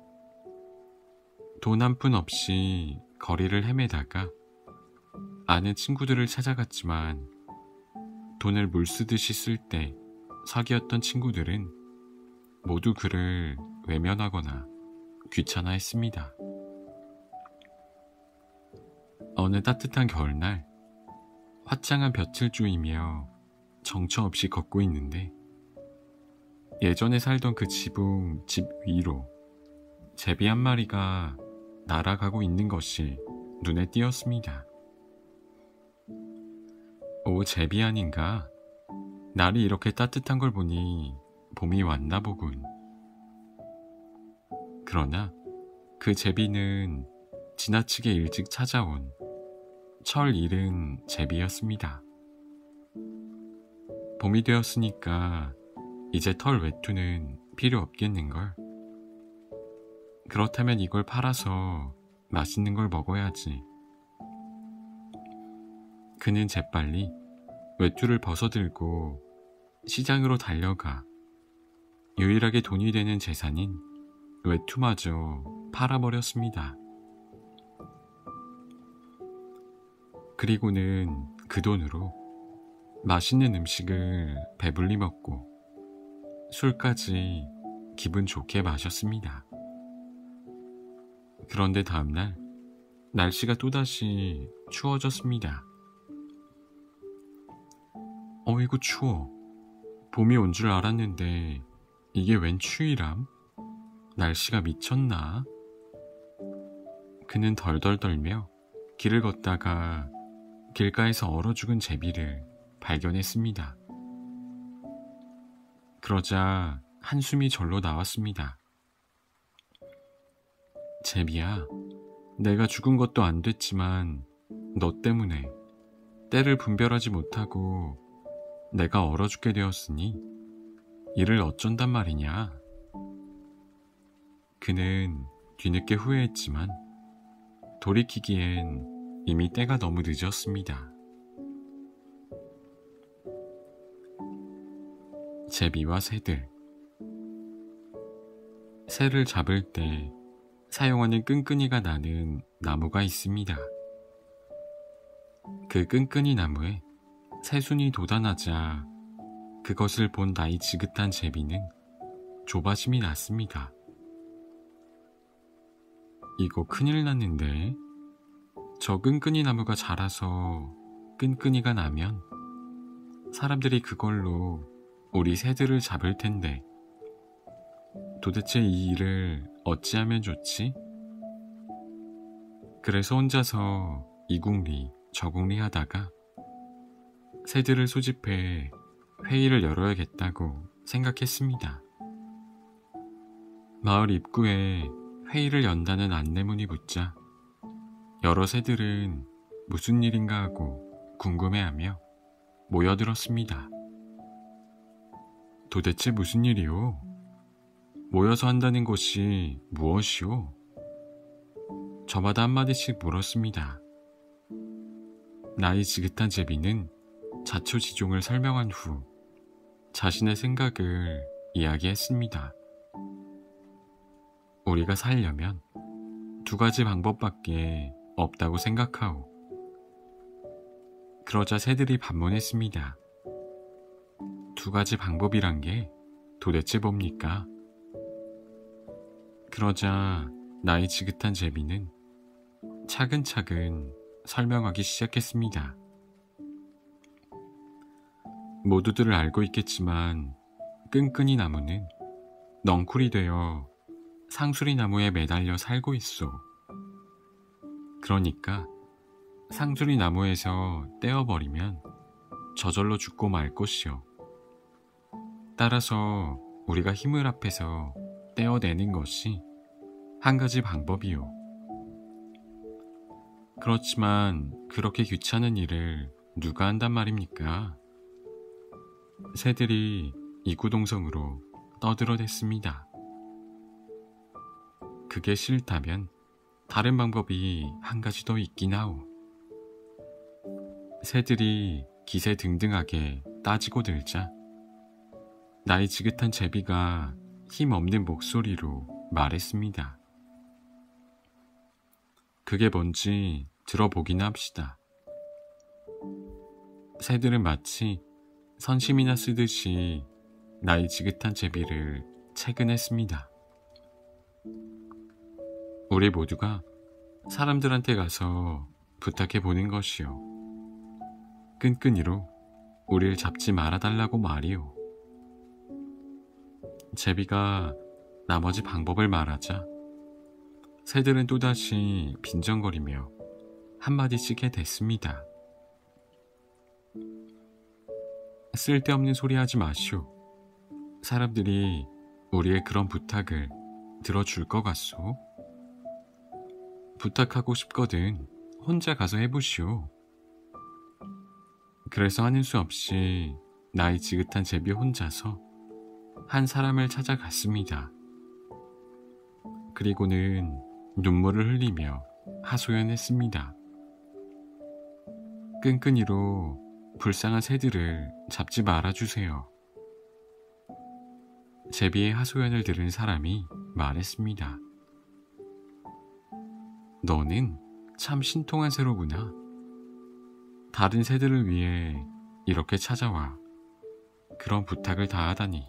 S1: 돈 한 푼 없이 거리를 헤매다가 아는 친구들을 찾아갔지만 돈을 물쓰듯이 쓸 때 사귀었던 친구들은 모두 그를 외면하거나 귀찮아했습니다. 어느 따뜻한 겨울날 화창한 볕을 쬐이며 정처 없이 걷고 있는데 예전에 살던 그 지붕 집 위로 제비 한 마리가 날아가고 있는 것이 눈에 띄었습니다. 오, 제비 아닌가? 날이 이렇게 따뜻한 걸 보니 봄이 왔나 보군. 그러나 그 제비는 지나치게 일찍 찾아온 철 잃은 제비였습니다. 봄이 되었으니까 이제 털 외투는 필요 없겠는걸. 그렇다면 이걸 팔아서 맛있는 걸 먹어야지. 그는 재빨리 외투를 벗어들고 시장으로 달려가 유일하게 돈이 되는 재산인 외투마저 팔아버렸습니다. 그리고는 그 돈으로 맛있는 음식을 배불리 먹고 술까지 기분 좋게 마셨습니다. 그런데 다음날 날씨가 또다시 추워졌습니다. 어이구 추워. 봄이 온 줄 알았는데 이게 웬 추위람? 날씨가 미쳤나? 그는 덜덜 떨며 길을 걷다가 길가에서 얼어 죽은 제비를 발견했습니다. 그러자 한숨이 절로 나왔습니다. 제비야, 내가 죽은 것도 안 됐지만 너 때문에 때를 분별하지 못하고 내가 얼어 죽게 되었으니 이를 어쩐단 말이냐. 그는 뒤늦게 후회했지만 돌이키기엔 이미 때가 너무 늦었습니다. 제비와 새들. 새를 잡을 때 사용하는 끈끈이가 나는 나무가 있습니다. 그 끈끈이 나무에 새순이 돋아나자 그것을 본 나이 지긋한 제비는 조바심이 났습니다. 이거 큰일 났는데, 저 끈끈이 나무가 자라서 끈끈이가 나면 사람들이 그걸로 우리 새들을 잡을 텐데 도대체 이 일을 어찌하면 좋지? 그래서 혼자서 이궁리 저궁리 하다가 새들을 소집해 회의를 열어야겠다고 생각했습니다. 마을 입구에 회의를 연다는 안내문이 붙자 여러 새들은 무슨 일인가 하고 궁금해하며 모여들었습니다. 도대체 무슨 일이오? 모여서 한다는 것이 무엇이오? 저마다 한마디씩 물었습니다. 나이 지긋한 제비는 자초지종을 설명한 후 자신의 생각을 이야기했습니다. 우리가 살려면 두 가지 방법밖에 없다고 생각하오. 그러자 새들이 반문했습니다. 두 가지 방법이란 게 도대체 뭡니까? 그러자 나이 지긋한 제비는 차근차근 설명하기 시작했습니다. 모두들 알고 있겠지만 끈끈이 나무는 넝쿨이 되어 상수리 나무에 매달려 살고 있어. 그러니까 상수리 나무에서 떼어버리면 저절로 죽고 말 것이요. 따라서 우리가 힘을 합해서 떼어내는 것이 한 가지 방법이요. 그렇지만 그렇게 귀찮은 일을 누가 한단 말입니까? 새들이 이구동성으로 떠들어댔습니다. 그게 싫다면 다른 방법이 한 가지 더 있긴 하오. 새들이 기세등등하게 따지고 들자 나이 지긋한 제비가 힘없는 목소리로 말했습니다. 그게 뭔지 들어보기나 합시다. 새들은 마치 선심이나 쓰듯이 나이 지긋한 제비를 채근했습니다. 우리 모두가 사람들한테 가서 부탁해 보는 것이요. 끈끈이로 우리를 잡지 말아달라고 말이요. 제비가 나머지 방법을 말하자 새들은 또다시 빈정거리며 한마디씩 해댔습니다. 쓸데없는 소리 하지 마시오. 사람들이 우리의 그런 부탁을 들어줄 것 같소? 부탁하고 싶거든 혼자 가서 해보시오. 그래서 하는 수 없이 나이 지긋한 제비 혼자서 한 사람을 찾아갔습니다. 그리고는 눈물을 흘리며 하소연했습니다. 끈끈이로 불쌍한 새들을 잡지 말아주세요. 제비의 하소연을 들은 사람이 말했습니다. 너는 참 신통한 새로구나. 다른 새들을 위해 이렇게 찾아와 그런 부탁을 다 하다니.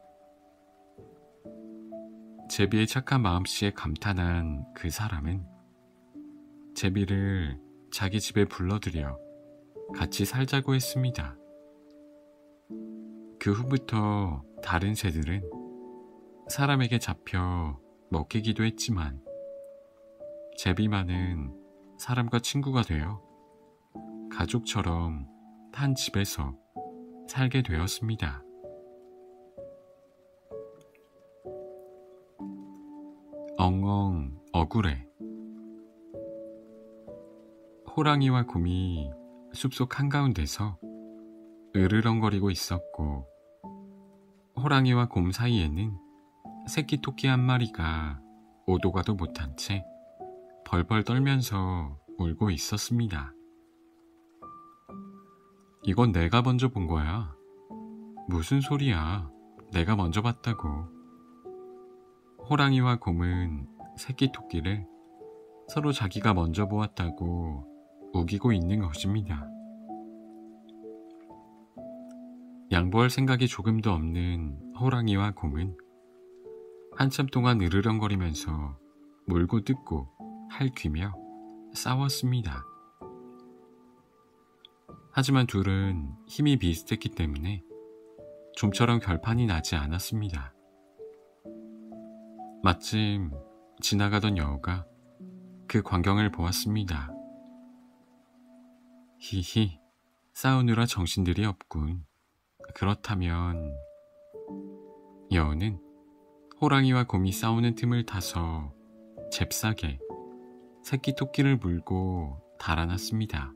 S1: 제비의 착한 마음씨에 감탄한 그 사람은 제비를 자기 집에 불러들여 같이 살자고 했습니다. 그 후부터 다른 새들은 사람에게 잡혀 먹히기도 했지만 제비만은 사람과 친구가 되어 가족처럼 한 집에서 살게 되었습니다. 엉엉 억울해. 호랑이와 곰이 숲속 한가운데서 으르렁거리고 있었고, 호랑이와 곰 사이에는 새끼 토끼 한 마리가 오도 가도 못한 채 벌벌 떨면서 울고 있었습니다. 이건 내가 먼저 본 거야. 무슨 소리야. 내가 먼저 봤다고. 호랑이와 곰은 새끼 토끼를 서로 자기가 먼저 보았다고 우기고 있는 것입니다. 양보할 생각이 조금도 없는 호랑이와 곰은 한참 동안 으르렁거리면서 물고 뜯고 핥귀며 싸웠습니다. 하지만 둘은 힘이 비슷했기 때문에 좀처럼 결판이 나지 않았습니다. 마침 지나가던 여우가 그 광경을 보았습니다. 히히, 싸우느라 정신들이 없군. 그렇다면... 여우는 호랑이와 곰이 싸우는 틈을 타서 잽싸게 새끼 토끼를 물고 달아났습니다.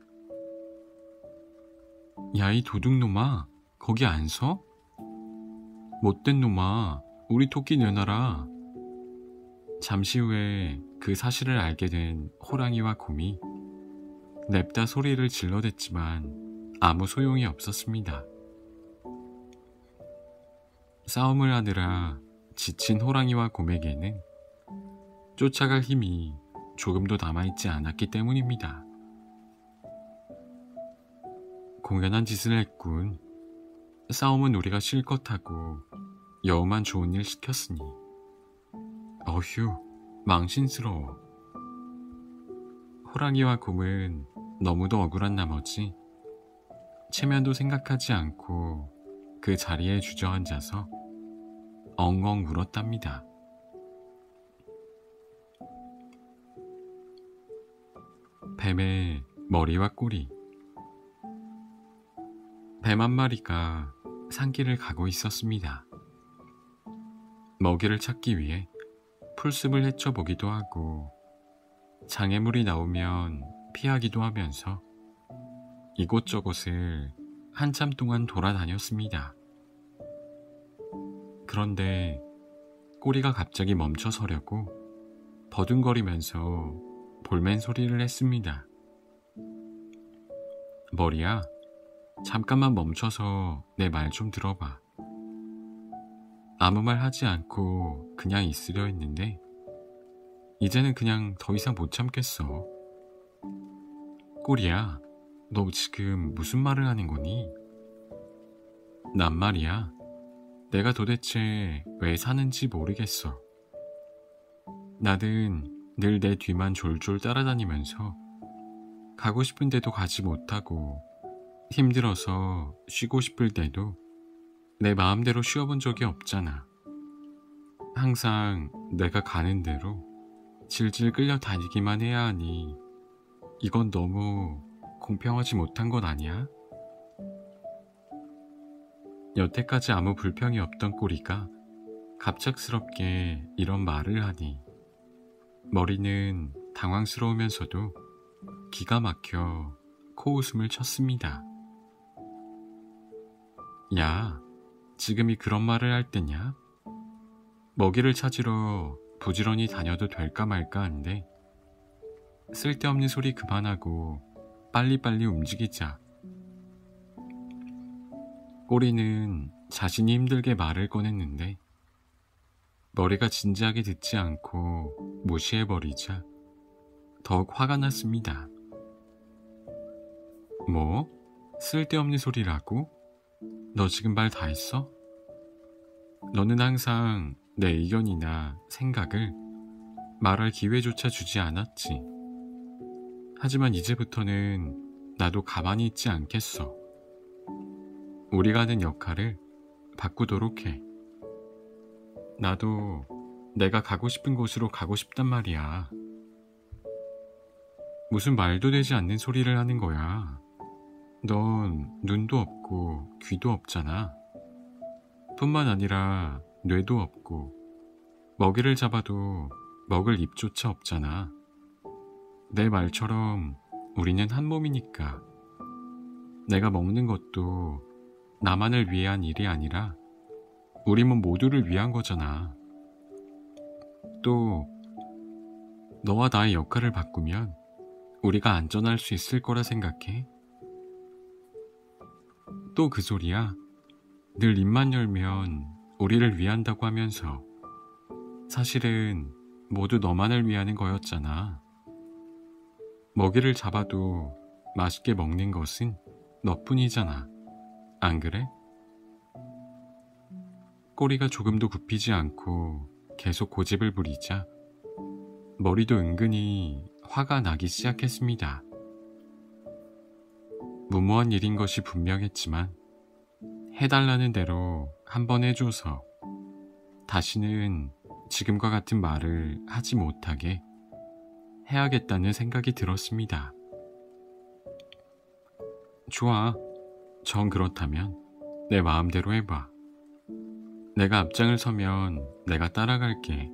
S1: 야, 이 도둑놈아, 거기 안 서? 못된 놈아, 우리 토끼 내놔라. 잠시 후에 그 사실을 알게 된 호랑이와 곰이 냅다 소리를 질러댔지만 아무 소용이 없었습니다. 싸움을 하느라 지친 호랑이와 곰에게는 쫓아갈 힘이 조금도 남아있지 않았기 때문입니다. 공연한 짓을 했군. 싸움은 우리가 실컷 하고 여우만 좋은 일 시켰으니. 어휴, 망신스러워. 호랑이와 곰은 너무도 억울한 나머지 체면도 생각하지 않고 그 자리에 주저앉아서 엉엉 울었답니다. 뱀의 머리와 꼬리. 뱀 한 마리가 산길을 가고 있었습니다. 먹이를 찾기 위해 풀숲을 헤쳐보기도 하고 장애물이 나오면 피하기도 하면서 이곳저곳을 한참 동안 돌아다녔습니다. 그런데 꼬리가 갑자기 멈춰서려고 버둥거리면서 볼멘 소리를 했습니다. 머리야, 잠깐만 멈춰서 내 말 좀 들어봐. 아무 말 하지 않고 그냥 있으려 했는데 이제는 그냥 더 이상 못 참겠어. 꼬리야, 너 지금 무슨 말을 하는 거니? 난 말이야, 내가 도대체 왜 사는지 모르겠어. 나는 늘 내 뒤만 졸졸 따라다니면서 가고 싶은 데도 가지 못하고 힘들어서 쉬고 싶을 때도 내 마음대로 쉬어본 적이 없잖아. 항상 내가 가는 대로 질질 끌려다니기만 해야 하니 이건 너무 공평하지 못한 것 아니야? 여태까지 아무 불평이 없던 꼬리가 갑작스럽게 이런 말을 하니 머리는 당황스러우면서도 기가 막혀 코웃음을 쳤습니다. 야, 지금이 그런 말을 할 때냐? 먹이를 찾으러 부지런히 다녀도 될까 말까 한데 쓸데없는 소리 그만하고 빨리빨리 움직이자. 꼬리는 자신이 힘들게 말을 꺼냈는데 머리가 진지하게 듣지 않고 무시해버리자 더욱 화가 났습니다. 뭐? 쓸데없는 소리라고? 너 지금 말 다 했어? 너는 항상 내 의견이나 생각을 말할 기회조차 주지 않았지. 하지만 이제부터는 나도 가만히 있지 않겠어. 우리가 하는 역할을 바꾸도록 해. 나도 내가 가고 싶은 곳으로 가고 싶단 말이야. 무슨 말도 되지 않는 소리를 하는 거야. 넌 눈도 없고 귀도 없잖아. 뿐만 아니라 뇌도 없고 먹이를 잡아도 먹을 입조차 없잖아. 내 말처럼 우리는 한 몸이니까. 내가 먹는 것도 나만을 위한 일이 아니라 우리 몸 모두를 위한 거잖아. 또 너와 나의 역할을 바꾸면 우리가 안전할 수 있을 거라 생각해? 또 그 소리야. 늘 입만 열면 우리를 위한다고 하면서 사실은 모두 너만을 위하는 거였잖아. 먹이를 잡아도 맛있게 먹는 것은 너뿐이잖아. 안 그래? 꼬리가 조금도 굽히지 않고 계속 고집을 부리자 머리도 은근히 화가 나기 시작했습니다. 무모한 일인 것이 분명했지만 해달라는 대로 한 번 해줘서 다시는 지금과 같은 말을 하지 못하게 해야겠다는 생각이 들었습니다. 좋아. 정 그렇다면 내 마음대로 해봐. 내가 앞장을 서면 내가 따라갈게.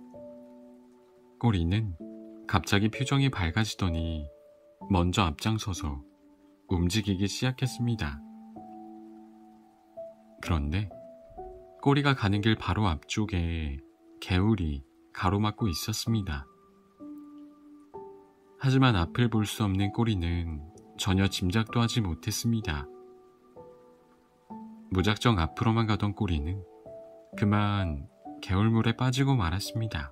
S1: 꼬리는 갑자기 표정이 밝아지더니 먼저 앞장서서 움직이기 시작했습니다. 그런데 꼬리가 가는 길 바로 앞쪽에 개울이 가로막고 있었습니다. 하지만 앞을 볼 수 없는 꼬리는 전혀 짐작도 하지 못했습니다. 무작정 앞으로만 가던 꼬리는 그만 개울물에 빠지고 말았습니다.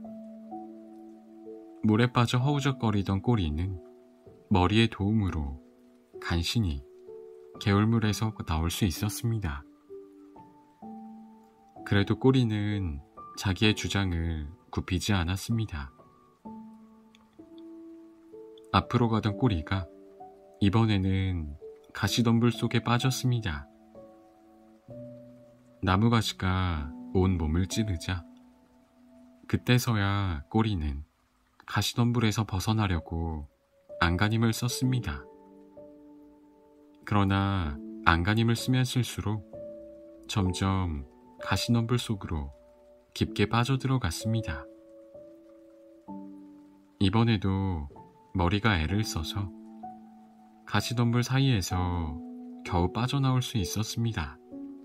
S1: 물에 빠져 허우적거리던 꼬리는 머리의 도움으로 간신히 개울물에서 나올 수 있었습니다. 그래도 꼬리는 자기의 주장을 굽히지 않았습니다. 앞으로 가던 꼬리가 이번에는 가시덤불 속에 빠졌습니다. 나무가시가 온 몸을 찌르자 그때서야 꼬리는 가시덤불에서 벗어나려고 안간힘을 썼습니다. 그러나 안간힘을 쓰면 쓸수록 점점 가시덤불 속으로 깊게 빠져들어갔습니다. 이번에도 머리가 애를 써서 가시덤불 사이에서 겨우 빠져나올 수 있었습니다.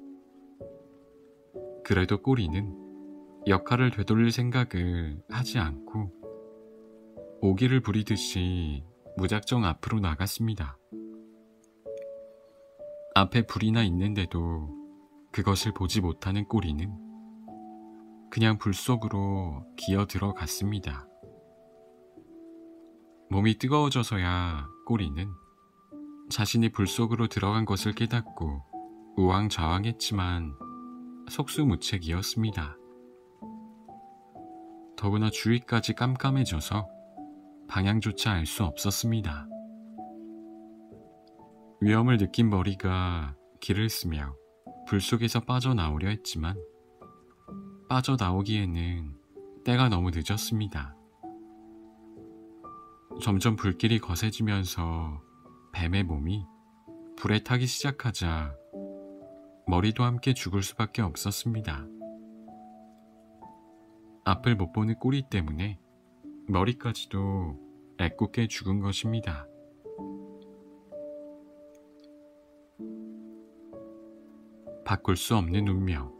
S1: 그래도 꼬리는 역할을 되돌릴 생각을 하지 않고 오기를 부리듯이 무작정 앞으로 나갔습니다. 앞에 불이나 있는데도 그것을 보지 못하는 꼬리는 그냥 불 속으로 기어 들어갔습니다. 몸이 뜨거워져서야 꼬리는 자신이 불 속으로 들어간 것을 깨닫고 우왕좌왕했지만 속수무책이었습니다. 더구나 주위까지 깜깜해져서 방향조차 알 수 없었습니다. 위험을 느낀 머리가 길을 쓰며 불 속에서 빠져나오려 했지만 빠져나오기에는 때가 너무 늦었습니다. 점점 불길이 거세지면서 뱀의 몸이 불에 타기 시작하자 머리도 함께 죽을 수밖에 없었습니다. 앞을 못 보는 꼬리 때문에 머리까지도 애꿎게 죽은 것입니다. 바꿀 수 없는 운명.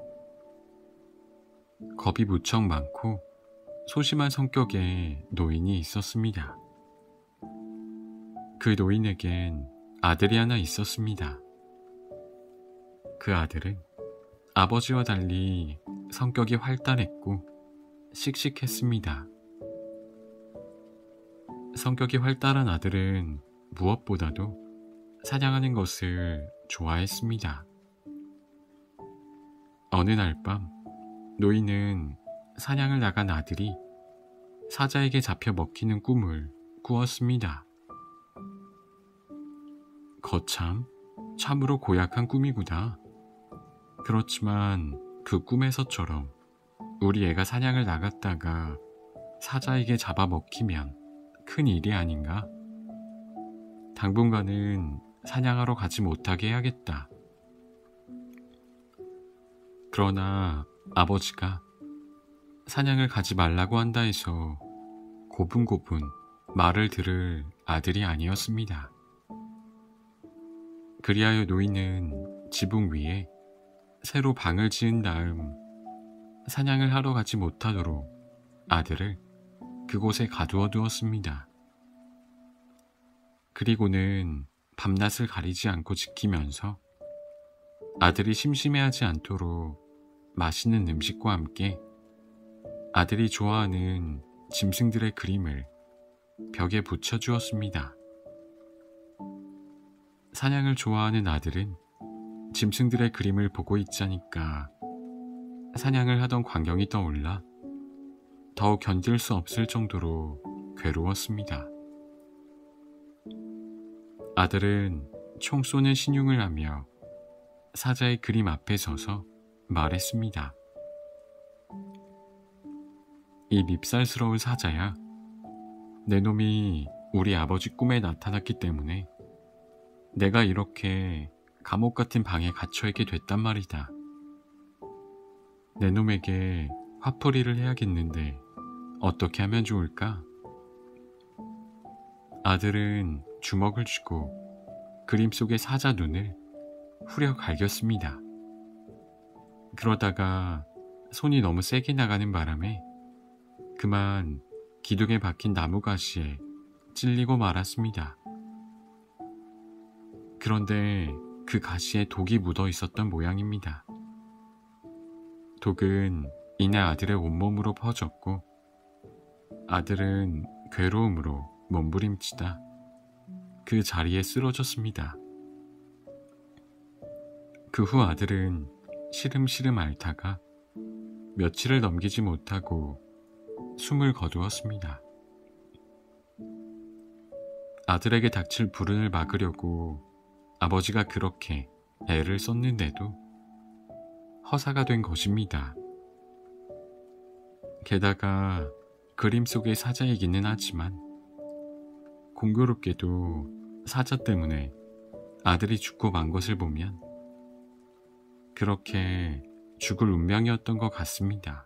S1: 겁이 무척 많고 소심한 성격의 노인이 있었습니다. 그 노인에겐 아들이 하나 있었습니다. 그 아들은 아버지와 달리 성격이 활달했고 씩씩했습니다. 성격이 활달한 아들은 무엇보다도 사냥하는 것을 좋아했습니다. 어느 날 밤 노인은 사냥을 나간 아들이 사자에게 잡혀 먹히는 꿈을 꾸었습니다. 거참 참으로 고약한 꿈이구나. 그렇지만 그 꿈에서처럼 우리 애가 사냥을 나갔다가 사자에게 잡아먹히면 큰 일이 아닌가? 당분간은 사냥하러 가지 못하게 해야겠다. 그러나 아버지가 사냥을 가지 말라고 한다 해서 고분고분 말을 들을 아들이 아니었습니다. 그리하여 노인은 지붕 위에 새로 방을 지은 다음 사냥을 하러 가지 못하도록 아들을 그곳에 가두어 두었습니다. 그리고는 밤낮을 가리지 않고 지키면서 아들이 심심해하지 않도록 맛있는 음식과 함께 아들이 좋아하는 짐승들의 그림을 벽에 붙여주었습니다. 사냥을 좋아하는 아들은 짐승들의 그림을 보고 있자니까 사냥을 하던 광경이 떠올라 더욱 견딜 수 없을 정도로 괴로웠습니다. 아들은 총 쏘는 신용을 하며 사자의 그림 앞에 서서 말했습니다. 이 밉살스러운 사자야, 내 놈이 우리 아버지 꿈에 나타났기 때문에 내가 이렇게 감옥 같은 방에 갇혀있게 됐단 말이다. 내 놈에게 화풀이를 해야겠는데 어떻게 하면 좋을까? 아들은 주먹을 쥐고 그림 속의 사자 눈을 후려 갈겼습니다. 그러다가 손이 너무 세게 나가는 바람에 그만 기둥에 박힌 나무가시에 찔리고 말았습니다. 그런데 그 가시에 독이 묻어 있었던 모양입니다. 독은 이내 아들의 온몸으로 퍼졌고 아들은 괴로움으로 몸부림치다 그 자리에 쓰러졌습니다. 그 후 아들은 시름시름 앓다가 며칠을 넘기지 못하고 숨을 거두었습니다. 아들에게 닥칠 불운을 막으려고 아버지가 그렇게 애를 썼는데도 허사가 된 것입니다. 게다가 그림 속의 사자이기는 하지만 공교롭게도 사자 때문에 아들이 죽고 만 것을 보면 그렇게 죽을 운명이었던 것 같습니다.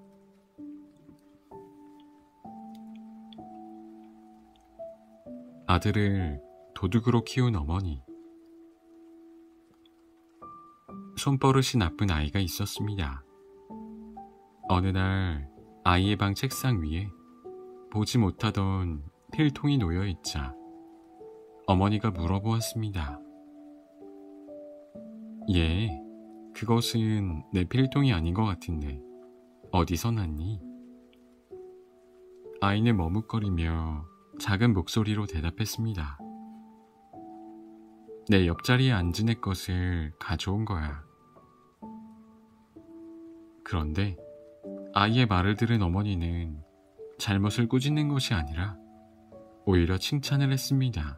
S1: 아들을 도둑으로 키운 어머니. 손버릇이 나쁜 아이가 있었습니다. 어느 날 아이의 방 책상 위에 보지 못하던 필통이 놓여있자 어머니가 물어보았습니다. 예, 그것은 내 필통이 아닌 것 같은데 어디서 났니? 아이는 머뭇거리며 작은 목소리로 대답했습니다. 내 옆자리에 앉은 애 것을 가져온 거야. 그런데 아이의 말을 들은 어머니는 잘못을 꾸짖는 것이 아니라 오히려 칭찬을 했습니다.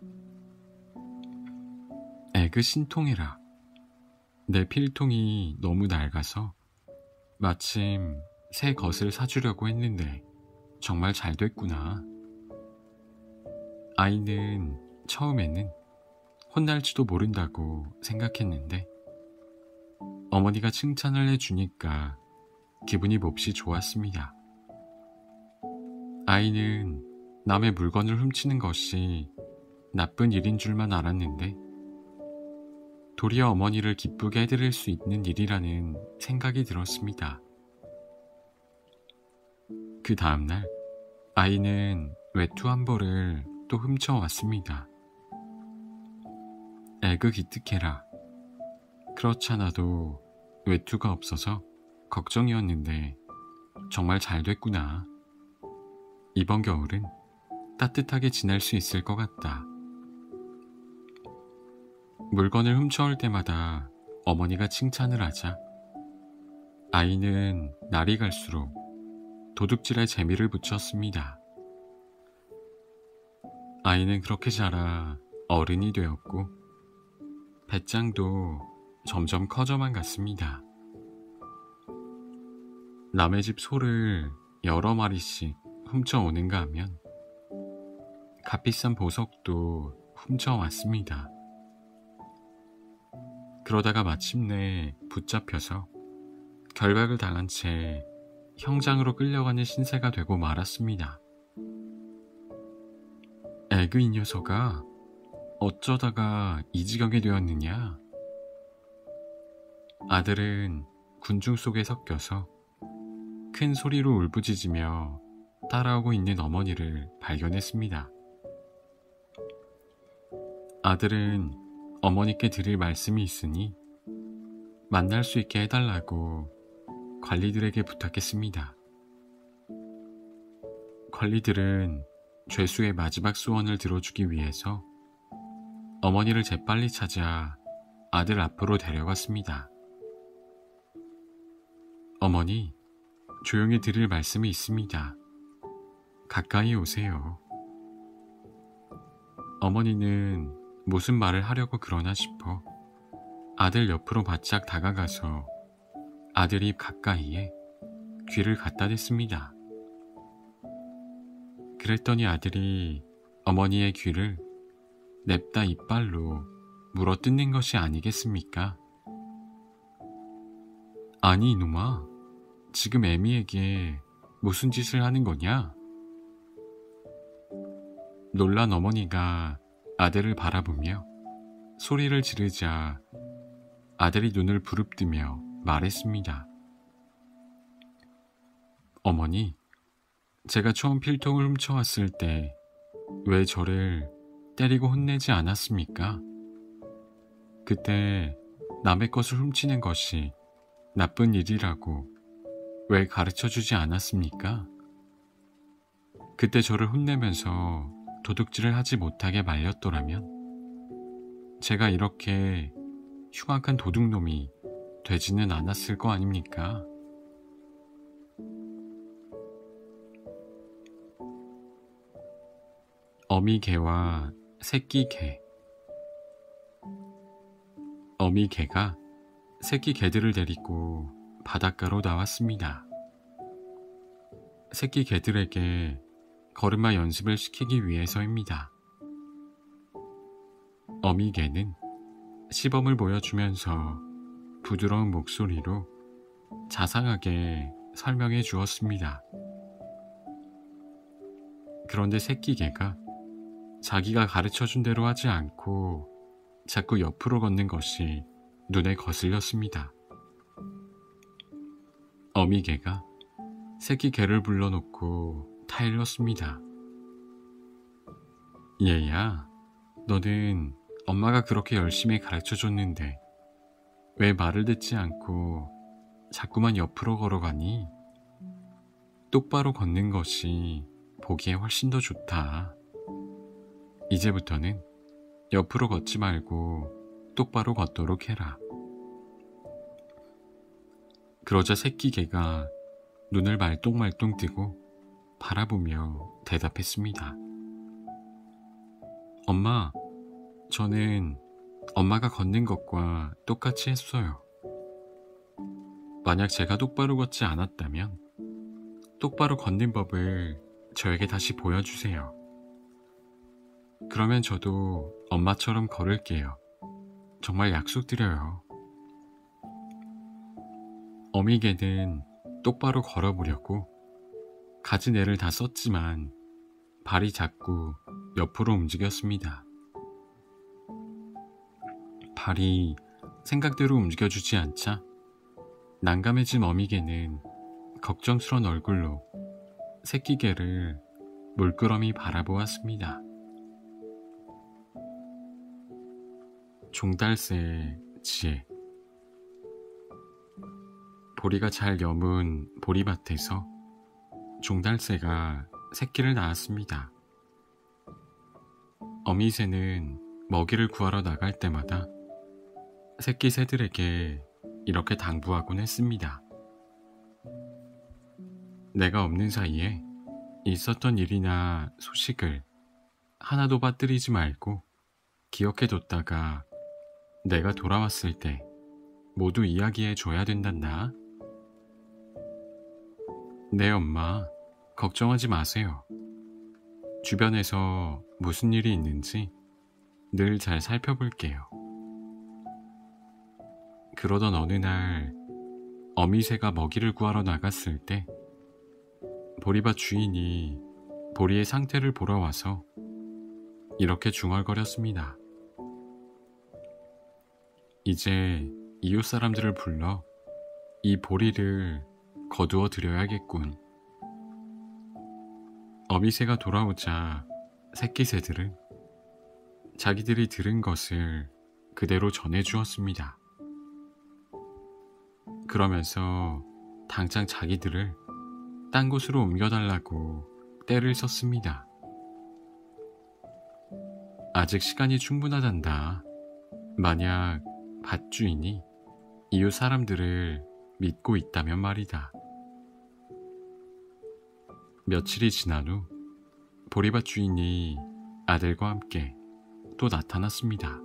S1: 에그 신통해라. 내 필통이 너무 낡아서 마침 새 것을 사주려고 했는데 정말 잘 됐구나. 아이는 처음에는 혼날지도 모른다고 생각했는데 어머니가 칭찬을 해주니까 기분이 몹시 좋았습니다. 아이는 남의 물건을 훔치는 것이 나쁜 일인 줄만 알았는데 도리어 어머니를 기쁘게 해드릴 수 있는 일이라는 생각이 들었습니다. 그 다음날 아이는 외투 한 벌을 또 훔쳐왔습니다. 에그 기특해라. 그렇잖아도 외투가 없어서 걱정이었는데 정말 잘 됐구나. 이번 겨울은 따뜻하게 지낼 수 있을 것 같다. 물건을 훔쳐올 때마다 어머니가 칭찬을 하자 아이는 날이 갈수록 도둑질에 재미를 붙였습니다. 아이는 그렇게 자라 어른이 되었고 배짱도 점점 커져만 갔습니다. 남의 집 소를 여러 마리씩 훔쳐오는가 하면 값비싼 보석도 훔쳐왔습니다. 그러다가 마침내 붙잡혀서 결박을 당한 채 형장으로 끌려가는 신세가 되고 말았습니다. 에그 이 녀석아, 어쩌다가 이 지경이 되었느냐? 아들은 군중 속에 섞여서 큰 소리로 울부짖으며 따라오고 있는 어머니를 발견했습니다. 아들은 어머니께 드릴 말씀이 있으니 만날 수 있게 해달라고 관리들에게 부탁했습니다. 관리들은 죄수의 마지막 소원을 들어주기 위해서 어머니를 재빨리 찾아 아들 앞으로 데려갔습니다. 어머니, 조용히 드릴 말씀이 있습니다. 가까이 오세요. 어머니는 무슨 말을 하려고 그러나 싶어 아들 옆으로 바짝 다가가서 아들 입 가까이에 귀를 갖다 댔습니다. 그랬더니 아들이 어머니의 귀를 냅다 이빨로 물어뜯는 것이 아니겠습니까? 아니 이놈아, 지금 애미에게 무슨 짓을 하는 거냐? 놀란 어머니가 아들을 바라보며 소리를 지르자 아들이 눈을 부릅뜨며 말했습니다. 어머니, 제가 처음 필통을 훔쳐왔을 때 왜 저를 때리고 혼내지 않았습니까? 그때 남의 것을 훔치는 것이 나쁜 일이라고 왜 가르쳐주지 않았습니까? 그때 저를 혼내면서 도둑질을 하지 못하게 말렸더라면 제가 이렇게 흉악한 도둑놈이 되지는 않았을 거 아닙니까? 어미 개와 새끼 개. 어미 개가 새끼 개들을 데리고 바닷가로 나왔습니다. 새끼 개들에게 걸음마 연습을 시키기 위해서입니다. 어미 개는 시범을 보여주면서 부드러운 목소리로 자상하게 설명해 주었습니다. 그런데 새끼 개가 자기가 가르쳐준 대로 하지 않고 자꾸 옆으로 걷는 것이 눈에 거슬렸습니다. 어미 개가 새끼 개를 불러놓고 타일렀습니다. 얘야, 너는 엄마가 그렇게 열심히 가르쳐줬는데 왜 말을 듣지 않고 자꾸만 옆으로 걸어가니? 똑바로 걷는 것이 보기에 훨씬 더 좋다. 이제부터는 옆으로 걷지 말고 똑바로 걷도록 해라. 그러자 새끼 개가 눈을 말똥말똥 뜨고 바라보며 대답했습니다. 엄마, 저는 엄마가 걷는 것과 똑같이 했어요. 만약 제가 똑바로 걷지 않았다면 똑바로 걷는 법을 저에게 다시 보여주세요. 그러면 저도 엄마처럼 걸을게요. 정말 약속드려요. 어미개는 똑바로 걸어보려고 가진 애를 다 썼지만 발이 자꾸 옆으로 움직였습니다. 발이 생각대로 움직여주지 않자 난감해진 어미개는 걱정스러운 얼굴로 새끼개를 물끄러미 바라보았습니다. 종달새의 지혜. 보리가 잘 여문 보리밭에서 종달새가 새끼를 낳았습니다. 어미새는 먹이를 구하러 나갈 때마다 새끼 새들에게 이렇게 당부하곤 했습니다. 내가 없는 사이에 있었던 일이나 소식을 하나도 빠뜨리지 말고 기억해뒀다가 내가 돌아왔을 때 모두 이야기해줘야 된단다. 네, 엄마, 걱정하지 마세요. 주변에서 무슨 일이 있는지 늘 잘 살펴볼게요. 그러던 어느 날 어미새가 먹이를 구하러 나갔을 때 보리밭 주인이 보리의 상태를 보러 와서 이렇게 중얼거렸습니다. 이제 이웃 사람들을 불러 이 보리를 거두어 드려야겠군. 어미새가 돌아오자 새끼 새들은 자기들이 들은 것을 그대로 전해주었습니다. 그러면서 당장 자기들을 딴 곳으로 옮겨달라고 떼를 썼습니다. 아직 시간이 충분하단다. 만약 밭주인이 이웃 사람들을 믿고 있다면 말이다. 며칠이 지난 후 보리밭 주인이 아들과 함께 또 나타났습니다.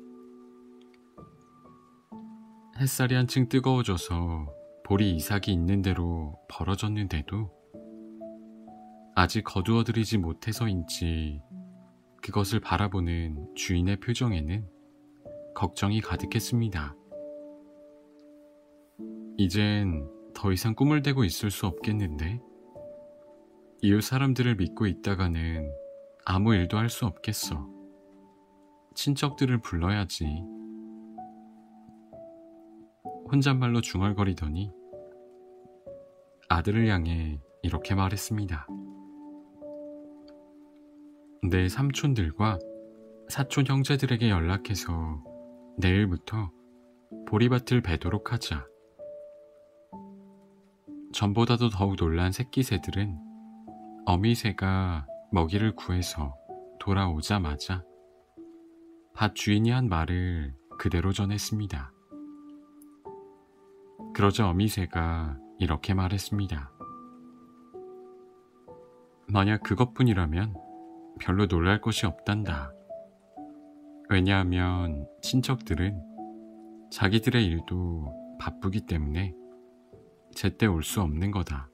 S1: 햇살이 한층 뜨거워져서 보리 이삭이 있는 대로 벌어졌는데도 아직 거두어들이지 못해서인지 그것을 바라보는 주인의 표정에는 걱정이 가득했습니다. 이젠 더 이상 꿈을 대고 있을 수 없겠는데? 이웃 사람들을 믿고 있다가는 아무 일도 할 수 없겠어. 친척들을 불러야지. 혼잣말로 중얼거리더니 아들을 향해 이렇게 말했습니다. 내 삼촌들과 사촌 형제들에게 연락해서 내일부터 보리밭을 베도록 하자. 전보다도 더욱 놀란 새끼 새들은 어미새가 먹이를 구해서 돌아오자마자 밭 주인이 한 말을 그대로 전했습니다. 그러자 어미새가 이렇게 말했습니다. 만약 그것뿐이라면 별로 놀랄 것이 없단다. 왜냐하면 친척들은 자기들의 일도 바쁘기 때문에 제때 올 수 없는 거다.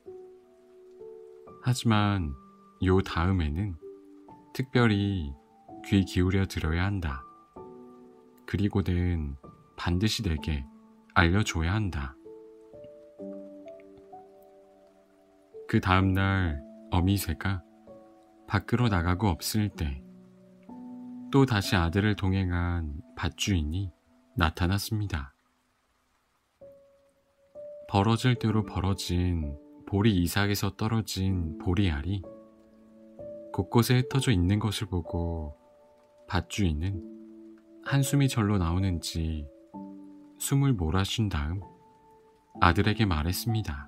S1: 하지만 요 다음에는 특별히 귀 기울여 들어야 한다. 그리고는 반드시 내게 알려줘야 한다. 그 다음날 어미새가 밖으로 나가고 없을 때 또 다시 아들을 동행한 밭주인이 나타났습니다. 벌어질 대로 벌어진 보리 이삭에서 떨어진 보리알이 곳곳에 흩어져 있는 것을 보고 밭주인은 한숨이 절로 나오는지 숨을 몰아쉰 다음 아들에게 말했습니다.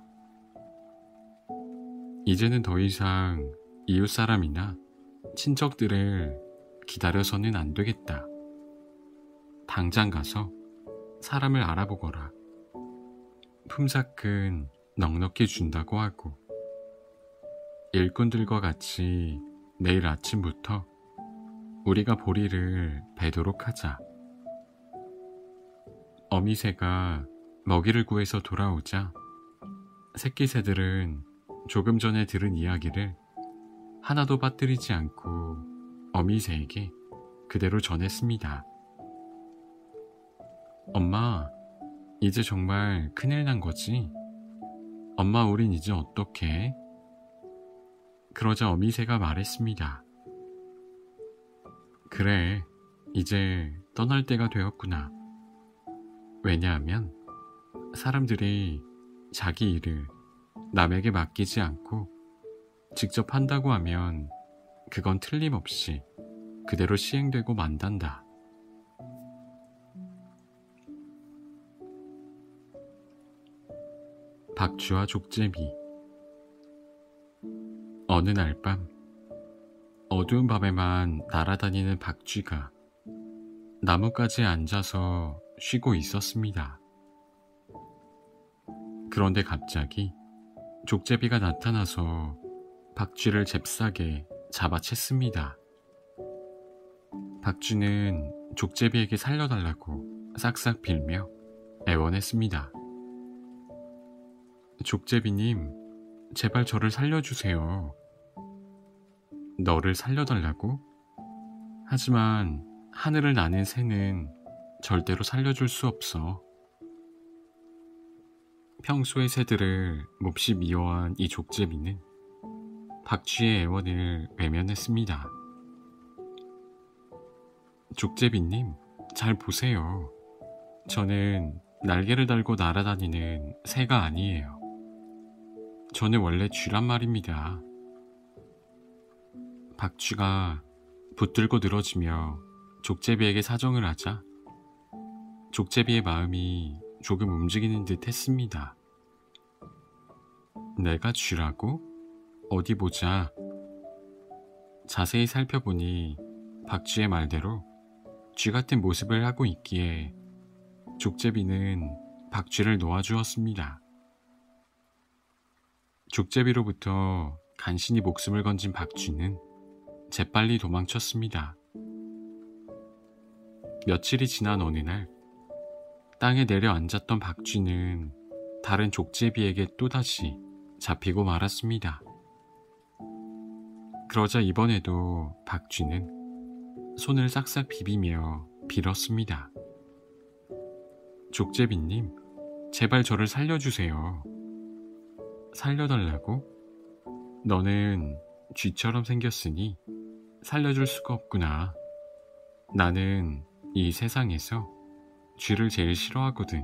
S1: 이제는 더 이상 이웃 사람이나 친척들을 기다려서는 안 되겠다. 당장 가서 사람을 알아보거라. 품삯은 넉넉히 준다고 하고 일꾼들과 같이 내일 아침부터 우리가 보리를 베도록 하자. 어미새가 먹이를 구해서 돌아오자 새끼 새들은 조금 전에 들은 이야기를 하나도 빠뜨리지 않고 어미새에게 그대로 전했습니다. 엄마, 이제 정말 큰일 난 거지? 엄마, 우린 이제 어떡해? 그러자 어미새가 말했습니다. 그래, 이제 떠날 때가 되었구나. 왜냐하면 사람들이 자기 일을 남에게 맡기지 않고 직접 한다고 하면 그건 틀림없이 그대로 시행되고 만단다. 박쥐와 족제비. 어느 날 밤 어두운 밤에만 날아다니는 박쥐가 나뭇가지에 앉아서 쉬고 있었습니다. 그런데 갑자기 족제비가 나타나서 박쥐를 잽싸게 잡아챘습니다. 박쥐는 족제비에게 살려달라고 싹싹 빌며 애원했습니다. 족제비님, 제발 저를 살려주세요. 너를 살려달라고? 하지만 하늘을 나는 새는 절대로 살려줄 수 없어. 평소의 새들을 몹시 미워한 이 족제비는 박쥐의 애원을 외면했습니다. 족제비님, 잘 보세요. 저는 날개를 달고 날아다니는 새가 아니에요. 저는 원래 쥐란 말입니다. 박쥐가 붙들고 늘어지며 족제비에게 사정을 하자 족제비의 마음이 조금 움직이는 듯 했습니다. 내가 쥐라고? 어디 보자. 자세히 살펴보니 박쥐의 말대로 쥐 같은 모습을 하고 있기에 족제비는 박쥐를 놓아주었습니다. 족제비로부터 간신히 목숨을 건진 박쥐는 재빨리 도망쳤습니다. 며칠이 지난 어느 날 땅에 내려앉았던 박쥐는 다른 족제비에게 또다시 잡히고 말았습니다. 그러자 이번에도 박쥐는 손을 싹싹 비비며 빌었습니다. 족제비님, 제발 저를 살려주세요. 살려달라고? 너는 쥐처럼 생겼으니 살려줄 수가 없구나. 나는 이 세상에서 쥐를 제일 싫어하거든.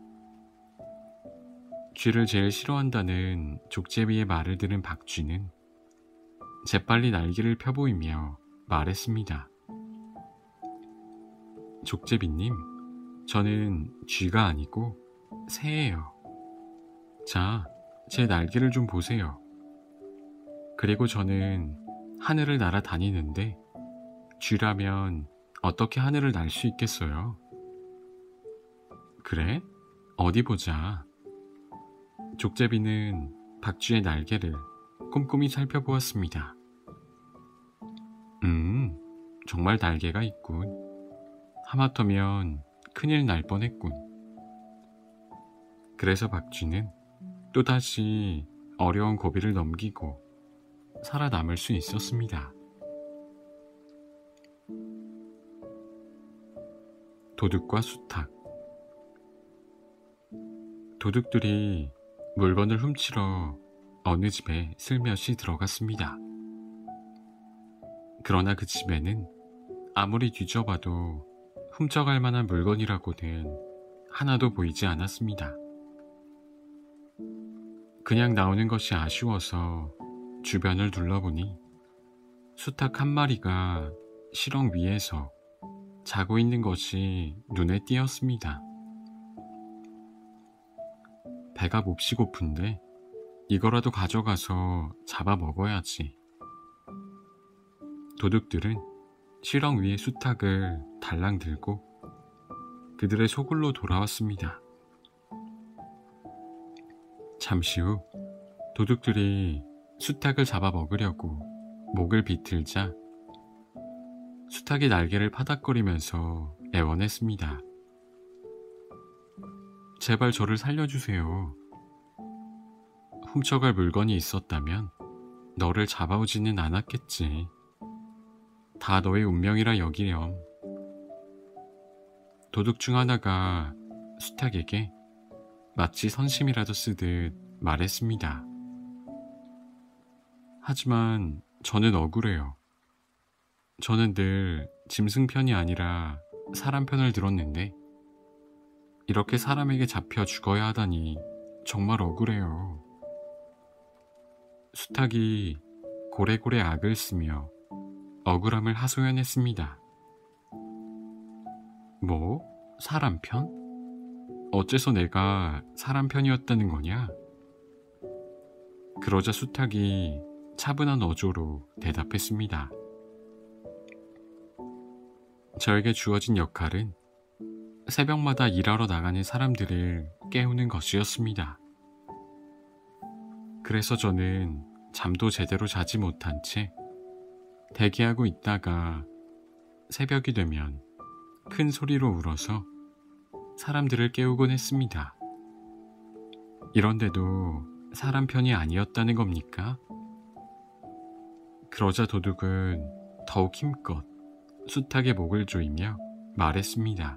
S1: 쥐를 제일 싫어한다는 족제비의 말을 들은 박쥐는 재빨리 날개를 펴보이며 말했습니다. 족제비님, 저는 쥐가 아니고 새예요. 자, 제 날개를 좀 보세요. 그리고 저는 하늘을 날아다니는데 쥐라면 어떻게 하늘을 날 수 있겠어요? 그래? 어디 보자. 족제비는 박쥐의 날개를 꼼꼼히 살펴보았습니다. 음, 정말 날개가 있군. 하마터면 큰일 날 뻔했군. 그래서 박쥐는 또다시 어려운 고비를 넘기고 살아남을 수 있었습니다. 도둑과 수탉. 도둑들이 물건을 훔치러 어느 집에 슬며시 들어갔습니다. 그러나 그 집에는 아무리 뒤져봐도 훔쳐갈 만한 물건이라고는 하나도 보이지 않았습니다. 그냥 나오는 것이 아쉬워서 주변을 둘러보니 수탉 한 마리가 시렁 위에서 자고 있는 것이 눈에 띄었습니다. 배가 몹시 고픈데 이거라도 가져가서 잡아 먹어야지. 도둑들은 시렁 위의 수탉을 달랑 들고 그들의 소굴로 돌아왔습니다. 잠시 후 도둑들이 수탉을 잡아 먹으려고 목을 비틀자 수탉의 날개를 파닥거리면서 애원했습니다. 제발 저를 살려주세요. 훔쳐갈 물건이 있었다면 너를 잡아오지는 않았겠지. 다 너의 운명이라 여기렴. 도둑 중 하나가 수탉에게 마치 선심이라도 쓰듯 말했습니다. 하지만 저는 억울해요. 저는 늘 짐승 편이 아니라 사람 편을 들었는데 이렇게 사람에게 잡혀 죽어야 하다니 정말 억울해요. 수탉이 고래고래 악을 쓰며 억울함을 하소연했습니다. 뭐? 사람 편? 어째서 내가 사람 편이었다는 거냐? 그러자 수탉이 차분한 어조로 대답했습니다. 저에게 주어진 역할은 새벽마다 일하러 나가는 사람들을 깨우는 것이었습니다. 그래서 저는 잠도 제대로 자지 못한 채 대기하고 있다가 새벽이 되면 큰 소리로 울어서 사람들을 깨우곤 했습니다. 이런데도 사람 편이 아니었다는 겁니까? 그러자 도둑은 더욱 힘껏 숱하게 목을 조이며 말했습니다.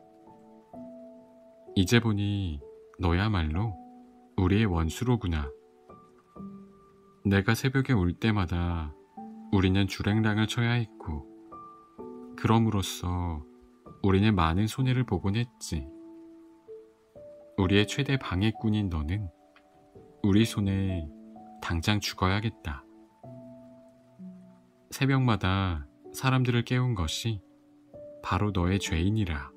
S1: 이제 보니 너야말로 우리의 원수로구나. 내가 새벽에 올 때마다 우리는 주랭랑을 쳐야 했고, 그럼으로써 우리는 많은 손해를 보곤 했지. 우리의 최대 방해꾼인 너는 우리 손에 당장 죽어야겠다. 새벽마다 사람들을 깨운 것이 바로 너의 죄인이라.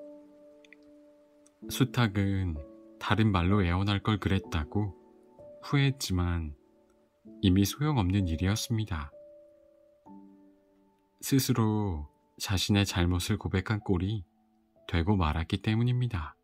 S1: 수탉은 다른 말로 애원할 걸 그랬다고 후회했지만 이미 소용없는 일이었습니다. 스스로 자신의 잘못을 고백한 꼴이 되고 말았기 때문입니다.